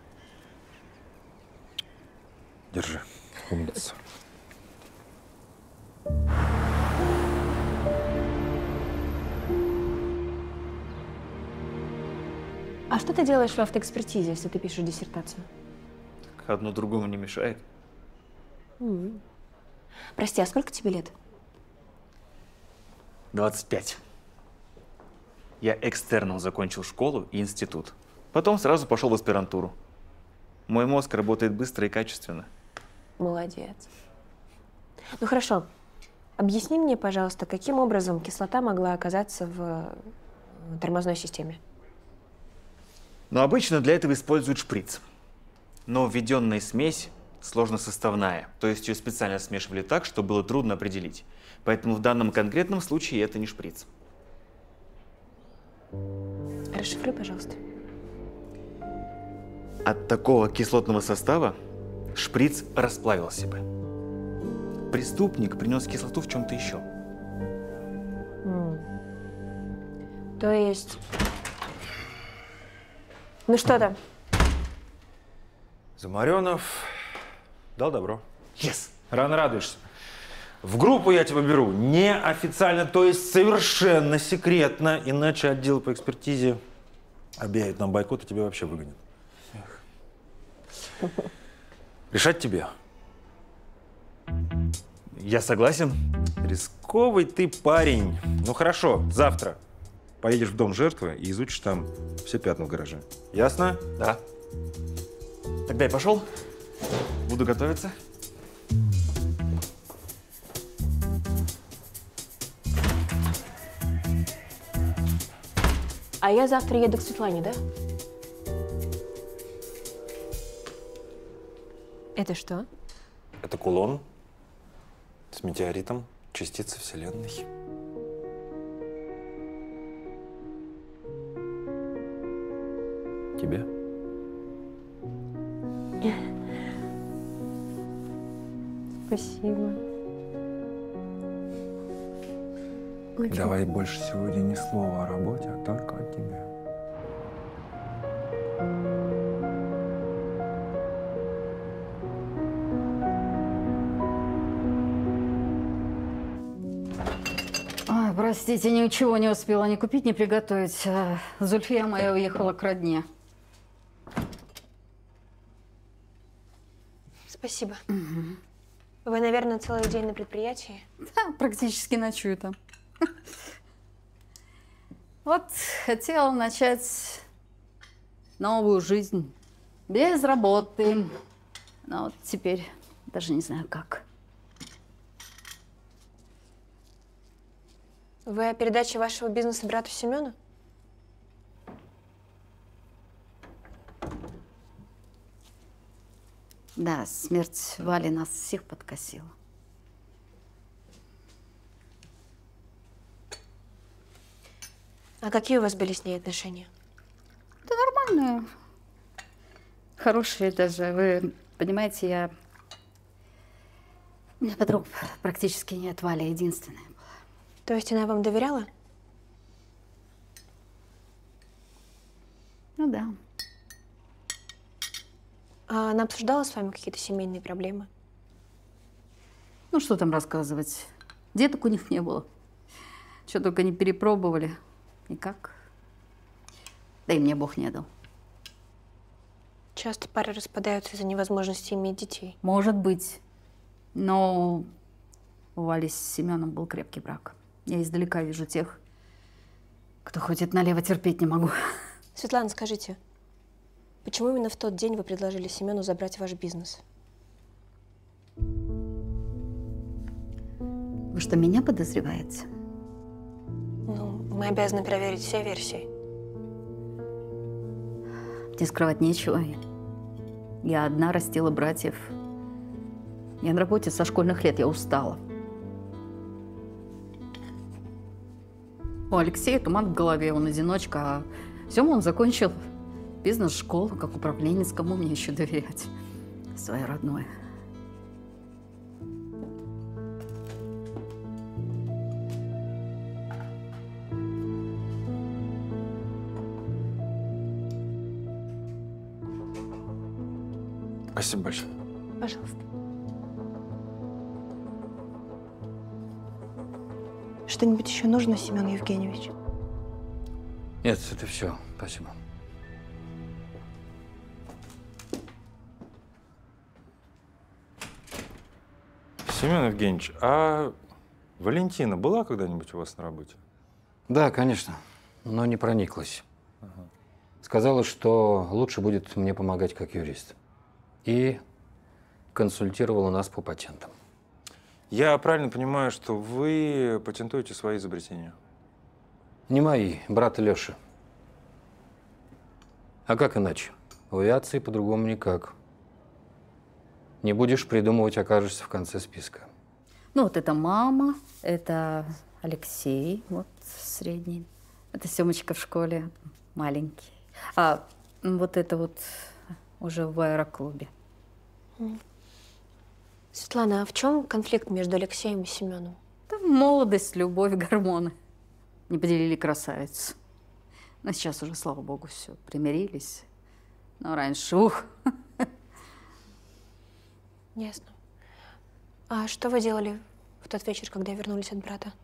Держи. Умница. А что ты делаешь в автоэкспертизе, если ты пишешь диссертацию? Одно другому не мешает. Прости, а сколько тебе лет? 25. Я экстерном закончил школу и институт. Потом сразу пошел в аспирантуру. Мой мозг работает быстро и качественно. Молодец. Ну хорошо. Объясни мне, пожалуйста, каким образом кислота могла оказаться в тормозной системе? Но обычно для этого используют шприц. Но введенная смесь сложносоставная, то есть ее специально смешивали так, что было трудно определить. Поэтому в данном конкретном случае это не шприц. Расшифруй, пожалуйста. От такого кислотного состава шприц расплавился бы. Преступник принес кислоту в чем-то еще. То есть… Ну что там? Замаренов дал добро. Yes. Рано радуешься. В группу я тебя беру неофициально, то есть совершенно секретно, иначе отдел по экспертизе объявит нам бойкот и тебя вообще выгонят. Решать тебе. Я согласен. Рисковый ты парень. Ну хорошо, завтра поедешь в дом жертвы и изучишь там все пятна в гараже. Ясно? Да. Тогда я пошел. Буду готовиться. А я завтра еду к Светлане, да? Это что? Это кулон с метеоритом частицы Вселенной. Тебе? Спасибо. Давай больше сегодня ни слова о работе, а только о тебе. Ой, простите, ничего не успела ни купить, ни приготовить. Зульфия моя уехала к родне. Спасибо. Вы, наверное, целый день на предприятии? Да, практически ночую там. Вот хотела начать новую жизнь без работы. Но вот теперь даже не знаю как. Вы о передаче вашего бизнеса брату Семену? Да, смерть Вали нас всех подкосила. А какие у вас были с ней отношения? Да нормальные. Хорошие даже. Вы понимаете, у меня подруг практически нет, Валя единственная. То есть она вам доверяла? Ну да. А она обсуждала с вами какие-то семейные проблемы? Ну что там рассказывать? Деток у них не было. Что только не перепробовали. Никак. Да и мне Бог не дал. Часто пары распадаются из-за невозможности иметь детей. Может быть. Но у Вали с Семеном был крепкий брак. Я издалека вижу тех, кто ходит налево, терпеть не могу. Светлана, скажите, почему именно в тот день вы предложили Семену забрать ваш бизнес? Вы что, меня подозреваете? Ну, мы обязаны проверить все версии. Мне скрывать нечего. Я одна растила братьев. Я на работе со школьных лет, я устала. У Алексея туман в голове, он одиночка, а Сёма он закончил бизнес-школу, как управленец, кому мне еще доверять? Свое родное. Спасибо большое. Пожалуйста. Что-нибудь еще нужно, Семен Евгеньевич? Нет, это все. Спасибо. Семен Евгеньевич, а Валентина была когда-нибудь у вас на работе? Да, конечно, но не прониклась. Сказала, что лучше будет мне помогать как юрист. И консультировала нас по патентам. Я правильно понимаю, что вы патентуете свои изобретения? Не мои, брата Лёши. А как иначе? В авиации по-другому никак. Не будешь придумывать, окажешься в конце списка. Ну вот это мама, это Алексей, вот средний. Это Семочка в школе, маленький. А вот это вот уже в аэроклубе. Светлана, а в чем конфликт между Алексеем и Семеном? Да молодость, любовь, гормоны. Не поделили красавицу. Но сейчас уже, слава богу, все, примирились. Но раньше, ух. Ясно. А что вы делали в тот вечер, когда вернулись от брата?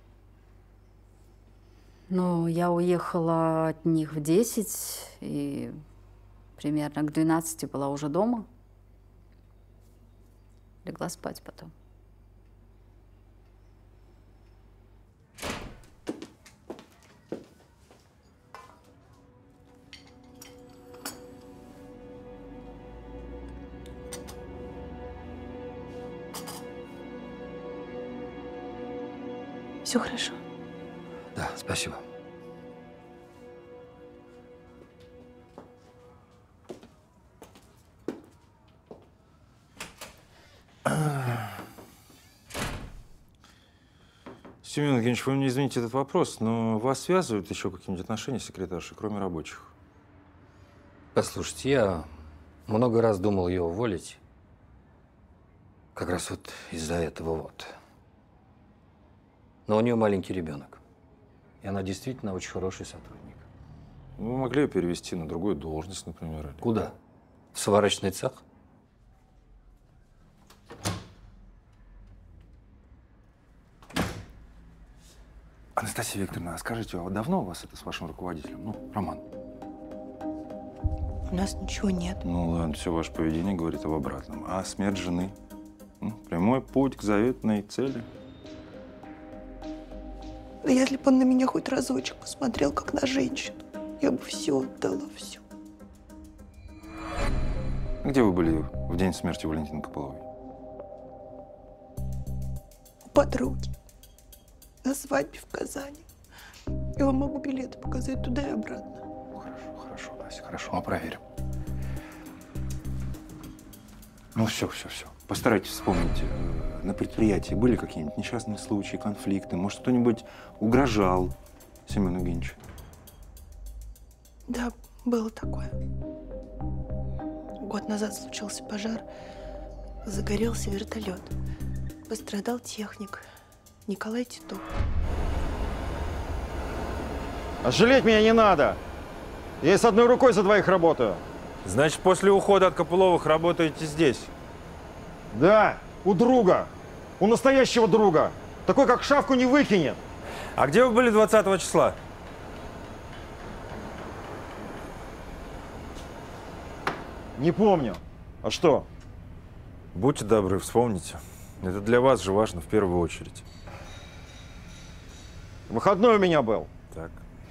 Ну, я уехала от них в 10, и примерно к 12 была уже дома. Легла спать потом. Все хорошо. Да, спасибо. Семен Евгеньевич, вы мне извините этот вопрос, но вас связывают еще какие-нибудь отношения с секретаршей, кроме рабочих? Послушайте, я много раз думал ее уволить. Как раз вот из-за этого вот. Но у нее маленький ребенок. И она действительно очень хороший сотрудник. Вы могли ее перевести на другую должность, например. Или... Куда? В сварочный цех? Анастасия Викторовна, а скажите, а давно у вас это с вашим руководителем? Ну, Роман. У нас ничего нет. Ну ладно, все ваше поведение говорит об обратном. А смерть жены? Прямой путь к заветной цели? Да если бы он на меня хоть разочек посмотрел, как на женщину, я бы все отдала, все. Где вы были в день смерти Валентины Копыловой? У подруги. На свадьбе в Казани. Я вам могу билеты показать туда и обратно. Хорошо, Настя, хорошо, мы проверим. Ну все. Постарайтесь вспомнить, на предприятии были какие-нибудь несчастные случаи, конфликты? Может, кто-нибудь угрожал Семену Евгеньевичу? Да, было такое. Год назад случился пожар. Загорелся вертолет. Пострадал техник Николай Титов. А жалеть меня не надо. Я и с одной рукой за двоих работаю. Значит, после ухода от Копыловых работаете здесь? Да, у друга. У настоящего друга. Такой, как шавку не выкинет. А где вы были 20 числа? Не помню. А что? Будьте добры, вспомните. Это для вас же важно в первую очередь. Выходной у меня был. Так.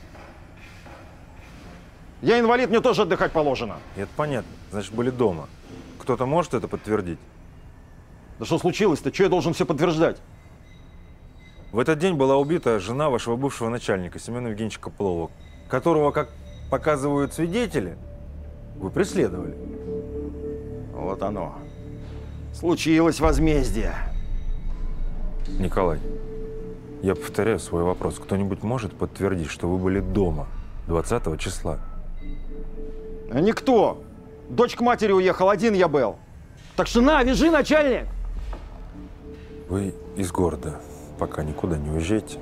Я инвалид, мне тоже отдыхать положено. Это понятно. Значит, были дома. Кто-то может это подтвердить? Да что случилось-то? Что я должен все подтверждать? В этот день была убита жена вашего бывшего начальника, Семена Евгеньевича Копылова, которого, как показывают свидетели, вы преследовали. Вот оно. Случилось возмездие. Николай, я повторяю свой вопрос. Кто-нибудь может подтвердить, что вы были дома 20 числа? А никто. Дочь к матери уехал, один я был. Так что на, вяжи, начальник. Вы из города пока никуда не уезжайте.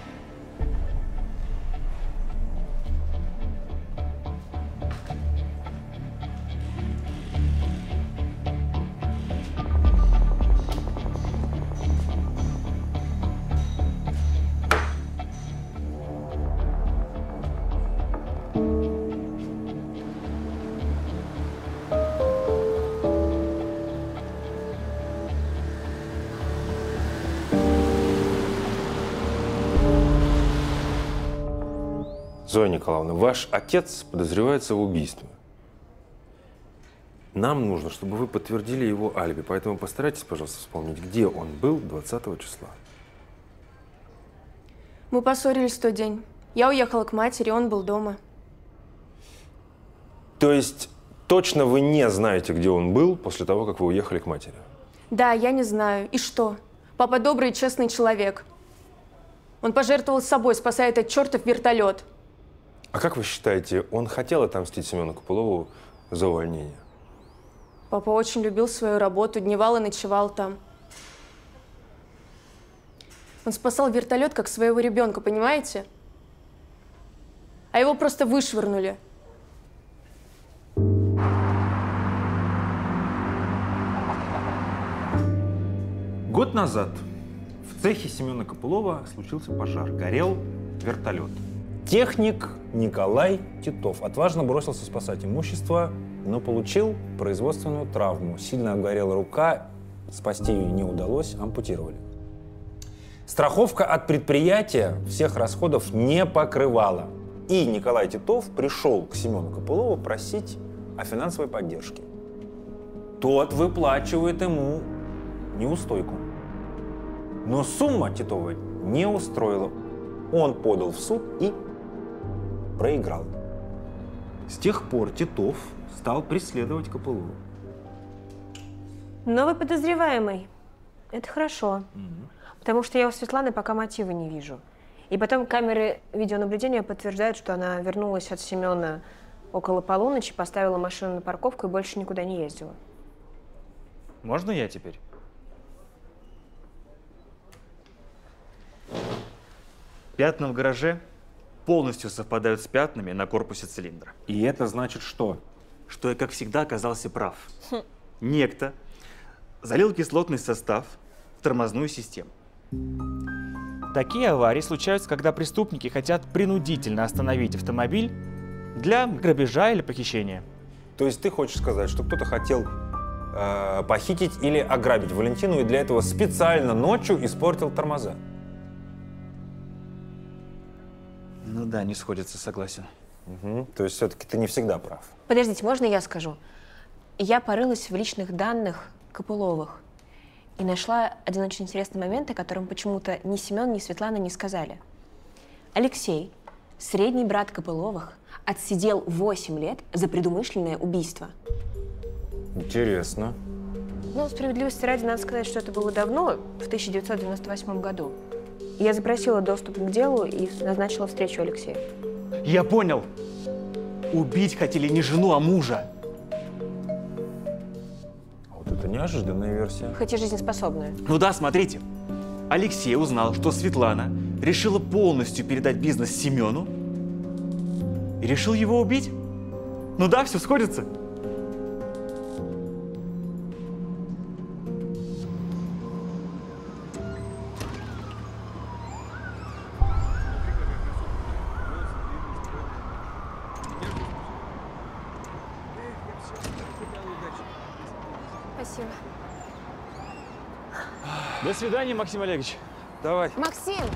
Зоя Николаевна, ваш отец подозревается в убийстве. Нам нужно, чтобы вы подтвердили его алиби, поэтому постарайтесь, пожалуйста, вспомнить, где он был 20 числа. Мы поссорились в тот день. Я уехала к матери, он был дома. То есть точно вы не знаете, где он был после того, как вы уехали к матери? Да, я не знаю. И что? Папа добрый и честный человек. Он пожертвовал собой, спасая этот чертов вертолет. А как вы считаете, он хотел отомстить Семену Копылову за увольнение? Папа очень любил свою работу, дневал и ночевал там. Он спасал вертолет как своего ребенка, понимаете? А его просто вышвырнули. Год назад в цехе Семена Копылова случился пожар. Горел вертолет. Техник Николай Титов отважно бросился спасать имущество, но получил производственную травму. Сильно обгорела рука, спасти ее не удалось, ампутировали. Страховка от предприятия всех расходов не покрывала. И Николай Титов пришел к Семену Копылову просить о финансовой поддержке. Тот выплачивает ему неустойку. Но сумма Титова не устроила. Он подал в суд и проиграл. С тех пор Титов стал преследовать Копылову. Новый подозреваемый. Это хорошо. Потому что я у Светланы пока мотива не вижу. И потом камеры видеонаблюдения подтверждают, что она вернулась от Семена около полуночи, поставила машину на парковку и больше никуда не ездила. Можно я теперь? Пятна в гараже полностью совпадают с пятнами на корпусе цилиндра. И это значит что? Что я, как всегда, оказался прав. Некто залил кислотный состав в тормозную систему. Такие аварии случаются, когда преступники хотят принудительно остановить автомобиль для грабежа или похищения. То есть ты хочешь сказать, что кто-то хотел похитить или ограбить Валентину и для этого специально ночью испортил тормоза? Ну да, не сходится, согласен. Угу. То есть все-таки ты не всегда прав. Подождите, можно я скажу? Я порылась в личных данных Копыловых и нашла один очень интересный момент, о котором почему-то ни Семен, ни Светлана не сказали. Алексей, средний брат Копыловых, отсидел 8 лет за предумышленное убийство. Интересно. Ну, справедливости ради, надо сказать, что это было давно, в 1998 году. Я запросила доступ к делу и назначила встречу Алексею. Я понял. Убить хотели не жену, а мужа. Вот это неожиданная версия. Хоть и жизнеспособная. Ну да, смотрите. Алексей узнал, что Светлана решила полностью передать бизнес Семену и решил его убить. Ну да, все сходится. Спасибо. До свидания, Максим Олегович. Давай. Максим!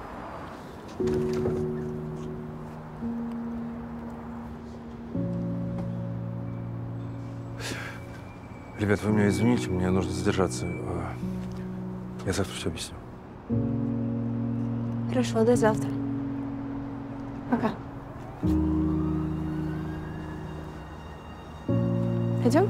Ребят, вы меня извините, мне нужно задержаться. Я завтра все объясню. Хорошо, до завтра. Пока. Пойдем?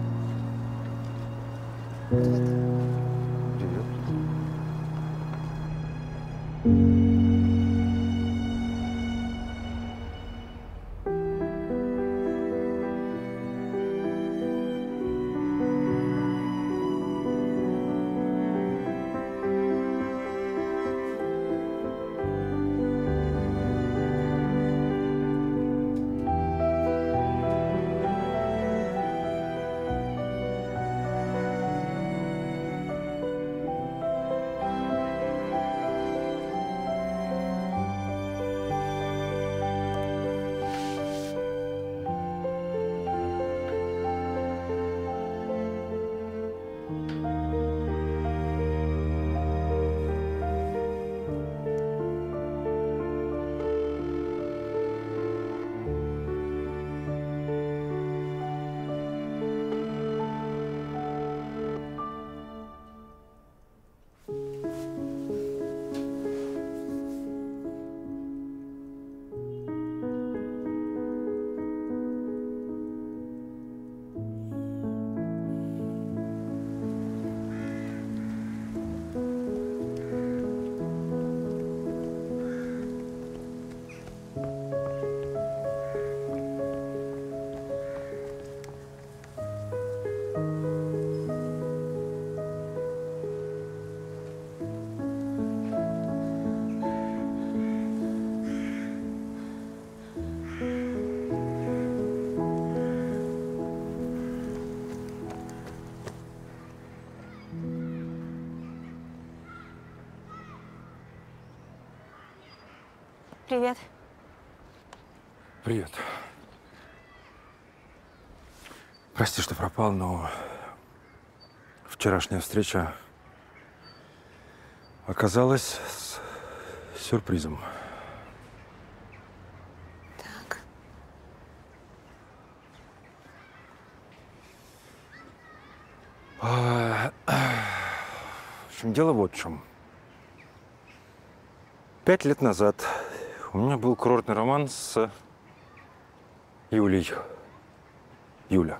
Привет. Привет. Прости, что пропал, но вчерашняя встреча оказалась с сюрпризом. Так. В общем, дело вот в чем. 5 лет назад у меня был курортный роман с Юлей. Юля.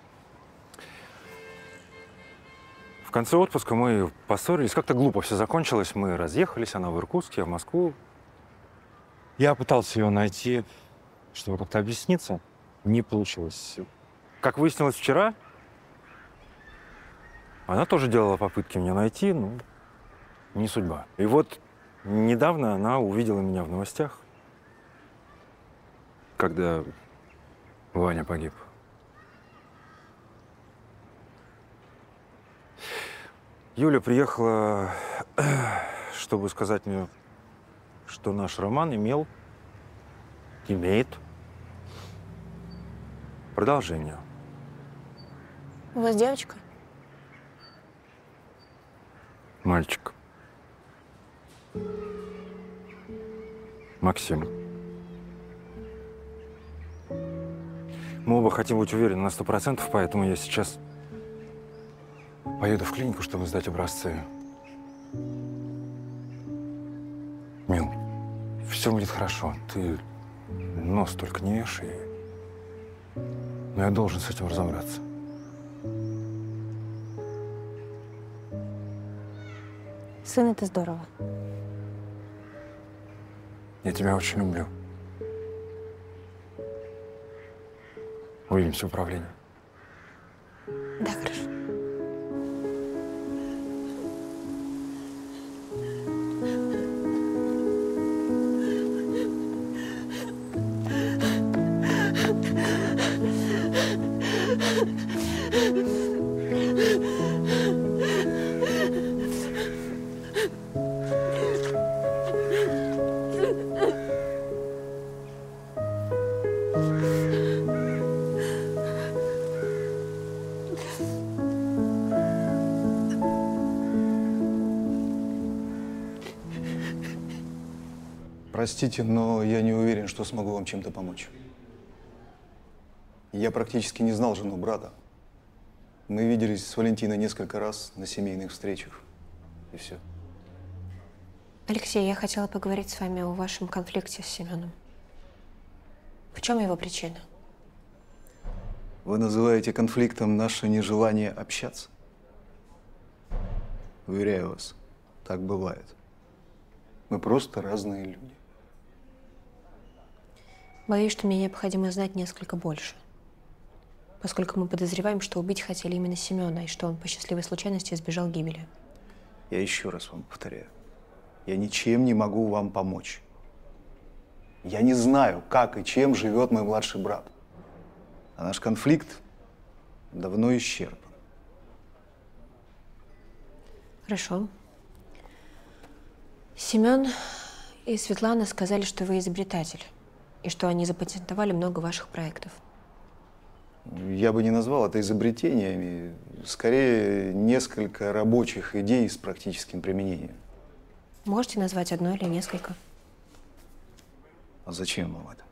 В конце отпуска мы поссорились, как-то глупо все закончилось. Мы разъехались, она в Иркутск, я в Москву. Я пытался ее найти, чтобы как-то объясниться. Не получилось. Как выяснилось вчера, она тоже делала попытки меня найти, но не судьба. И вот Недавно она увидела меня в новостях, когда Ваня погиб. Юля приехала, чтобы сказать мне, что наш роман имеет продолжение. У вас девочка? Мальчик. Максим. Мы оба хотим быть уверены на 100%, поэтому я сейчас поеду в клинику, чтобы сдать образцы. Мил, все будет хорошо. Ты нос только не вешай. Но я должен с этим разобраться. Сын, это здорово. Я тебя очень люблю. Увидимся в управлении. Да, хорошо. Простите, но я не уверен, что смогу вам чем-то помочь. Я практически не знал жену брата. Мы виделись с Валентиной несколько раз на семейных встречах. И все. Алексей, я хотела поговорить с вами о вашем конфликте с Семеном. В чем его причина? Вы называете конфликтом наше нежелание общаться? Уверяю вас, так бывает. Мы просто разные люди. Боюсь, что мне необходимо знать несколько больше. Поскольку мы подозреваем, что убить хотели именно Семена, и что он по счастливой случайности избежал гибели. Я еще раз вам повторяю. Я ничем не могу вам помочь. Я не знаю, как и чем живет мой младший брат. А наш конфликт давно исчерпан. Хорошо. Семен и Светлана сказали, что вы изобретатель, и что они запатентовали много ваших проектов. Я бы не назвал это изобретениями, скорее несколько рабочих идей с практическим применением. Можете назвать одно или несколько? А зачем вам это?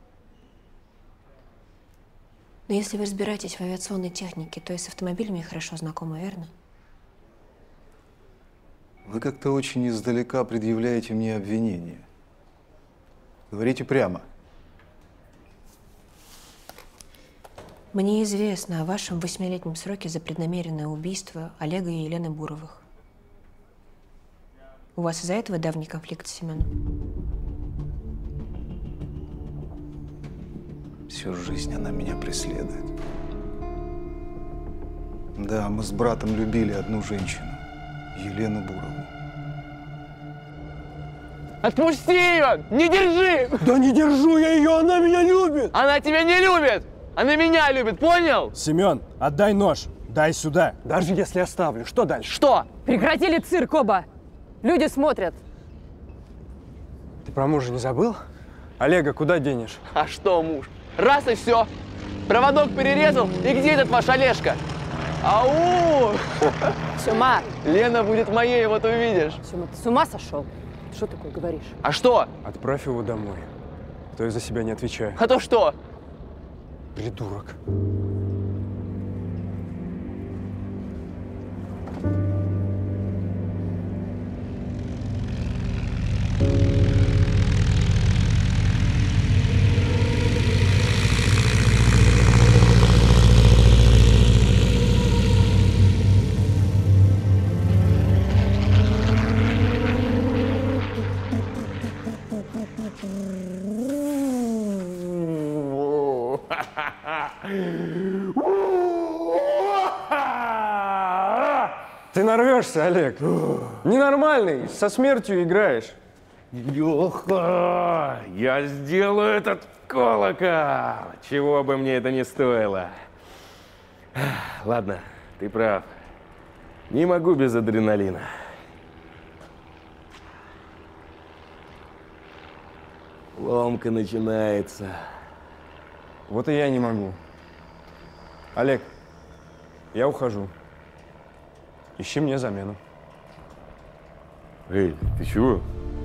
Но если вы разбираетесь в авиационной технике, то и с автомобилями хорошо знакомы, верно? Вы как-то очень издалека предъявляете мне обвинения. Говорите прямо. Мне известно о вашем 8-летнем сроке за преднамеренное убийство Олега и Елены Буровых. У вас из-за этого давний конфликт с Семеном? Всю жизнь она меня преследует. Да, мы с братом любили одну женщину, Елену Бурову. Отпусти ее! Не держи! Да не держу я ее, она меня любит! Она тебя не любит! Она меня любит, понял? Семен, отдай нож, дай сюда. Даже если оставлю, что дальше? Что? Прекратили цирк оба! Люди смотрят. Ты про мужа не забыл? Олега куда денешь? А что муж? Раз и все. Проводок перерезал, и где этот ваш Олежка? Ау! Сёма! Лена будет моей, вот увидишь. Сёма, ты с ума сошел? Ты что такое говоришь? А что? Отправь его домой. То я за себя не отвечаю. А то что? Придурок. Ты нарвешься, Олег. Ненормальный, со смертью играешь. Леха, я сделаю этот колокол, чего бы мне это ни стоило. Ладно, ты прав. Не могу без адреналина. Ломка начинается. Вот и я не могу. Олег, я ухожу. Ищи мне замену. Эй, ты чего?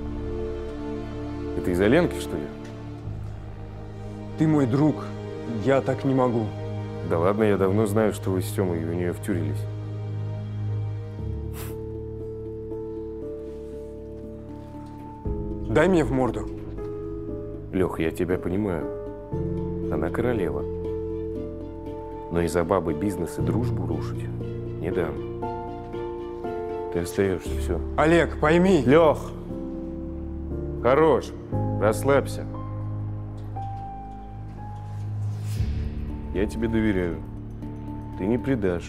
Это из-за Ленки, что ли? Ты мой друг. Я так не могу. Да ладно, я давно знаю, что вы с Тёмой у нее втюрились. Дай мне в морду. Лех, я тебя понимаю. Она королева. Но из-за бабы бизнес и дружбу рушить не дам. Ты остаешься, все. Олег, пойми. Лех, хорош, расслабься. Я тебе доверяю. Ты не предашь.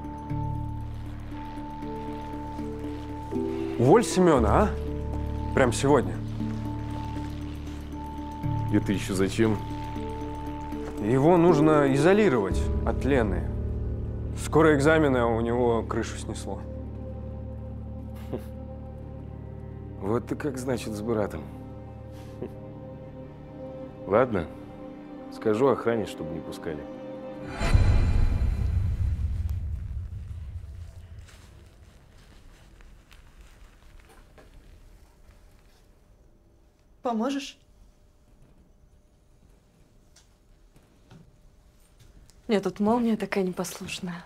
Уволь Семена, а? Прям сегодня. Это еще зачем? Его нужно изолировать от Лены. Скоро экзамены, а у него крышу снесло. Вот ты как, значит, с братом. Ладно, скажу охране, чтобы не пускали. Поможешь? Нет, тут молния такая непослушная.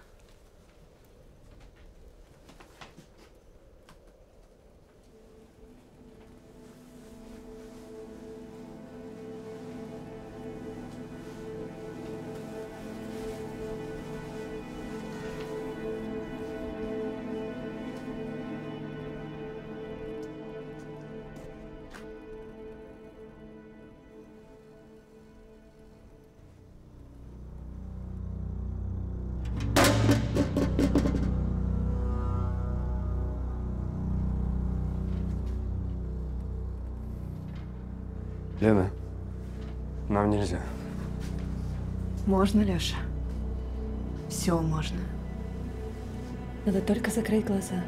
Лена, нам нельзя. Можно, Леша. Все можно. Надо только закрыть глаза.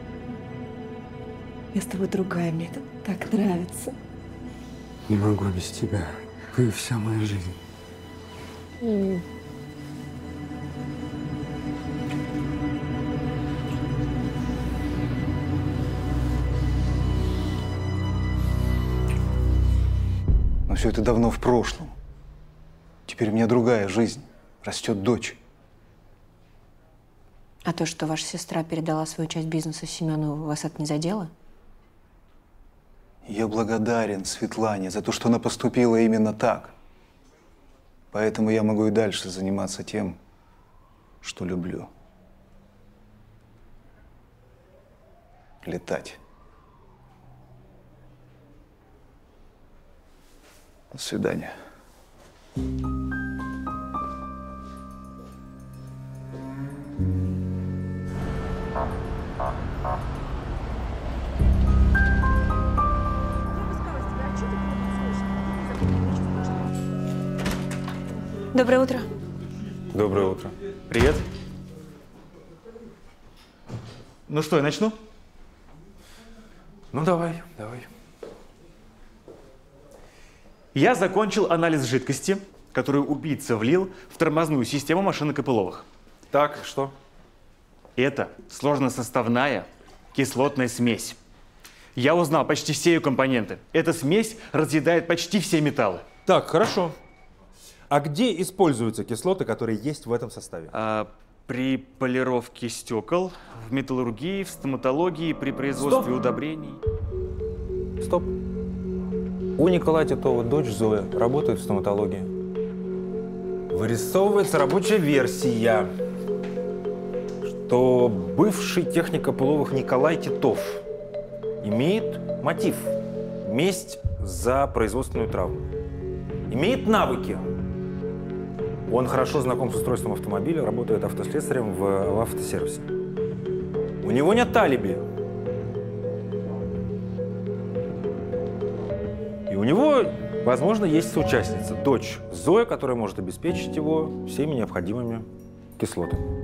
Я с тобой другая, мне это так нравится. Не могу без тебя. Ты вся моя жизнь. Но все это давно в прошлом. Теперь у меня другая жизнь. Растет дочь. А то, что ваша сестра передала свою часть бизнеса Семену, вас это не задело? Я благодарен Светлане за то, что она поступила именно так. Поэтому я могу и дальше заниматься тем, что люблю. Летать. До свидания. Доброе утро. Доброе утро. Привет. Ну что, я начну? Ну, давай, давай. Я закончил анализ жидкости, которую убийца влил в тормозную систему машины Копыловых. Так, что? Это сложносоставная кислотная смесь. Я узнал почти все ее компоненты. Эта смесь разъедает почти все металлы. Так, хорошо. А где используются кислоты, которые есть в этом составе? При полировке стекол, в металлургии, в стоматологии, при производстве удобрений. Стоп. У Николая Титова дочь Зоя работает в стоматологии. Вырисовывается рабочая версия, что бывший техник Копыловых Николай Титов имеет мотив – месть за производственную травму. Имеет навыки. Он хорошо знаком с устройством автомобиля, работает автослесарем в автосервисе. У него нет алиби. него, возможно, есть соучастница, дочь Зоя, которая может обеспечить его всеми необходимыми кислотами.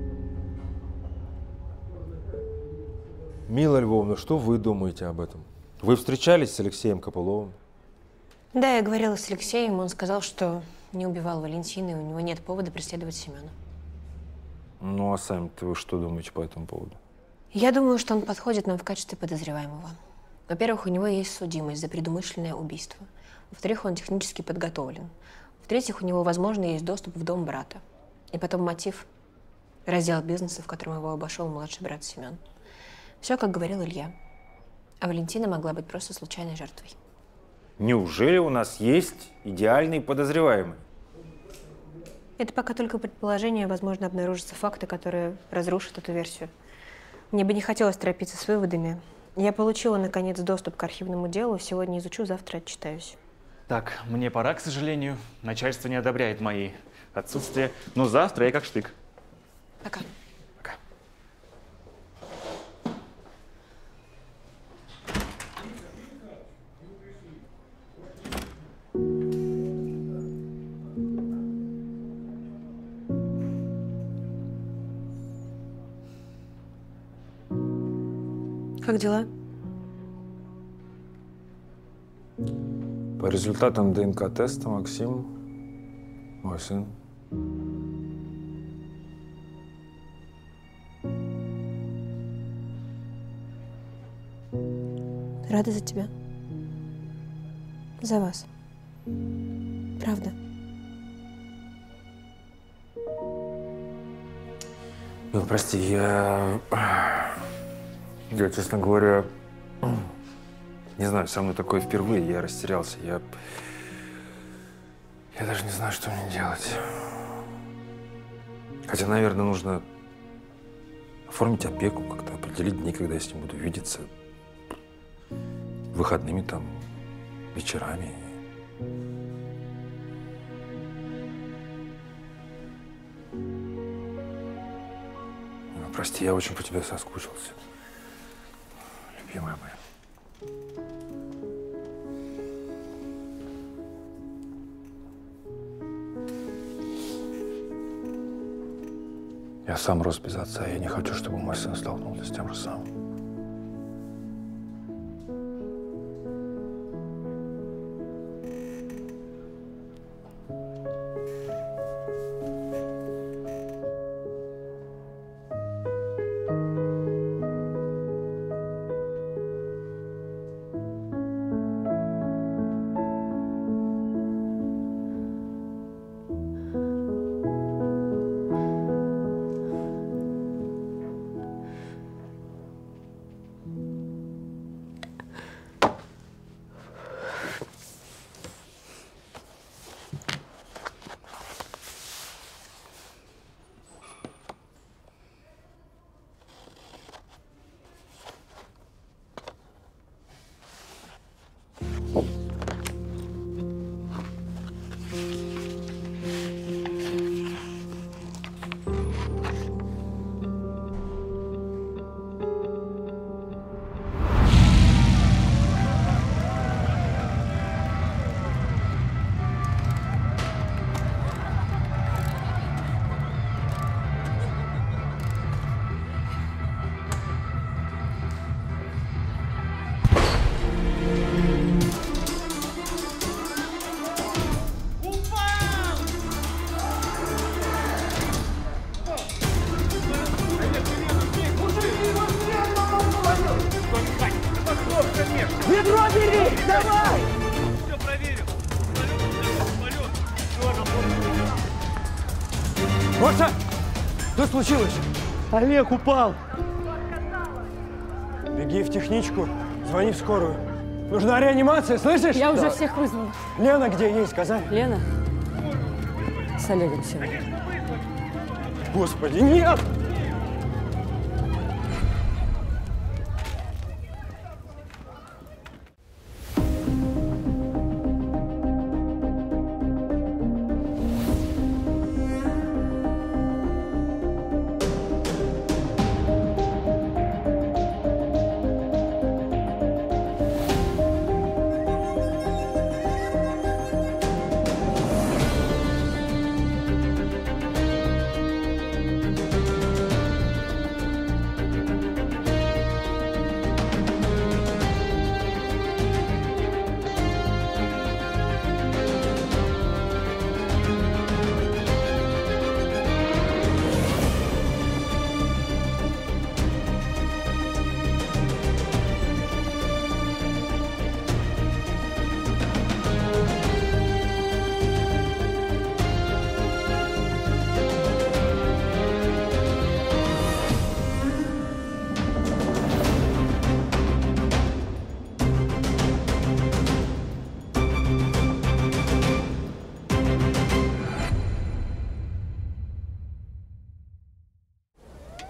Мила Львовна, что вы думаете об этом? Вы встречались с Алексеем Копыловым? Да, я говорила с Алексеем, он сказал, что не убивал Валентина, и у него нет повода преследовать Семена. Ну, а сами-то вы что думаете по этому поводу? Я думаю, что он подходит нам в качестве подозреваемого. Во-первых, у него есть судимость за предумышленное убийство. Во-вторых, он технически подготовлен. В-третьих, у него, возможно, есть доступ в дом брата. И потом мотив – раздел бизнеса, в котором его обошел младший брат Семен. Все, как говорил Илья. А Валентина могла быть просто случайной жертвой. Неужели у нас есть идеальный подозреваемый? Это пока только предположение, возможно, обнаружатся факты, которые разрушат эту версию. Мне бы не хотелось торопиться с выводами. Я получила, наконец, доступ к архивному делу. Сегодня изучу, завтра отчитаюсь. Так, мне пора, к сожалению. Начальство не одобряет мои отсутствия. Но завтра я как штык. Пока. Как дела? По результатам ДНК-теста Максим мой сын. Рада за тебя. За вас. Правда. Ну, прости, я, честно говоря, не знаю, со мной такое впервые, я растерялся, я даже не знаю, что мне делать. Хотя, наверное, нужно оформить опеку, как-то определить дни, когда я с ним буду видеться, выходными там, вечерами. Прости, я очень по тебе соскучился. Любимая моя. Я сам рос без отца, я не хочу, чтобы мой сын столкнулся с тем же самым. Ведро бери! Давай! Все проверил. Гоша! Что случилось? Олег упал. Беги в техничку, звони в скорую. Нужна реанимация, слышишь? Я уже всех вызвала. Лена где, ей сказали? Лена? С Олегом сегодня. Господи, нет!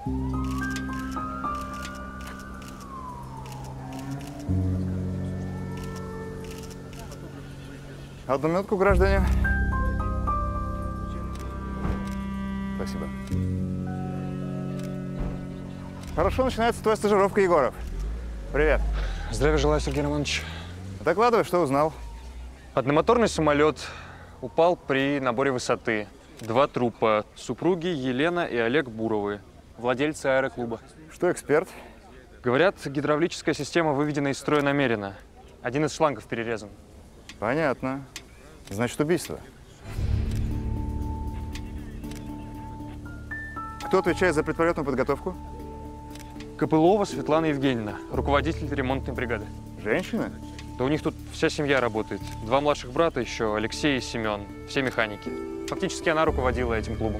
Одну минутку, граждане. Спасибо. Хорошо начинается твоя стажировка, Егоров. Привет. Здравия желаю, Сергей Романович. Докладывай, что узнал. Одномоторный самолет упал при наборе высоты. 2 трупа. Супруги Елена и Олег Буровы, владельцы аэроклуба. Что эксперт? Говорят, гидравлическая система выведена из строя намеренно. Один из шлангов перерезан. Понятно. Значит, убийство. Кто отвечает за предполетную подготовку? Копылова Светлана Евгеньевна, руководитель ремонтной бригады. Женщина? Да у них тут вся семья работает. 2 младших брата еще, Алексей и Семен. Все механики. Фактически она руководила этим клубом.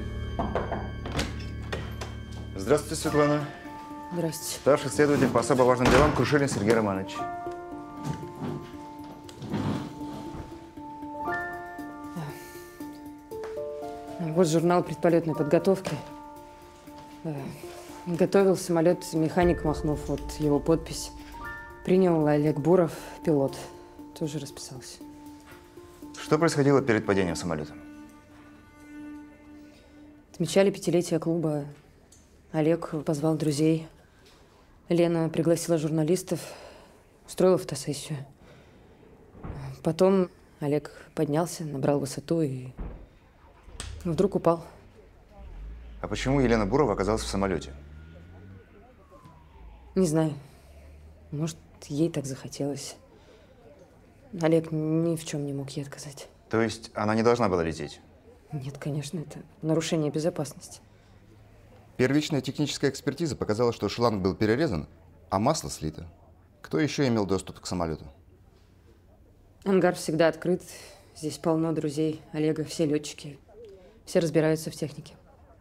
Здравствуйте, Светлана. Здрасте. Старший следователь по особо важным делам Крушилин Сергей Романович. Вот журнал предполетной подготовки. Готовил самолет механик Махнов. Вот его подпись. Принял Олег Буров, пилот. Тоже расписался. Что происходило перед падением самолета? Отмечали 5-летие клуба. Олег позвал друзей. Лена пригласила журналистов. Устроила фотосессию. Потом Олег поднялся, набрал высоту и вдруг упал. А почему Елена Бурова оказалась в самолете? Не знаю. Может, ей так захотелось. Олег ни в чем не мог ей отказать. То есть она не должна была лететь? Нет, конечно, это нарушение безопасности. Первичная техническая экспертиза показала, что шланг был перерезан, а масло слито. Кто еще имел доступ к самолету? Ангар всегда открыт. Здесь полно друзей Олега, все летчики. Все разбираются в технике.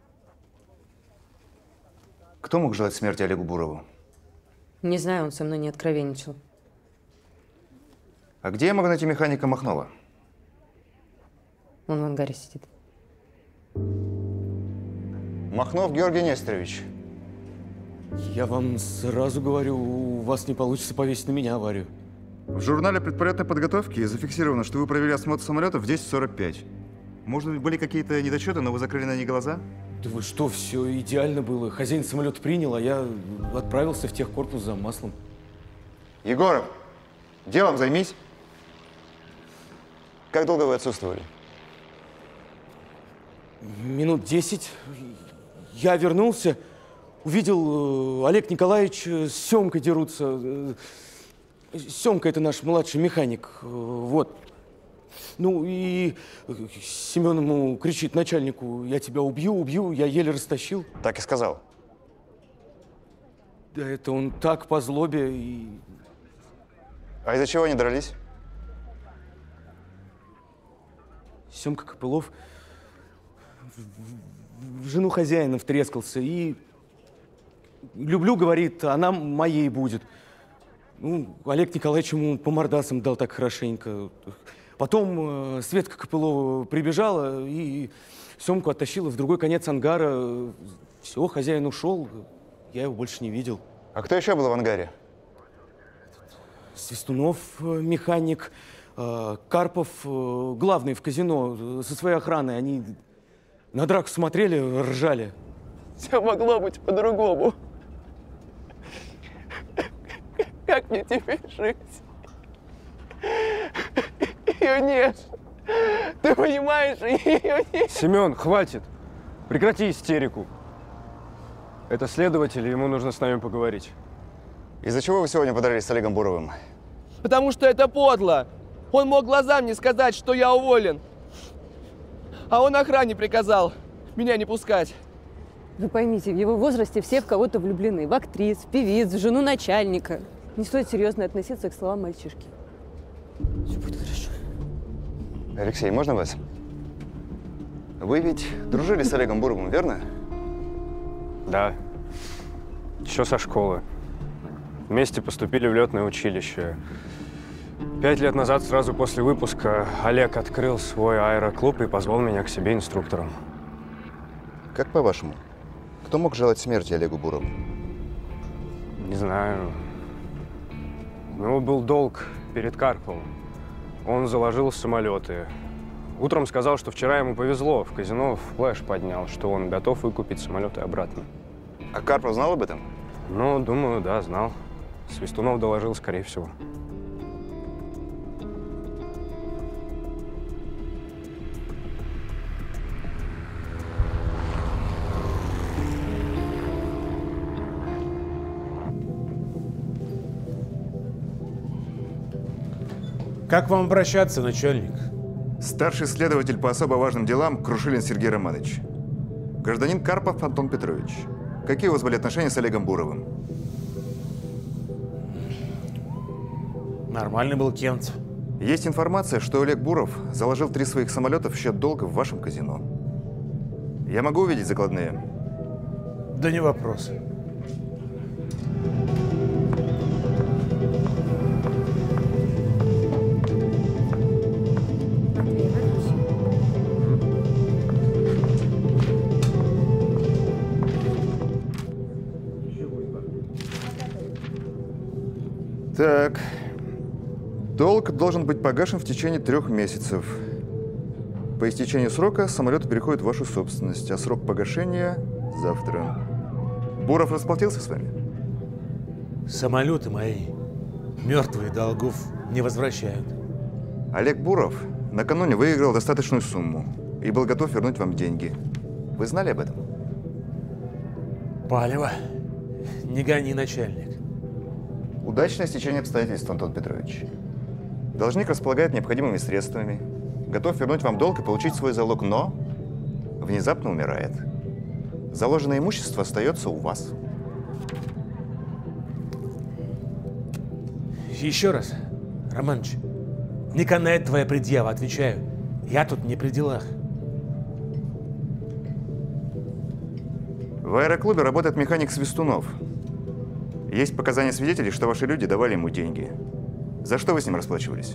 Кто мог желать смерти Олегу Бурову? Не знаю, он со мной не откровенничал. А где я могу найти механика Махнова? Он в ангаре сидит. Махнов Георгий Несторович. Я вам сразу говорю, у вас не получится повесить на меня аварию. В журнале предполетной подготовки зафиксировано, что вы провели осмотр самолета в 10:45. Может быть, были какие-то недочеты, но вы закрыли на них глаза? Да вы что, все идеально было. Хозяин самолет принял, а я отправился в техкорпус за маслом. Егоров, делом займись. Как долго вы отсутствовали? Минут 10. Я вернулся, увидел, Олег Николаевич с Семкой дерутся. Семка – это наш младший механик. Вот. Ну и Семен ему кричит начальнику: я тебя убью, убью. Я еле растащил. Так и сказал. Да это он так по злобе и… А из-за чего они дрались? Семка Копылов в жену хозяина втрескался и… Люблю, говорит, она моей будет. Ну, Олег Николаевич ему по мордасам дал так хорошенько. Потом Светка Копылова прибежала и Семку оттащила в другой конец ангара. Все, хозяин ушел, я его больше не видел. А кто еще был в ангаре? Свистунов, механик, Карпов, главный в казино, со своей охраной. Они на драку смотрели, ржали. Все могло быть по-другому. Как мне теперь жить? Ее нет. Ты понимаешь, ее нет. Семен, хватит. Прекрати истерику. Это следователь, ему нужно с нами поговорить. Из-за чего вы сегодня подрались с Олегом Буровым? Потому что это подло. Он мог глазам не сказать, что я уволен. А он охране приказал меня не пускать. Вы поймите, в его возрасте все в кого-то влюблены. В актрис, в певиц, в жену начальника. Не стоит серьезно относиться к словам мальчишки. Все будет хорошо. Алексей, можно вас? Вы ведь дружили с Олегом Буровым, верно? Да. Еще со школы. Вместе поступили в летное училище. 5 лет назад, сразу после выпуска, Олег открыл свой аэроклуб и позвал меня к себе инструктором. Как по-вашему, Кто мог желать смерти Олегу Бурову? Не знаю. У него был долг перед Карповым. Он заложил самолеты. Утром сказал, что вчера ему повезло. В казино флеш поднял, что он готов выкупить самолеты обратно. А Карпов знал об этом? Ну, думаю, да, знал. Свистунов доложил, скорее всего. Как вам обращаться, начальник? Старший следователь по особо важным делам Крушилин Сергей Романович. Гражданин Карпов Антон Петрович. Какие у вас были отношения с Олегом Буровым? Нормальный был кент. Есть информация, что Олег Буров заложил 3 своих самолета в счет долга в вашем казино. Я могу увидеть закладные? Да не вопрос. Так, долг должен быть погашен в течение 3 месяцев. По истечению срока самолет переходит в вашу собственность, а срок погашения – завтра. Буров расплатился с вами? Самолеты мои мертвые долгов не возвращают. Олег Буров накануне выиграл достаточную сумму и был готов вернуть вам деньги. Вы знали об этом? Палево. Не гони, начальник. Удачное стечение обстоятельств, Антон Петрович. Должник располагает необходимыми средствами, готов вернуть вам долг и получить свой залог, но внезапно умирает. Заложенное имущество остается у вас. Еще раз, Романыч, не канает твоя предъява, отвечаю. Я тут не при делах. В аэроклубе работает механик Свистунов. Есть показания свидетелей, что ваши люди давали ему деньги. За что вы с ним расплачивались?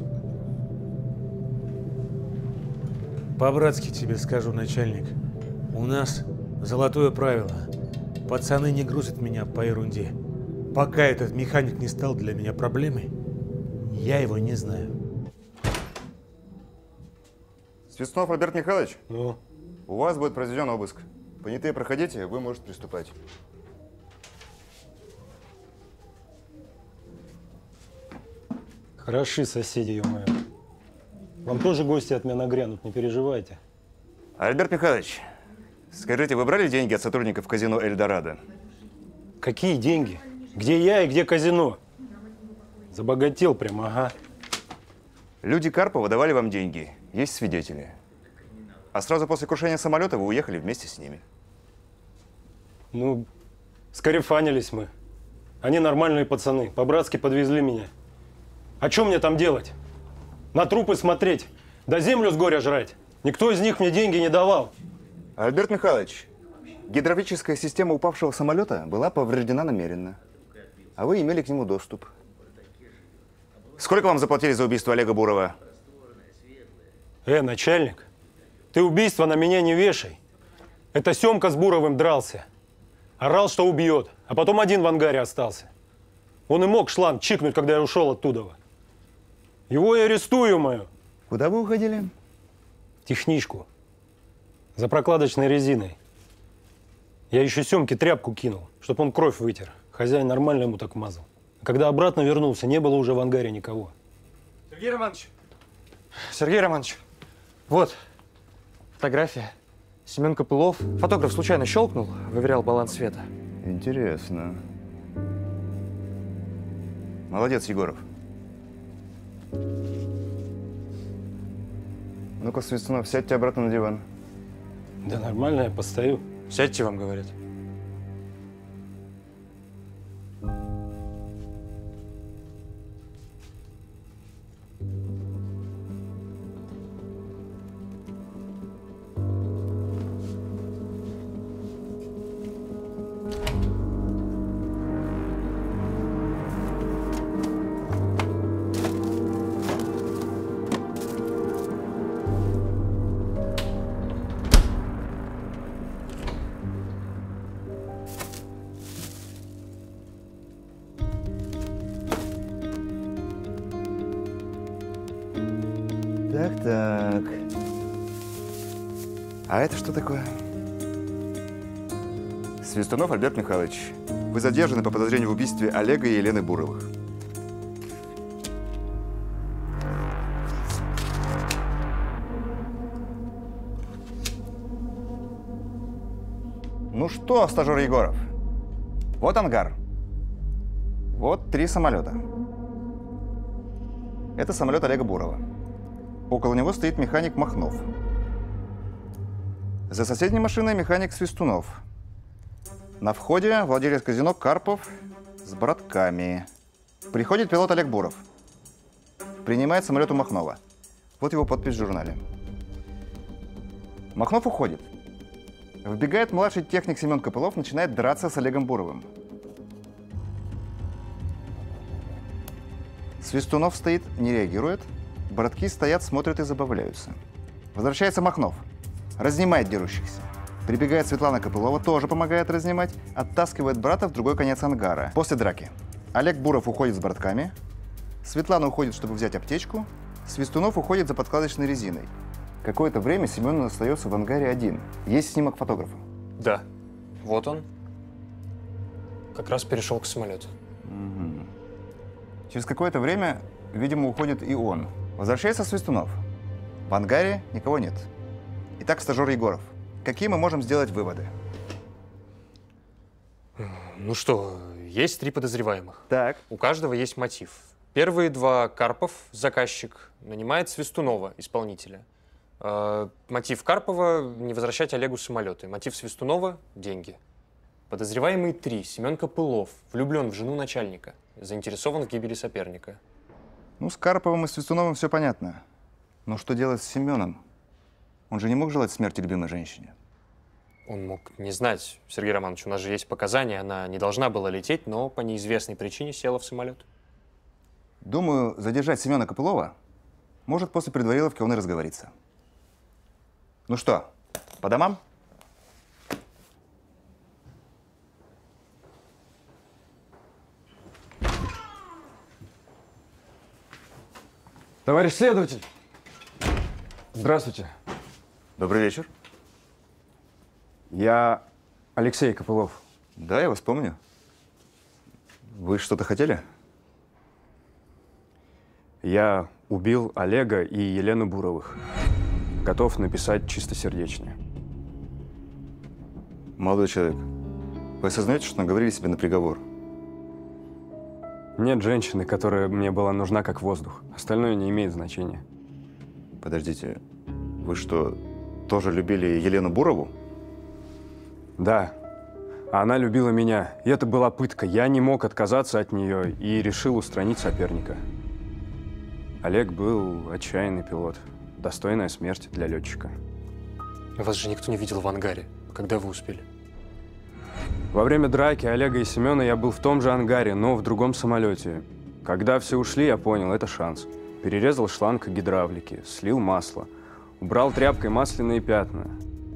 По-братски тебе скажу, начальник. У нас золотое правило. Пацаны не грузят меня по ерунде. Пока этот механик не стал для меня проблемой, я его не знаю. Свистунов Альберт Михайлович? У вас будет произведен обыск. Понятые проходите, вы можете приступать. Хороши соседи, ё-моё. Вам тоже гости от меня нагрянут, не переживайте. Альберт Михайлович, скажите, вы брали деньги от сотрудников казино «Эльдорадо»? Какие деньги? Где я и где казино? Забогател прямо, ага. Люди Карпова давали вам деньги, есть свидетели. А сразу после крушения самолета вы уехали вместе с ними. Ну, скарифанились мы. Они нормальные пацаны, по-братски подвезли меня. А что мне там делать? На трупы смотреть? Да землю с горя жрать? Никто из них мне деньги не давал. Альберт Михайлович, гидравлическая система упавшего самолета была повреждена намеренно, а вы имели к нему доступ. Сколько вам заплатили за убийство Олега Бурова? Начальник, ты убийство на меня не вешай. Это Семка с Буровым дрался. Орал, что убьет, а потом один в ангаре остался. Он и мог шланг чикнуть, когда я ушел оттуда. Его и арестую, мою. Куда вы уходили? В техничку. За прокладочной резиной. Я еще Семке тряпку кинул, чтобы он кровь вытер. Хозяин нормально ему так мазал. Когда обратно вернулся, не было уже в ангаре никого. Сергей Романович! Сергей Романович! Вот фотография. Семен Копылов. Фотограф случайно щелкнул, выверял баланс света. Интересно. Молодец, Егоров. Ну-ка, Свистунов, сядьте обратно на диван. Да нормально, я постою. Сядьте, вам говорят. Так. А это что такое? Свистунов Альберт Михайлович. Вы задержаны по подозрению в убийстве Олега и Елены Буровых. Ну что, стажер Егоров? Вот ангар. Вот 3 самолета. Это самолет Олега Бурова. Около него стоит механик Махнов. За соседней машиной механик Свистунов. На входе владелец казино Карпов с братками. Приходит пилот Олег Буров. Принимает самолет у Махнова. Вот его подпись в журнале. Махнов уходит. Вбегает младший техник Семен Копылов, начинает драться с Олегом Буровым. Свистунов стоит, не реагирует. Братки стоят, смотрят и забавляются. Возвращается Махнов. Разнимает дерущихся. Прибегает Светлана Копылова, тоже помогает разнимать. Оттаскивает брата в другой конец ангара. После драки Олег Буров уходит с братками. Светлана уходит, чтобы взять аптечку. Свистунов уходит за подкладочной резиной. Какое-то время Семен остается в ангаре один. Есть снимок фотографа? Да. Вот он. Как раз перешел к самолету. Угу. Через какое-то время, видимо, уходит и он. Возвращается Свистунов. В ангаре никого нет. Итак, стажер Егоров, какие мы можем сделать выводы? Ну что, есть 3 подозреваемых. Так. У каждого есть мотив. Первые 2 Карпов, заказчик, нанимает Свистунова, исполнителя. Мотив Карпова – не возвращать Олегу самолеты. Мотив Свистунова – деньги. Подозреваемые 3. Семен Копылов, влюблен в жену начальника, заинтересован в гибели соперника. Ну, с Карповым и Свистуновым все понятно. Но что делать с Семеном? Он же не мог желать смерти любимой женщине. Он мог не знать, Сергей Романович, у нас же есть показания, она не должна была лететь, но по неизвестной причине села в самолет. Думаю, задержать Семена Копылова может после предвариловки он и разговорится. Ну что, по домам? Товарищ следователь! Здравствуйте. Добрый вечер. Я Алексей Копылов. Да, я вас помню. Вы что-то хотели? Я убил Олега и Елену Буровых. Готов написать чистосердечное. Молодой человек, вы осознаете, что наговорили себе на приговор? Нет женщины, которая мне была нужна как воздух. Остальное не имеет значения. Подождите, вы что, тоже любили Елену Бурову? Да. А она любила меня. И это была пытка. Я не мог отказаться от нее и решил устранить соперника. Олег был отчаянный пилот. Достойная смерть для летчика. Вас же никто не видел в ангаре. Когда вы успели? Во время драки Олега и Семена я был в том же ангаре, но в другом самолете. Когда все ушли, я понял, это шанс. Перерезал шланг гидравлики, слил масло, убрал тряпкой масляные пятна.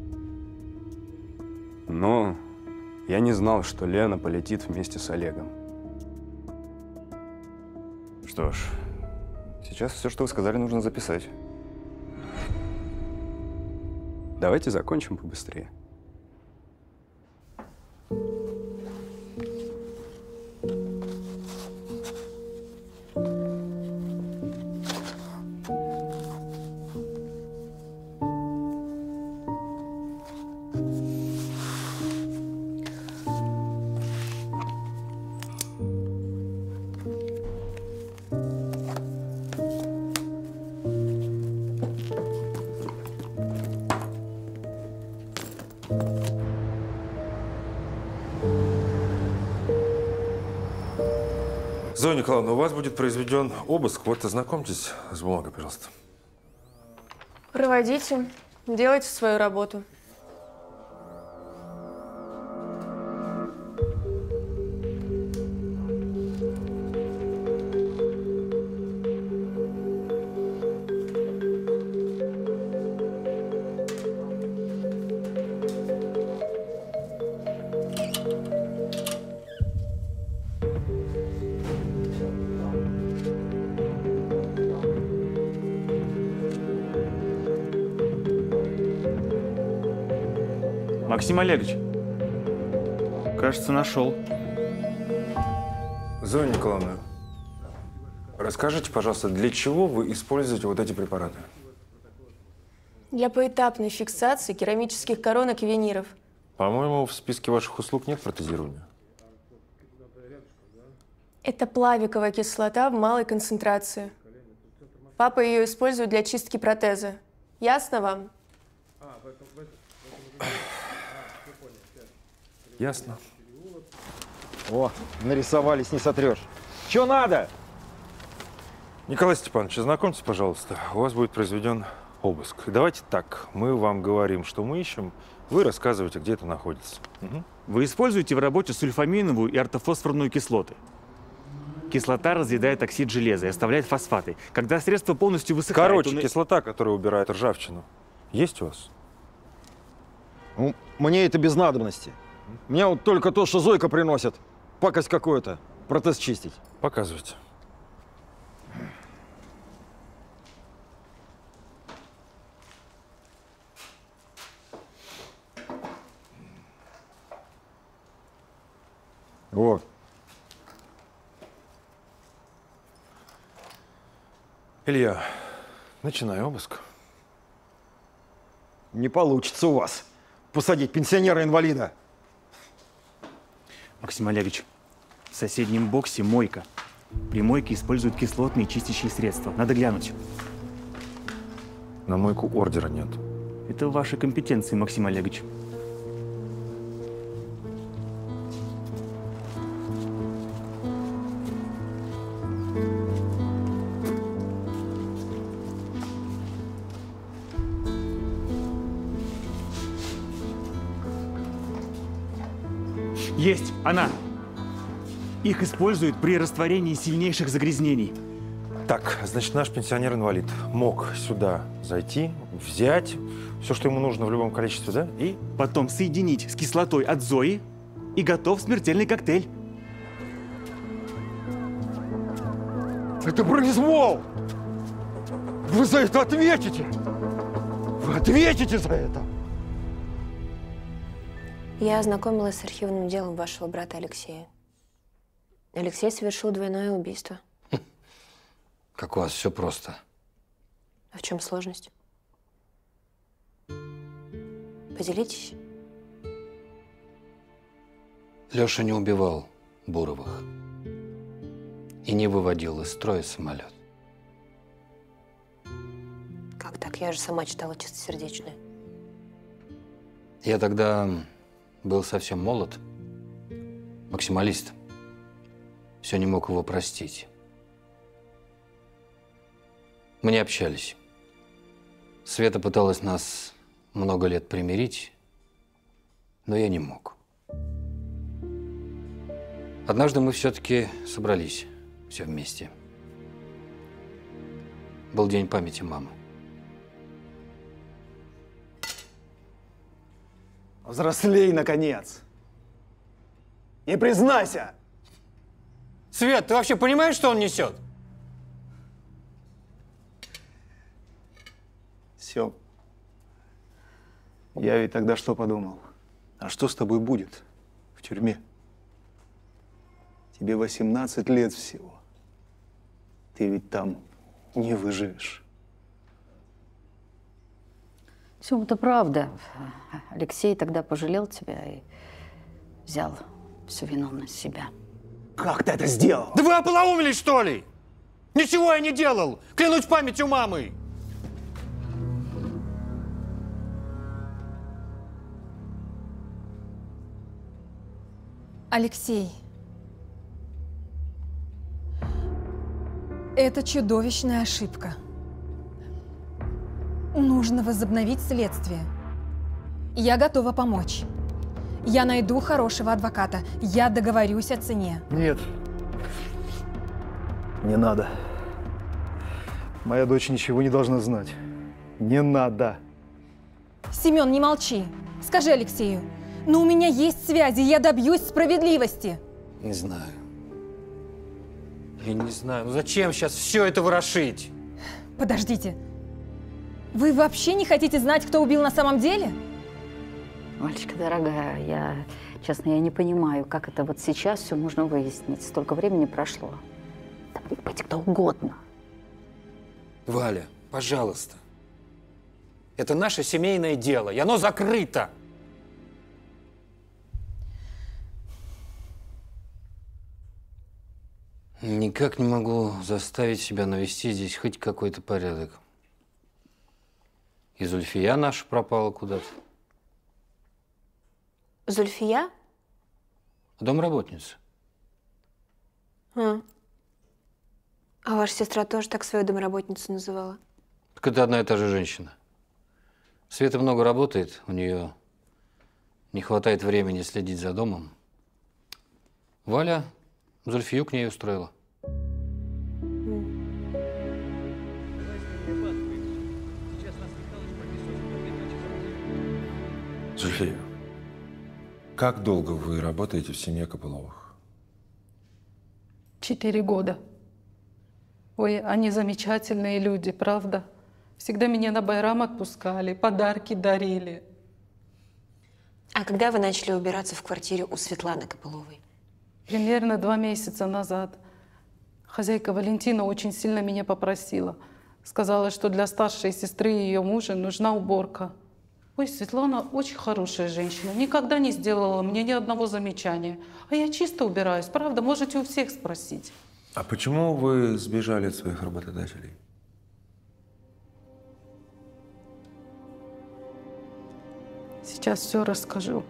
Но я не знал, что Лена полетит вместе с Олегом. Что ж, сейчас все, что вы сказали, нужно записать. Давайте закончим побыстрее. Зоя Николаевна, у вас будет произведен обыск. Вот ознакомьтесь с бумагой, пожалуйста. Проводите, делайте свою работу. Максим Олегович, кажется, нашел. Зоя Николаевна, расскажите, пожалуйста, для чего вы используете вот эти препараты? Для поэтапной фиксации керамических коронок и виниров. По-моему, в списке ваших услуг нет протезирования. Это плавиковая кислота в малой концентрации. Папа ее использует для чистки протеза. Ясно вам? Ясно. О, нарисовались, не сотрешь. Че надо? Николай Степанович, знакомьтесь, пожалуйста. У вас будет произведен обыск. Давайте так, мы вам говорим, что мы ищем, вы рассказываете, где это находится. Угу. Вы используете в работе сульфаминовую и ортофосфорную кислоты. Кислота разъедает оксид железа и оставляет фосфаты. Когда средство полностью высыхает... Короче, кислота, которая убирает ржавчину, есть у вас? Ну, мне это без надобности. Мне вот только то, что Зойка приносит. Пакость какую-то. Протез чистить. Показывайте. Вот. Илья, начинай обыск. Не получится у вас посадить пенсионера-инвалида. Максим Олегович, в соседнем боксе мойка. При мойке используют кислотные чистящие средства. Надо глянуть. На мойку ордера нет. Это в вашей компетенции, Максим Олегович. Есть! Она! Их используют при растворении сильнейших загрязнений. Так, значит, наш пенсионер-инвалид мог сюда зайти, взять все, что ему нужно в любом количестве, да? И потом соединить с кислотой от Зои, и готов смертельный коктейль. Это произвол! Вы за это ответите! Вы ответите за это! Я ознакомилась с архивным делом вашего брата Алексея. Алексей совершил двойное убийство. Как у вас все просто. А в чем сложность? Поделитесь. Леша не убивал Буровых и не выводил из строя самолет. Как так? Я же сама читала чистосердечное. Я тогда был совсем молод, максималист. Все не мог его простить. Мы не общались. Света пыталась нас много лет примирить, но я не мог. Однажды мы все-таки собрались все вместе. Был день памяти мамы. Взрослей, наконец. И признайся. Свет, ты вообще понимаешь, что он несет? Все. Я ведь тогда что подумал? А что с тобой будет в тюрьме? Тебе 18 лет всего. Ты ведь там не выживешь. Все, это правда. Алексей тогда пожалел тебя и взял всю вину на себя. Как ты это сделал? Да вы ополоумились, что ли? Ничего я не делал! Клянусь памятью мамы! Алексей, это чудовищная ошибка. Нужно возобновить следствие. Я готова помочь. Я найду хорошего адвоката. Я договорюсь о цене. Нет. Не надо. Моя дочь ничего не должна знать. Не надо. Семен, не молчи. Скажи Алексею, но у меня есть связи, я добьюсь справедливости. Не знаю. Я не знаю. Ну зачем сейчас все это ворошить? Подождите. Вы вообще не хотите знать, кто убил на самом деле? Валечка, дорогая, честно, я не понимаю, как это вот сейчас все можно выяснить. Столько времени прошло. Там мог быть кто угодно. Валя, пожалуйста. Это наше семейное дело, и оно закрыто. Никак не могу заставить себя навести здесь хоть какой-то порядок. И Зульфия наша пропала куда-то. Зульфия? Домработница. А ваша сестра тоже так свою домработницу называла? Так это одна и та же женщина. Света много работает, у нее не хватает времени следить за домом. Валя Зульфию к ней устроила. Зульфия, как долго вы работаете в семье Копыловых? 4 года. Ой, они замечательные люди, правда? Всегда меня на байрам отпускали, подарки дарили. А когда вы начали убираться в квартире у Светланы Копыловой? Примерно 2 месяца назад. Хозяйка Валентина очень сильно меня попросила. Сказала, что для старшей сестры ее мужа нужна уборка. Ой, Светлана очень хорошая женщина, никогда не сделала мне ни одного замечания. А я чисто убираюсь, правда, можете у всех спросить. А почему вы сбежали от своих работодателей? Сейчас все расскажу.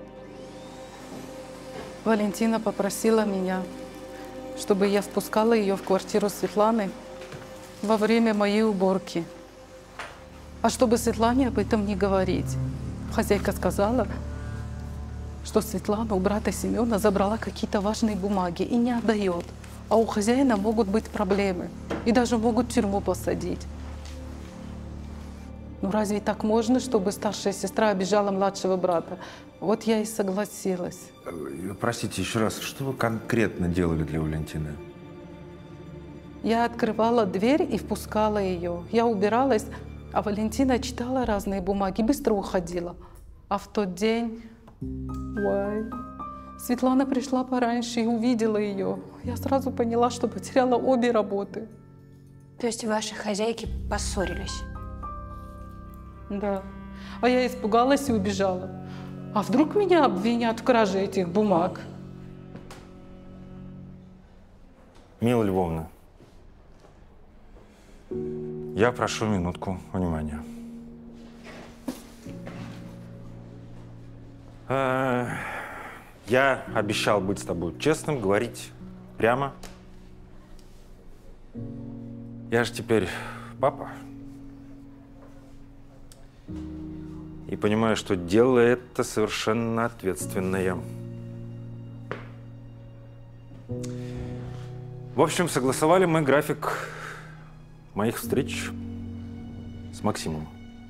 Валентина попросила меня, чтобы я впускала ее в квартиру Светланы во время моей уборки. А чтобы Светлане об этом не говорить. Хозяйка сказала, что Светлана у брата Семена забрала какие-то важные бумаги и не отдает. А у хозяина могут быть проблемы. И даже могут в тюрьму посадить. Ну разве так можно, чтобы старшая сестра обижала младшего брата? Вот я и согласилась. Простите, еще раз, что вы конкретно делали для Валентины? Я открывала дверь и впускала ее. Я убиралась, а Валентина читала разные бумаги, быстро уходила. А в тот день... Ой, Светлана пришла пораньше и увидела ее. Я сразу поняла, что потеряла обе работы. То есть ваши хозяйки поссорились? Да. А я испугалась и убежала. А вдруг меня обвинят в краже этих бумаг? Мила Львовна, я прошу минутку внимания. Я обещал быть с тобой честным, говорить прямо. Я же теперь папа. И понимаю, что дело это совершенно ответственное. В общем, согласовали мы график моих встреч с Максимом.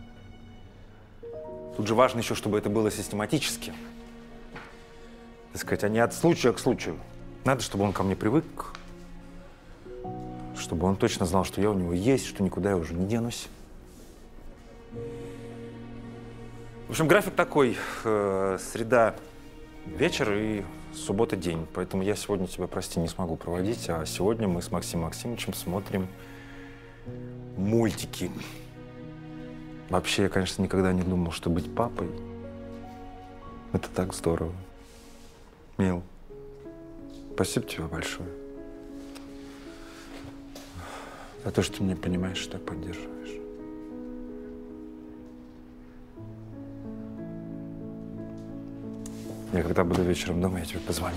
Тут же важно еще, чтобы это было систематически. Так сказать, а не от случая к случаю. Надо, чтобы он ко мне привык, чтобы он точно знал, что я у него есть, что никуда я уже не денусь. В общем, график такой. Среда вечер и суббота день. Поэтому я сегодня тебя, прости, не смогу проводить. А сегодня мы с Максимом Максимовичем смотрим мультики. Вообще, я, конечно, никогда не думал, что быть папой – это так здорово. Мил, спасибо тебе большое за то, что ты меня понимаешь и так поддерживаешь. Я когда буду вечером дома, я тебе позвоню.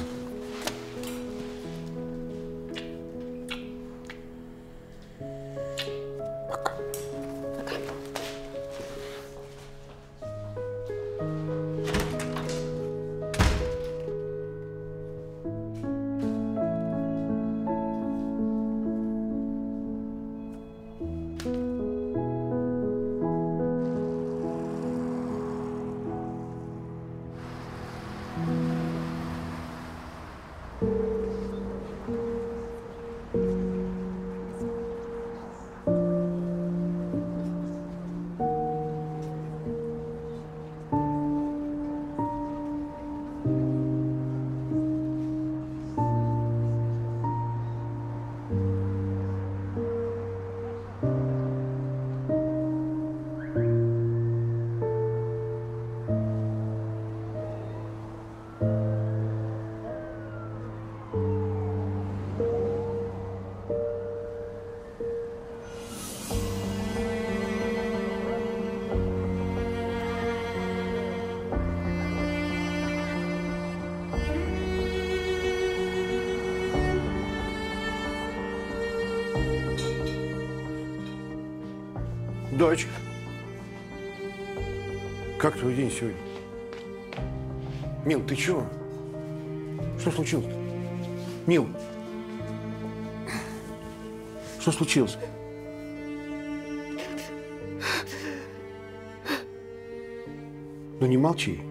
Дочь, как твой день сегодня? Мил, ты чего? Что случилось? Мил, что случилось? Ну не молчи.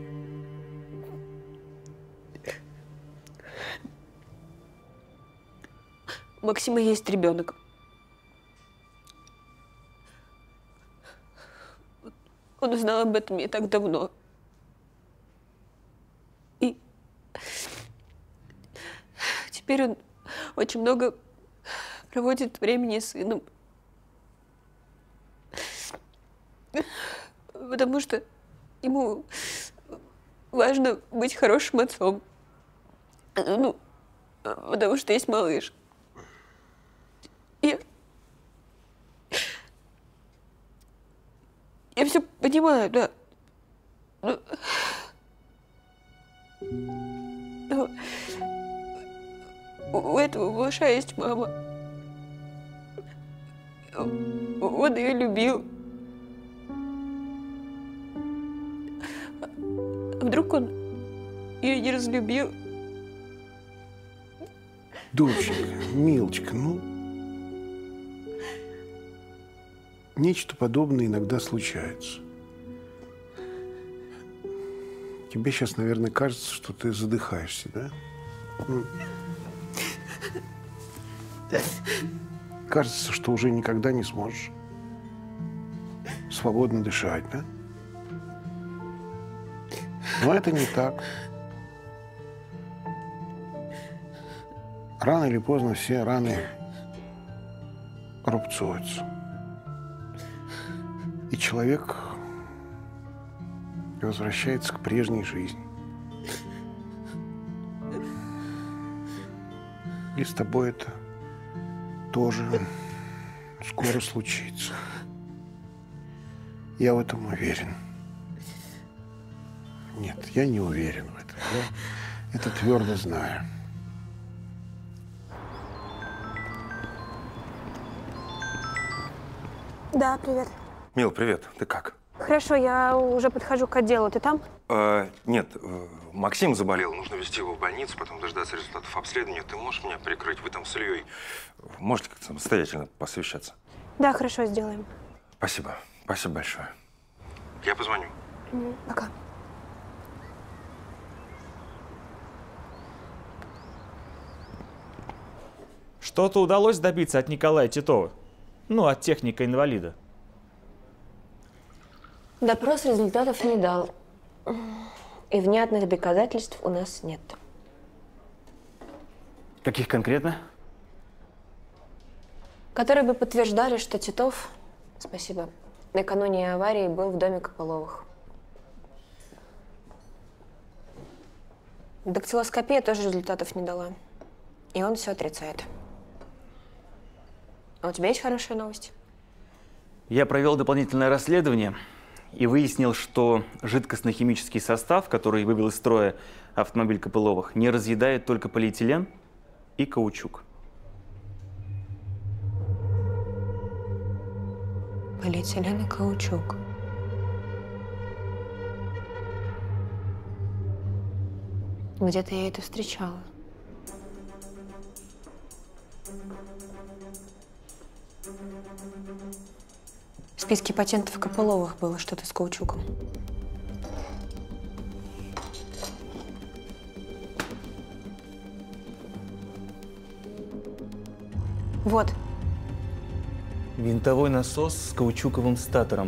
У Максима есть ребенок. Он узнал об этом не так давно. И теперь он очень много проводит времени с сыном. Потому что ему важно быть хорошим отцом. Ну, потому что есть малыш. Я все понимаю, да. Но у этого малыша есть мама. Он ее любил. А вдруг он ее не разлюбил? Доченька, милочка, ну... Нечто подобное иногда случается. Тебе сейчас, наверное, кажется, что ты задыхаешься, да? Ну, кажется, что уже никогда не сможешь свободно дышать, да? Но это не так. Рано или поздно все раны рубцуются. И человек возвращается к прежней жизни. И с тобой это тоже скоро случится. Я в этом уверен. Нет, я не уверен в этом. Я это твердо знаю. Да, привет. Мил, привет. Ты как? Хорошо, я уже подхожу к отделу. Ты там? Нет, Максим заболел. Нужно везти его в больницу, потом дождаться результатов обследования. Ты можешь меня прикрыть? Вы там с Ильей можете как-то самостоятельно посовещаться? Да, хорошо, сделаем. Спасибо. Спасибо большое. Я позвоню. Пока. Что-то удалось добиться от Николая Титова? Ну, от техника-инвалида. Допрос результатов не дал. И внятных доказательств у нас нет. Каких конкретно? Которые бы подтверждали, что Титов, спасибо, накануне аварии был в доме Копыловых. Дактилоскопия тоже результатов не дала. И он все отрицает. А у тебя есть хорошая новость? Я провел дополнительное расследование и выяснил, что жидкостно-химический состав, который вывел из строя автомобиль Копыловых, не разъедает только полиэтилен и каучук. Полиэтилен и каучук. Где-то я это встречала. В списке патентов Копыловых было что-то с каучуком. Вот. Винтовой насос с каучуковым статором.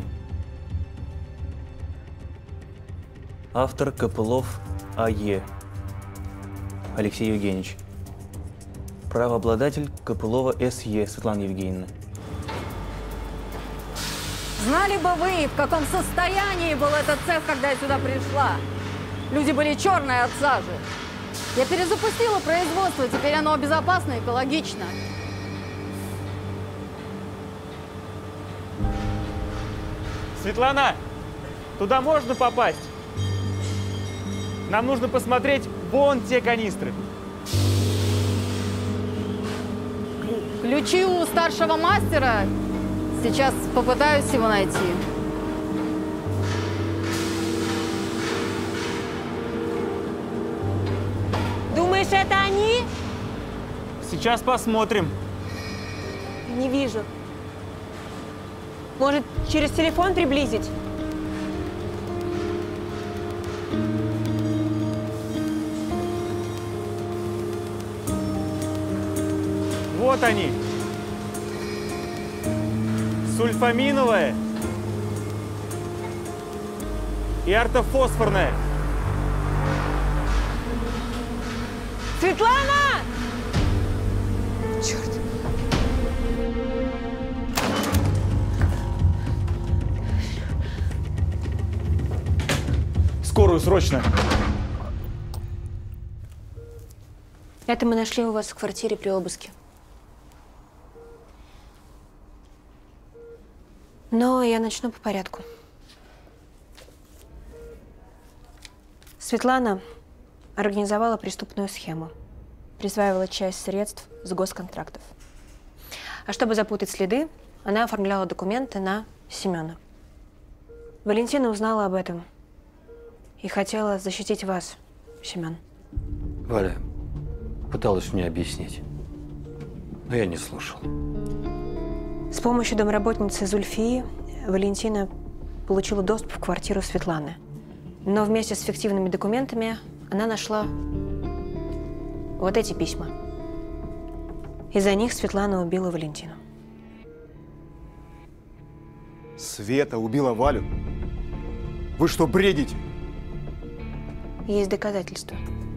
Автор Копылов А.Е. Алексей Евгеньевич. Правообладатель Копылова С.Е. Светлана Евгеньевна. Знали бы вы, в каком состоянии был этот цех, когда я сюда пришла. Люди были черные от сажи. Я перезапустила производство, теперь оно безопасно и экологично. Светлана, туда можно попасть? Нам нужно посмотреть вон те канистры. Ключи у старшего мастера Сейчас попытаюсь его найти. Думаешь, это они? Сейчас посмотрим. Не вижу. Может, через телефон приблизить? Вот они. Сульфаминовая и ортофосфорная. Светлана! Черт. Скорую, срочно. Это мы нашли у вас в квартире при обыске. Но я начну по порядку. Светлана организовала преступную схему. Присваивала часть средств с госконтрактов. А чтобы запутать следы, она оформляла документы на Семена. Валентина узнала об этом и хотела защитить вас, Семен. Валя пыталась мне объяснить, но я не слушал. С помощью домработницы Зульфии Валентина получила доступ в квартиру Светланы. Но вместе с фиктивными документами она нашла вот эти письма. Из-за них Светлана убила Валентину. Света убила Валю? Вы что, бредите? Есть доказательства.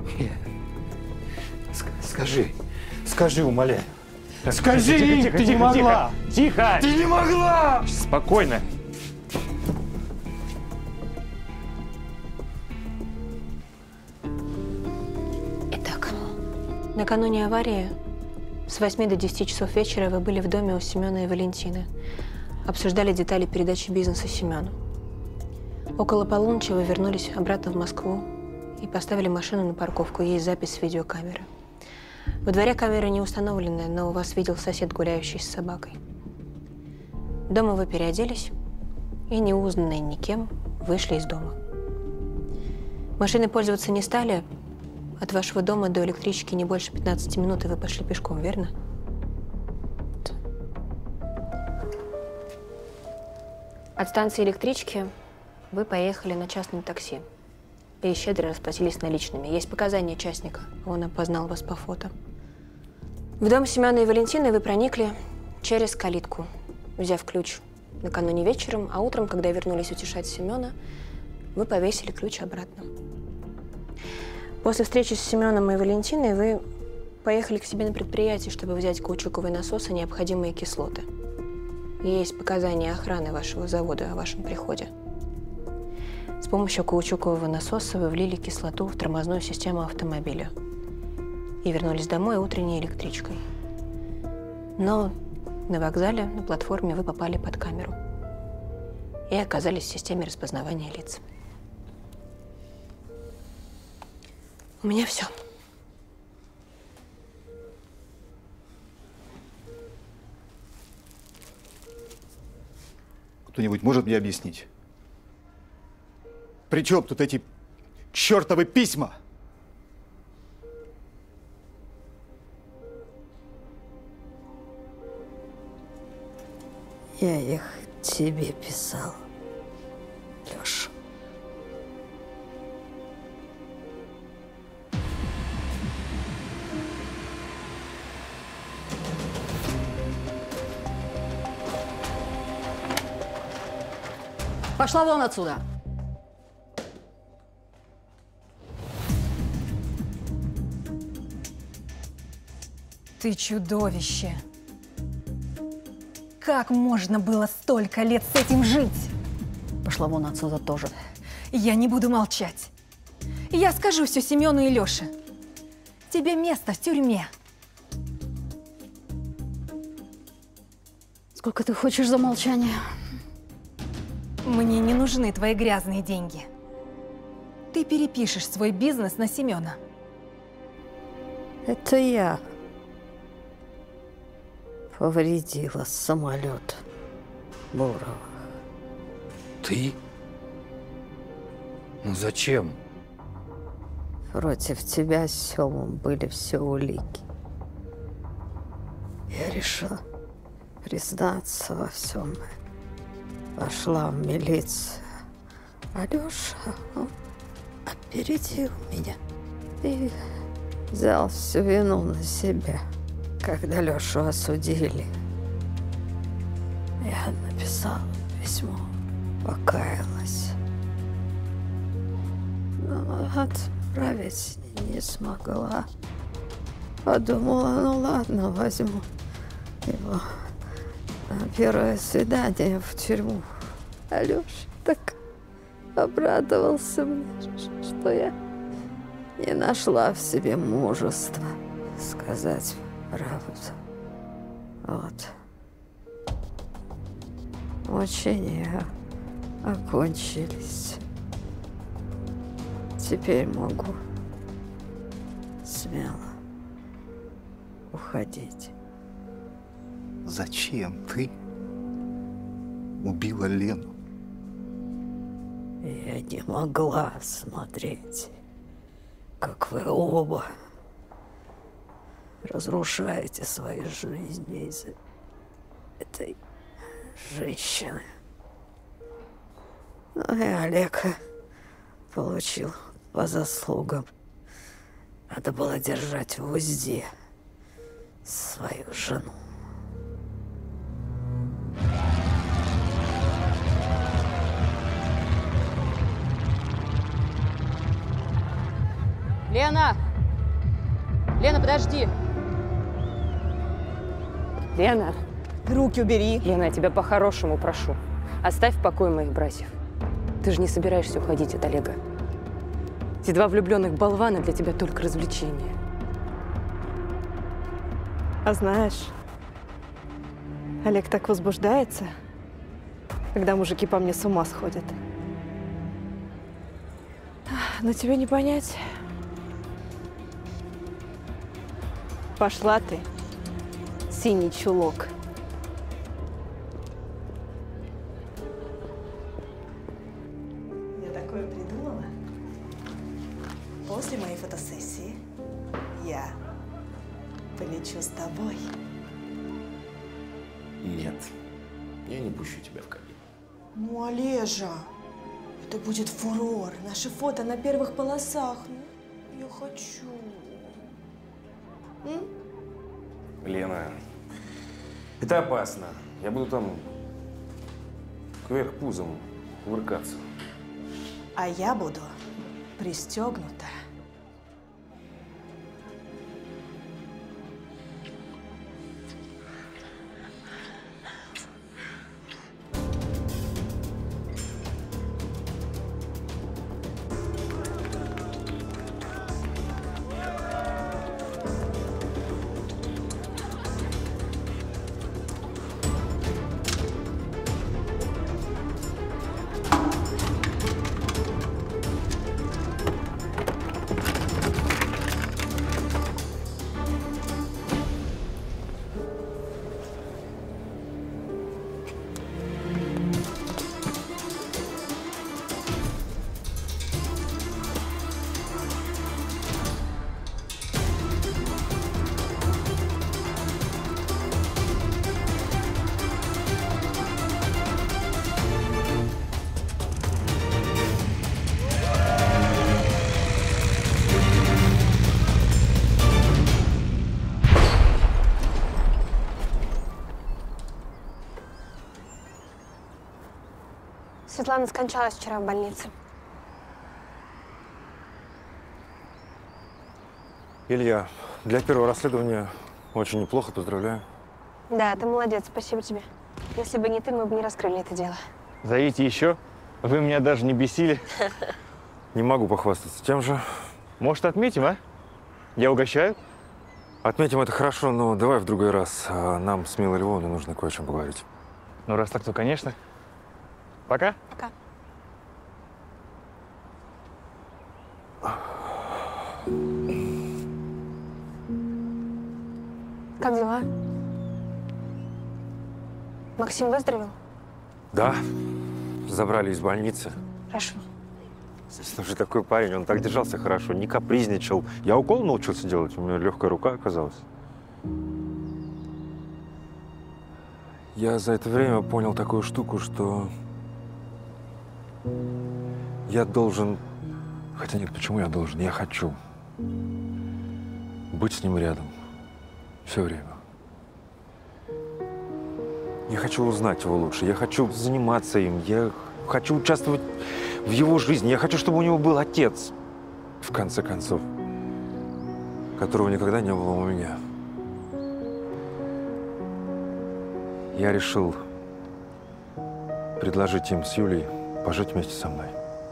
Скажи, умоляю. Скажи, ты не могла! Тихо! Ты не могла! Спокойно. Итак, накануне аварии с 8 до 10 часов вечера вы были в доме у Семена и Валентины. Обсуждали детали передачи бизнеса Семену. Около полуночи вы вернулись обратно в Москву и поставили машину на парковку. Есть запись с видеокамеры. Во дворе камера не установленная, но у вас видел сосед, гуляющий с собакой. Дома вы переоделись и, неузнанные никем, вышли из дома. Машиной пользоваться не стали. От вашего дома до электрички не больше 15 минут, и вы пошли пешком, верно? От станции электрички вы поехали на частном такси и щедро расплатились наличными. Есть показания частника, он опознал вас по фото. В дом Семена и Валентины вы проникли через калитку, взяв ключ накануне вечером, а утром, когда вернулись утешать Семена, вы повесили ключ обратно. После встречи с Семеном и Валентиной вы поехали к себе на предприятие, чтобы взять каучуковый насос и необходимые кислоты. Есть показания охраны вашего завода о вашем приходе. С помощью каучукового насоса вы влили кислоту в тормозную систему автомобиля и вернулись домой утренней электричкой. Но на вокзале, на платформе вы попали под камеру и оказались в системе распознавания лиц. У меня все. Кто-нибудь может мне объяснить? При чем тут эти чертовы письма? Я их тебе писал, Леша. Пошла вон отсюда. Ты чудовище. Как можно было столько лет с этим жить? Пошла вон отсюда тоже. Я не буду молчать. Я скажу все Семену и Леше. Тебе место в тюрьме. Сколько ты хочешь за молчание? Мне не нужны твои грязные деньги. Ты перепишешь свой бизнес на Семена. Это я повредила самолет. Буровых. Ты? Ну зачем? Против тебя с Семом были все улики. Я решила признаться во всем. Пошла в милицию. Алеша, он опередил меня и взял всю вину на себя. Когда Лешу осудили, я написала письмо, покаялась. Но отправить не смогла. Подумала, ну ладно, возьму его на первое свидание в тюрьму. А Леша так обрадовался мне, что я не нашла в себе мужества сказать правду. Вот. Мучения окончились. Теперь могу смело уходить. Зачем ты убила Лену? Я не могла смотреть, как вы оба разрушаете свои жизни из-за этой женщины. Ну и Олег получил по заслугам. Надо было держать в узде свою жену. Лена! Лена, подожди! Лена! Руки убери! Лена, я тебя по-хорошему прошу. Оставь в покое моих братьев. Ты же не собираешься уходить от Олега. Эти два влюбленных болвана для тебя только развлечение. А знаешь, Олег так возбуждается, когда мужики по мне с ума сходят. Но тебе не понять. Пошла ты, синий чулок. Я такое придумала. После моей фотосессии я полечу с тобой. Нет, я не пущу тебя в кабину. Ну, Олежа, это будет фурор. Наши фото на первых полосах. Ну, я хочу. Лена, это опасно. Я буду там кверх пузом кувыркаться. А я буду пристегнута. Светлана скончалась вчера в больнице. Илья, для первого расследования очень неплохо, поздравляю. Да, ты молодец, спасибо тебе. Если бы не ты, мы бы не раскрыли это дело. Зовите еще. Вы меня даже не бесили. Не могу похвастаться тем же. Может, отметим, а? Я угощаю? Отметим это хорошо, но давай в другой раз. Нам с Милой Львовной нужно кое о чем поговорить. Ну, раз так, то конечно. Пока. Пока. Как дела? Максим выздоровел? Да, забрали из больницы. Хорошо. Слушай, такой парень, он так держался хорошо, не капризничал. Я укол научился делать, у меня легкая рука оказалась. Я за это время понял такую штуку, что я должен... Хотя нет, почему я должен? Я хочу быть с ним рядом все время. Я хочу узнать его лучше, я хочу заниматься им, я хочу участвовать в его жизни, я хочу, чтобы у него был отец, в конце концов, которого никогда не было у меня. Я решил предложить им с Юлей пожить вместе со мной.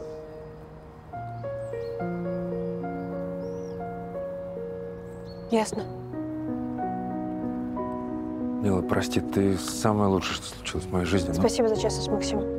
Ясно. Мила, прости, ты самое лучшее, что случилось в моей жизни. Спасибо за честность, Максим.